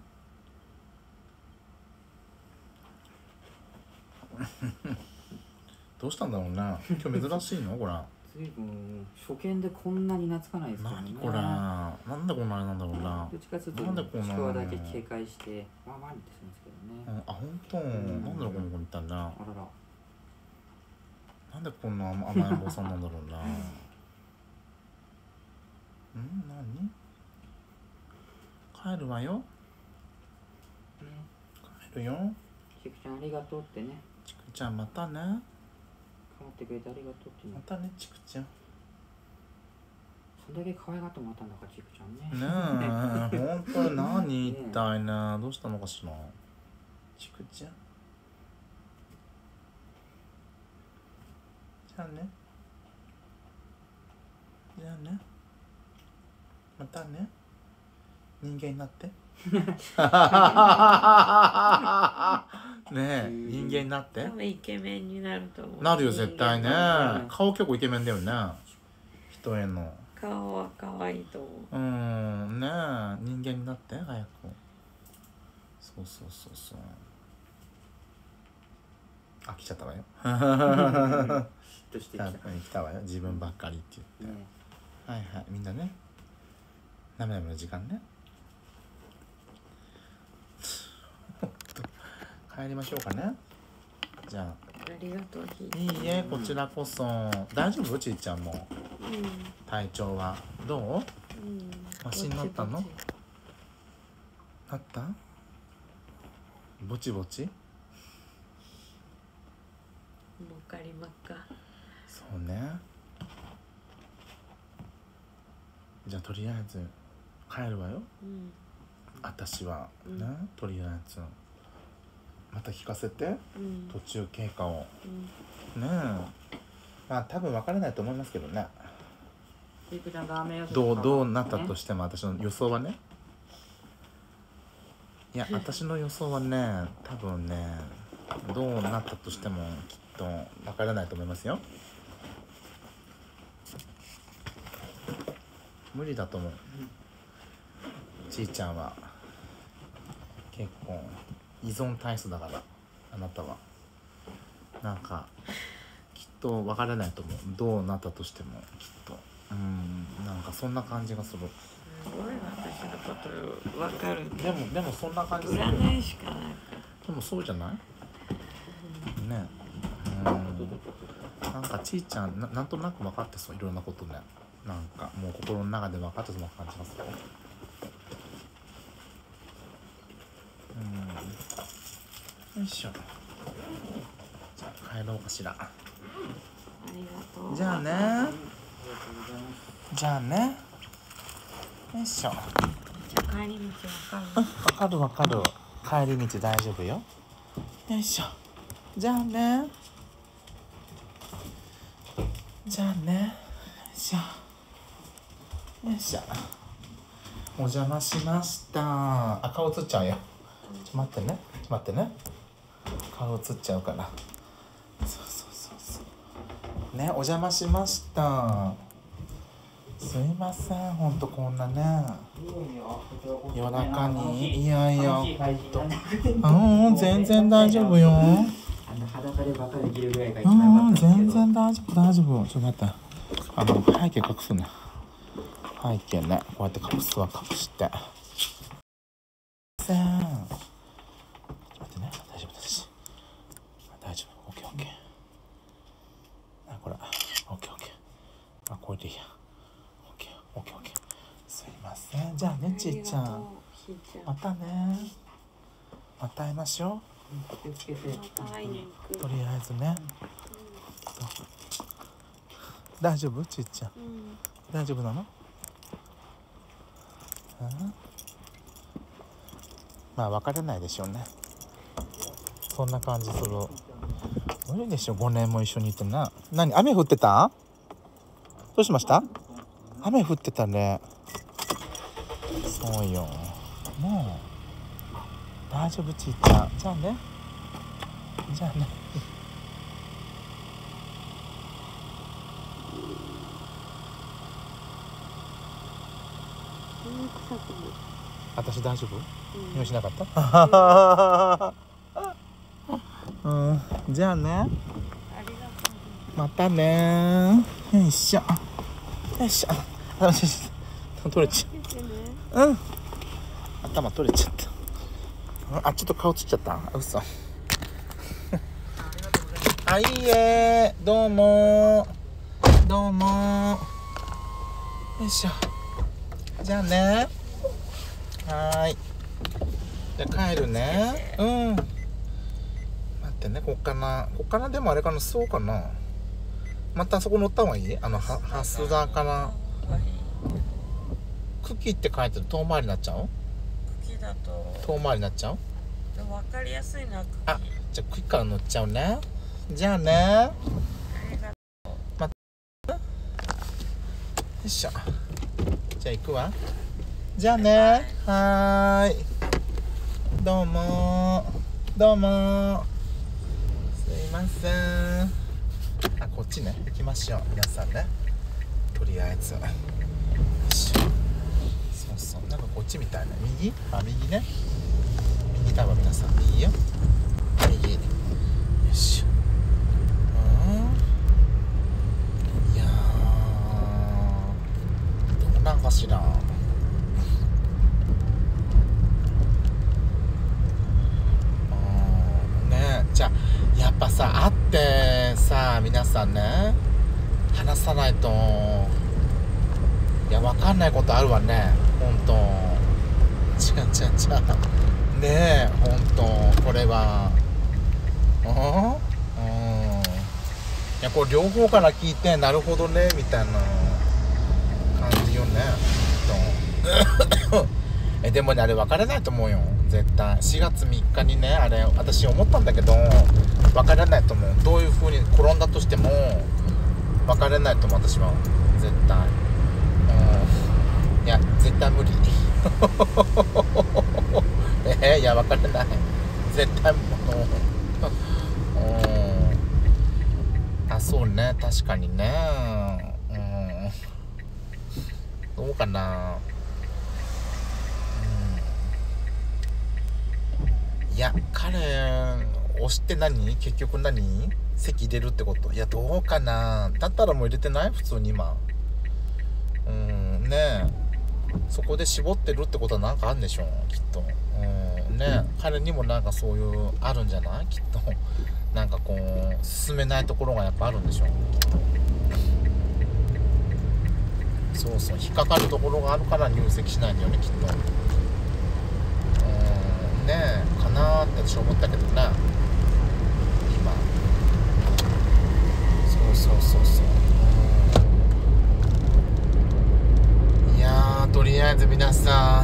A: どうしたんだろうね今日珍しいのこれ
C: ずいぶん初見でこんなに懐かないですけどね
A: 何これなんでこんなあれなんだろうな
C: どっちかというと
A: なんでこんな
C: ちくわだけ警戒してワンワンってするんですけどね
A: うんあ本当
C: ん
A: なんだろうこの子みたいな
C: あらら
A: なんでこんな甘甘えん坊さんなんだろうなうん何帰るわよ
C: ね
A: 帰るよ
C: ちくちゃんありがとうってね
A: ちくちゃんまたね
C: 構ってくれてありがとうってね
A: またねちくちゃん
C: それだけ可愛がってもらったんだからちくちゃんね。
A: ねえ本当に何一体ねどうしたのかしらちくちゃん。じゃあねじゃあねまたね人間になってねえ人間になって
B: 多分イケメンになると思う。
A: なるよ絶対ね
B: 人
A: 顔結構イケメンだよね人への
B: 顔は可愛いと思う。
A: うんねえ人間になって早くそうそうそうそうあ来ちゃったわよ
C: としてきた。
A: 来たわよ自分ばっかりって言って、ね、はいはいみんなね涙の時間ね帰りましょうかねじゃあ
B: ありがとうひ
A: いいえこちらこそ大丈夫ちいちゃんも
B: うん
A: 体調はどう
B: うん
A: マシになったの
B: ぼち
A: なったぼちぼち
B: ぼちもうかりまっか。
A: そうねじゃあとりあえず帰るわよ
B: うん
A: 私は
B: うん
A: ねとりあえずまた聞かせて
B: うん
A: 途中経過を
B: うん
A: ねえまあ多分分からないと思いますけどね
C: ちくちゃんラーメン屋
A: どうどうなったとしても私の予想はねいや私の予想はね多分ねどうなったとしてもきっと分からないと思いますよ無理だと思う、うん、ちいちゃんは結構依存体質だからあなたはなんかきっと分からないと思うどうなったとしてもきっとうんなんかそんな感じがする
B: すごい私のこと分かる。
A: でもでもそんな感じする
B: 占いしかない。
A: でもそうじゃないねうんなんかちいちゃん な, なんとなく分かってそういろんなことねなんかもう心の中で分かってそうな感じがするうんよいしょじゃあ帰ろうかしら
B: ありがとう。
A: じゃあねじゃあねよいしょ
B: じゃあ帰り道わかる？
A: わかるわかる帰り道大丈夫よよいしょじゃあねじゃあねよいしょよいしょお邪魔しましたあ顔映っちゃうよちょっと待ってねちょっと待ってね顔映っちゃうからそうそうそうそうねお邪魔しましたすいませんほんとこんなね夜中にいやいやほんとうん全然大丈夫ようん全然大丈夫大丈夫ちょっと待ってあの背景隠すね背景ねこうやって隠すわ隠してせんちょっと待ってね大丈夫です大丈夫オッケーオッケーあこれオッケーオッケーあこれでいいやオッケーオッケーオッケーすいませんじゃあねちいちゃんまたねまた会いましょう
C: 気をつけて
A: とりあえずね、うん、大丈夫ちいちゃん、うん、大丈夫なの、うん、まあ分からないでしょうねそんな感じする無理でしょごねんも一緒にいてな何雨降ってたどうしました雨降ってたねそうよもう大丈夫ちいちゃんじゃあねじゃあね私大丈夫匂いしなかったうん、じゃあねまたねよいしょよいしょあ取れちゃううん頭取れちゃったあ、ちょっと顔つっちゃった。嘘。あ、いいえ。どうも。どうも。よいしょ。じゃあね。はーい。じゃあ帰るね。うん。待ってね、こっから。こっからでもあれかな、そうかな。またそこ乗った方がいい？あの、は、蓮田から。 茎って書いてる遠回りになっちゃう？
B: 茎だと
A: 遠回りになっちゃう？
B: 分かりやすいな。茎。
A: あ、じゃあ茎から乗っちゃうね。じゃあね。
B: ありがとう。
A: まよいしょ。じゃあ行くわ。じゃあね。はーい。どうもどうもすいません。あ、こっちね。行きましょう皆さんね。とりあえず。よいしょ。そうそう。なんかこっちみたいな。右？あ、右ね。右だわ皆さん。右よ。右。よいしょ。うん。いやー、どうなんかしら。じゃあやっぱさ会ってさ皆さんね話さないといや分かんないことあるわね。ほんと違う違う違うねえほんとこれはうんうんいやこれ両方から聞いてなるほどねみたいな感じよねほんとえでもねあれ分からないと思うよ絶対。しがつみっかにねあれ私思ったんだけど分からないと思う。どういう風に転んだとしても分からないと思う私は絶対。うんいや絶対無理えー、いや分からない絶対もううんあそうね確かにねうんどうかな。いや彼押して何結局何席入れるってこと？いやどうかな。だったらもう入れてない普通に今うんねえそこで絞ってるってことはなんかあるんでしょきっとうんねえ彼にもなんかそういうあるんじゃないきっとなんかこう進めないところがやっぱあるんでしょ。そうそう引っかかるところがあるから入籍しないんだよねきっと。ねえかなーって私思ったけどね今そうそうそうそういやーとりあえず皆さ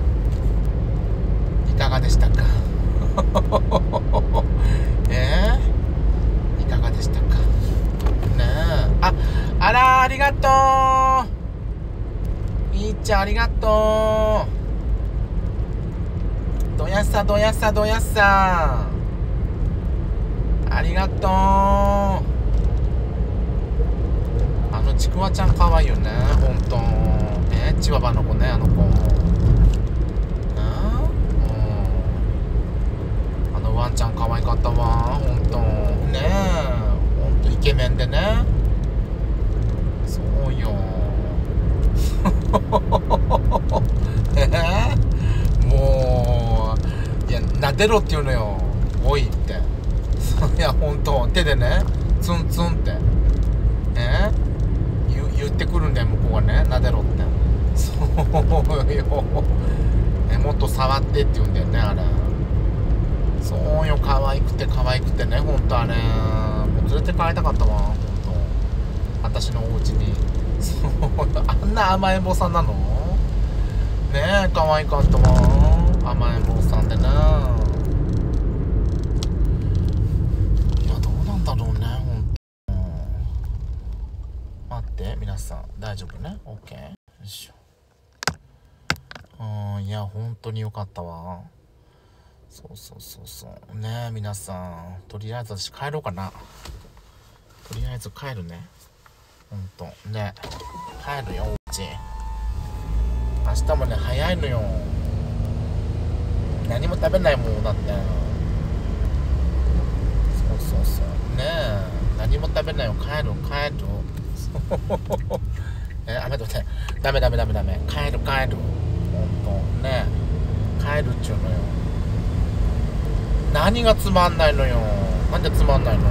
A: んいかがでしたかえー、いかがでしたかねえああらありがとうみーちゃんありがとうどやさどやさどやさありがとう。あのちくわちゃんかわいいよねほんと。えー、チワワの子ねあの子。うんあのワンちゃんかわいかったわほんとねえほんとイケメンでねそうよえー、もういや撫でろって言うのよおいっていやほんと手でねツンツンってえ言, 言ってくるんだよ向こうがね撫でろってそうよえもっと触ってって言うんだよねあれ。そうよ可愛くて可愛くてねほんとあれもう連れて帰りたかったわほんと私のお家にそうあんな甘えん坊さんなのねえ可愛かったわ甘えん坊さんでね。いやどうなんだろうねほんと。待って皆さん大丈夫ね OK よいしょ。うんいや本当に良かったわ。そうそうそうそうねえ皆さんとりあえず私帰ろうかな。とりあえず帰るねほんとね帰るよおうち。明日もね早いのよ何も食べないもんだって。そうそうそうねえ何も食べないよ帰る帰るえあ待って待ってダメダメダメダメ帰る帰るほんとねえ帰るっちゅうのよ。何がつまんないのよ。なんでつまんないの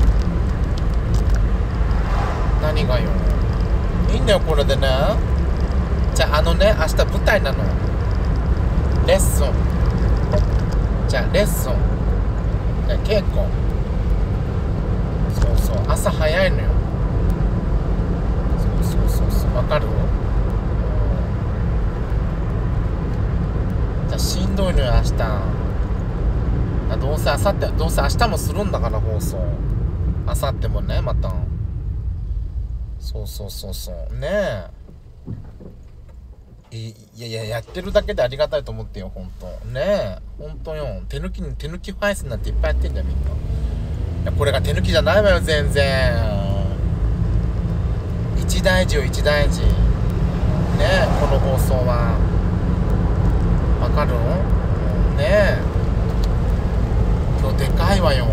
A: 何がよ。いいんだよこれでね。じゃああのね明日舞台なのレッスンじゃあレッスンね稽古そうそう朝早いのよ。そうそうそうそうわかるやしんどいのよ明日。どうせ明後日どうせ明日もするんだから放送。明後日もねまた。そうそうそうそうねえ。いいやいややってるだけでありがたいと思ってよ本当ねえ本当よ。手抜きに手抜き配信なんていっぱいやってんじゃんみんな。いやこれが手抜きじゃないわよ全然。一大事よ一大事ねえこの放送は。わかるのねえ。今日でかいわよ。い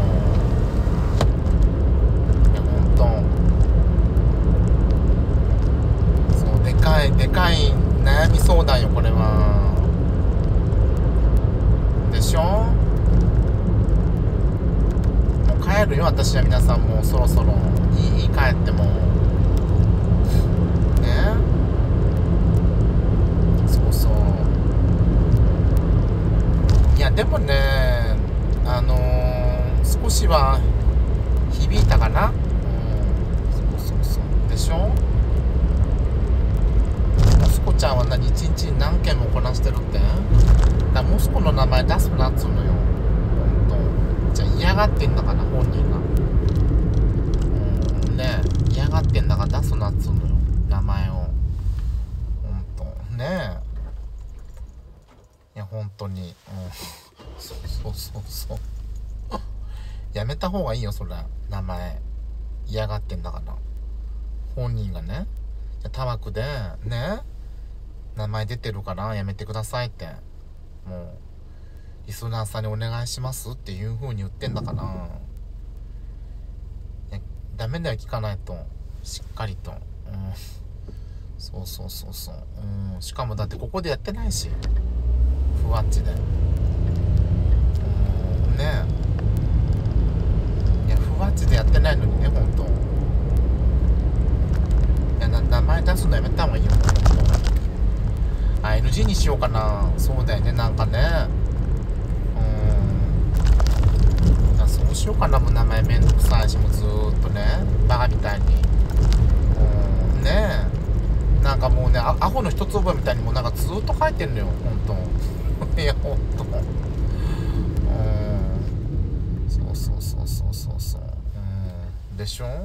A: やほんとそうでかいでかい悩み相談よこれは。でしょ。もう帰るよ私は。皆さんもそろそろいい帰ってもね。そうそう。いやでもねあのー、少しは響いたかな。うんそうそうそうでしょ。モスコちゃんは何一日に何件もこなしてるって。だモスコの名前出すなっつうのよほんと。じゃあ嫌がってんだから本人が。うんねえ嫌がってんだから出すなっつうのよ名前をほんとねえ。いや本当に、うん、そうそうそうそうやめた方がいいよそれ名前。嫌がってんだから本人がね。じゃたわくでね名前出てるからやめてくださいってもうリスナーさんにお願いしますっていう風に言ってんだから。いやダメだよ聞かないとしっかりと。うんそうそうそうそう。うんしかもだってここでやってないしふわっちで。うんねえいやふわっちでやってないのにねほんと。いやな名前出すのやめた方がいいよほんと。あ エヌジー にしようかな。そうだよねなんかねうんそうしようかな。もう名前めんどくさいしもうずーっとねバカみたいにうんねえなんかもうね ア, アホの一つ覚えみたいにもうなんかずーっと書いてんのよほんといやほんとうんそうそうそうそうそうそううんでしょ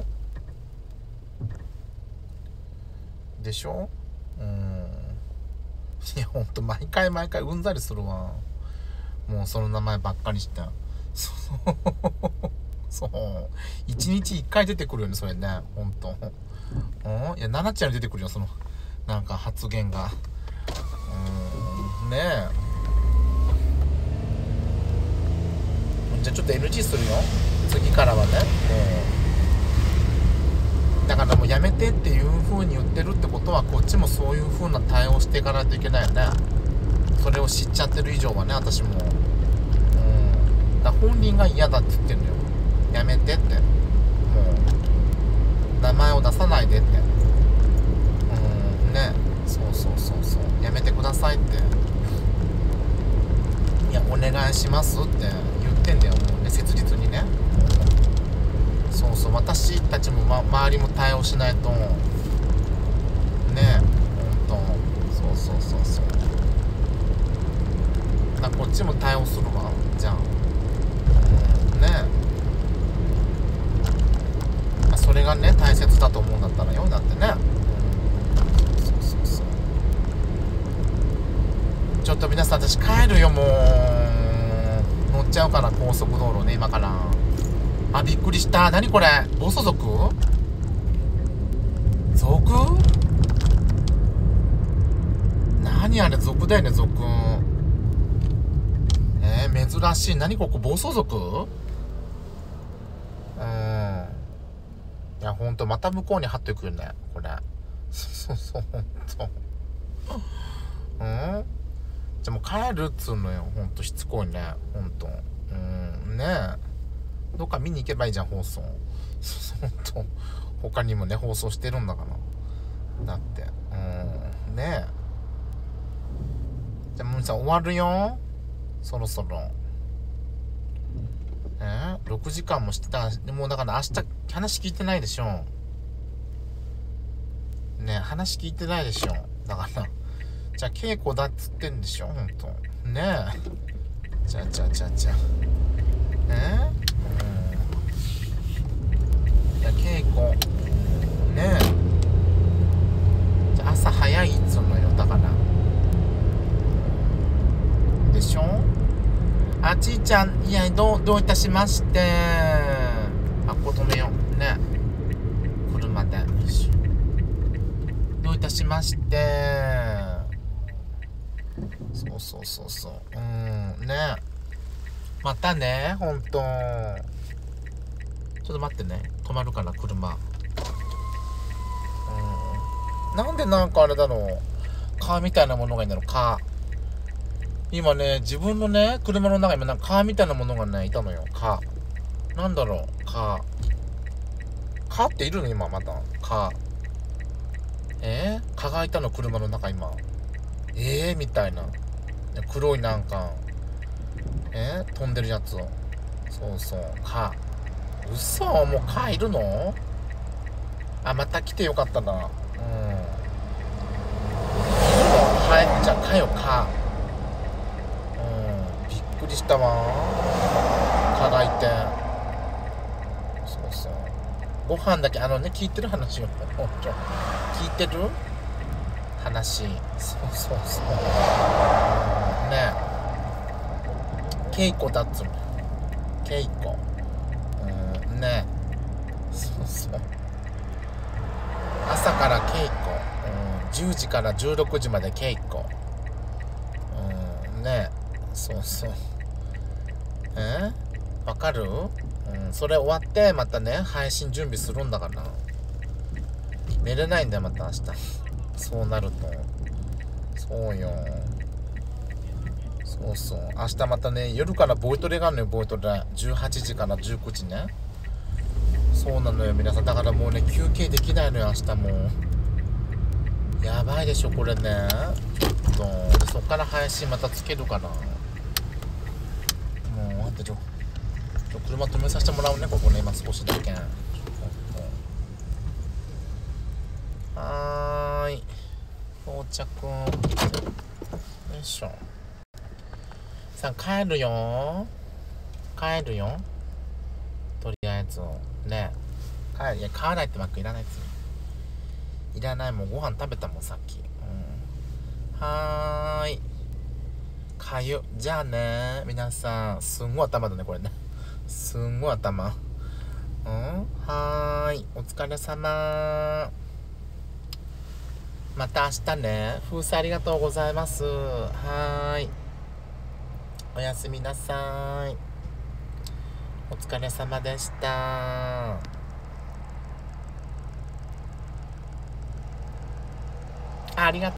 A: でしょうんいやほんと毎回毎回うんざりするわもうその名前ばっかりしてそうそう一日一回出てくるよねそれねほんとうんいや奈々ちゃんに出てくるよそのなんか発言がうんねえじゃあちょっと エヌジー するよ次からはねもうだからもうやめてっていう風に言ってるってことはこっちもそういう風な対応していかないといけないよねそれを知っちゃってる以上はね私もうんだから本人が嫌だって言ってるのよやめてってもう名前を出さないでってうんねそうそうそうそうやめてくださいっていやお願いしますって言ってんだよもうね切実にねそうそう私たちも、ま、周りも対応しないとねほんとそうそうそうそうだこっちも対応するわじゃあうんねそれがね大切だと思うんだったらよだってねそうそうそうそうちょっと皆さん私帰るよもう乗っちゃうから高速道路ね今からあびっくりした何これ暴走族族何あれ族だよね族えー、珍しい何ここ暴走族うんいやほんとまた向こうに張っていくよねこれそうそうほんとうんじゃもう帰るっつうのよほんとしつこいねほんとうんねえどっか見に行けばいいじゃん放送ほんと他にもね放送してるんだからだってうんねえじゃあもうさ終わるよそろそろえー、ろくじかんもしてたもうだから明日話聞いてないでしょねえ話聞いてないでしょだからじゃあ稽古だっつってんでしょ、ほんとねえ。じゃあじゃあじゃあじゃあえうん、じゃあ稽古ねえ。じゃあ朝早いっつうのよ、だからでしょ。あちーちゃん、いや、どうどういたしまして。あ、ここ止めようね、車で。どういたしまして。そうそうそうそう、うんね、またね、ほんと。ちょっと待ってね、止まるかな車。うん、なんでなんかあれだろう、カーみたいなものがいるんだろう、カー。今ね、自分のね、車の中になんかカーみたいなものがね、いたのよ、カー。なんだろう、カー。カーっているの今、また。カー。えー、蚊がいたの、車の中今。えーみたいな。黒いなんか、えー、飛んでるやつを。そうそう、蚊。嘘、もう蚊いるの？あ、また来てよかったな。うん。はい、じゃあ蚊よ、蚊。びっくりしたわ、蚊がいて。そうそう、ご飯だけ、あのね、聞いてる話を聞いてる話。そうそうそう、ねえ、稽古だっつうの、稽古。うんねえ、そうそう、朝から稽古、うん、じゅうじからじゅうろくじまで稽古。うんねえ、そうそう、えー、わかる？うん、それ終わってまたね、配信準備するんだから。寝れないんだよ、また明日。そうなると。そうよ。そうそう、明日またね、夜からボイトレがあるのよ、ボイトレ。じゅうはちじからじゅうくじね。そうなのよ、皆さん。だからもうね、休憩できないのよ、明日もう。やばいでしょ、これね。ちょっと。で、そっから配信またつけるかな。もう、あんたちょ、ちょ、車止めさせてもらうね、ここね、今少しだけ。はーい。到着。よいしょ。さあ、帰るよ。帰るよ。とりあえず。ね。帰る。いや、買わないってマックいらないっつう。いらない。もうご飯食べたもん、さっき。うん。はーい。かゆ。じゃあね、皆さん。すんごい頭だね、これね。すんごい頭。うん、はーい。お疲れ様。また明日ね。風船ありがとうございます。はーい。おやすみなさい。お疲れ様でした。ありがとう。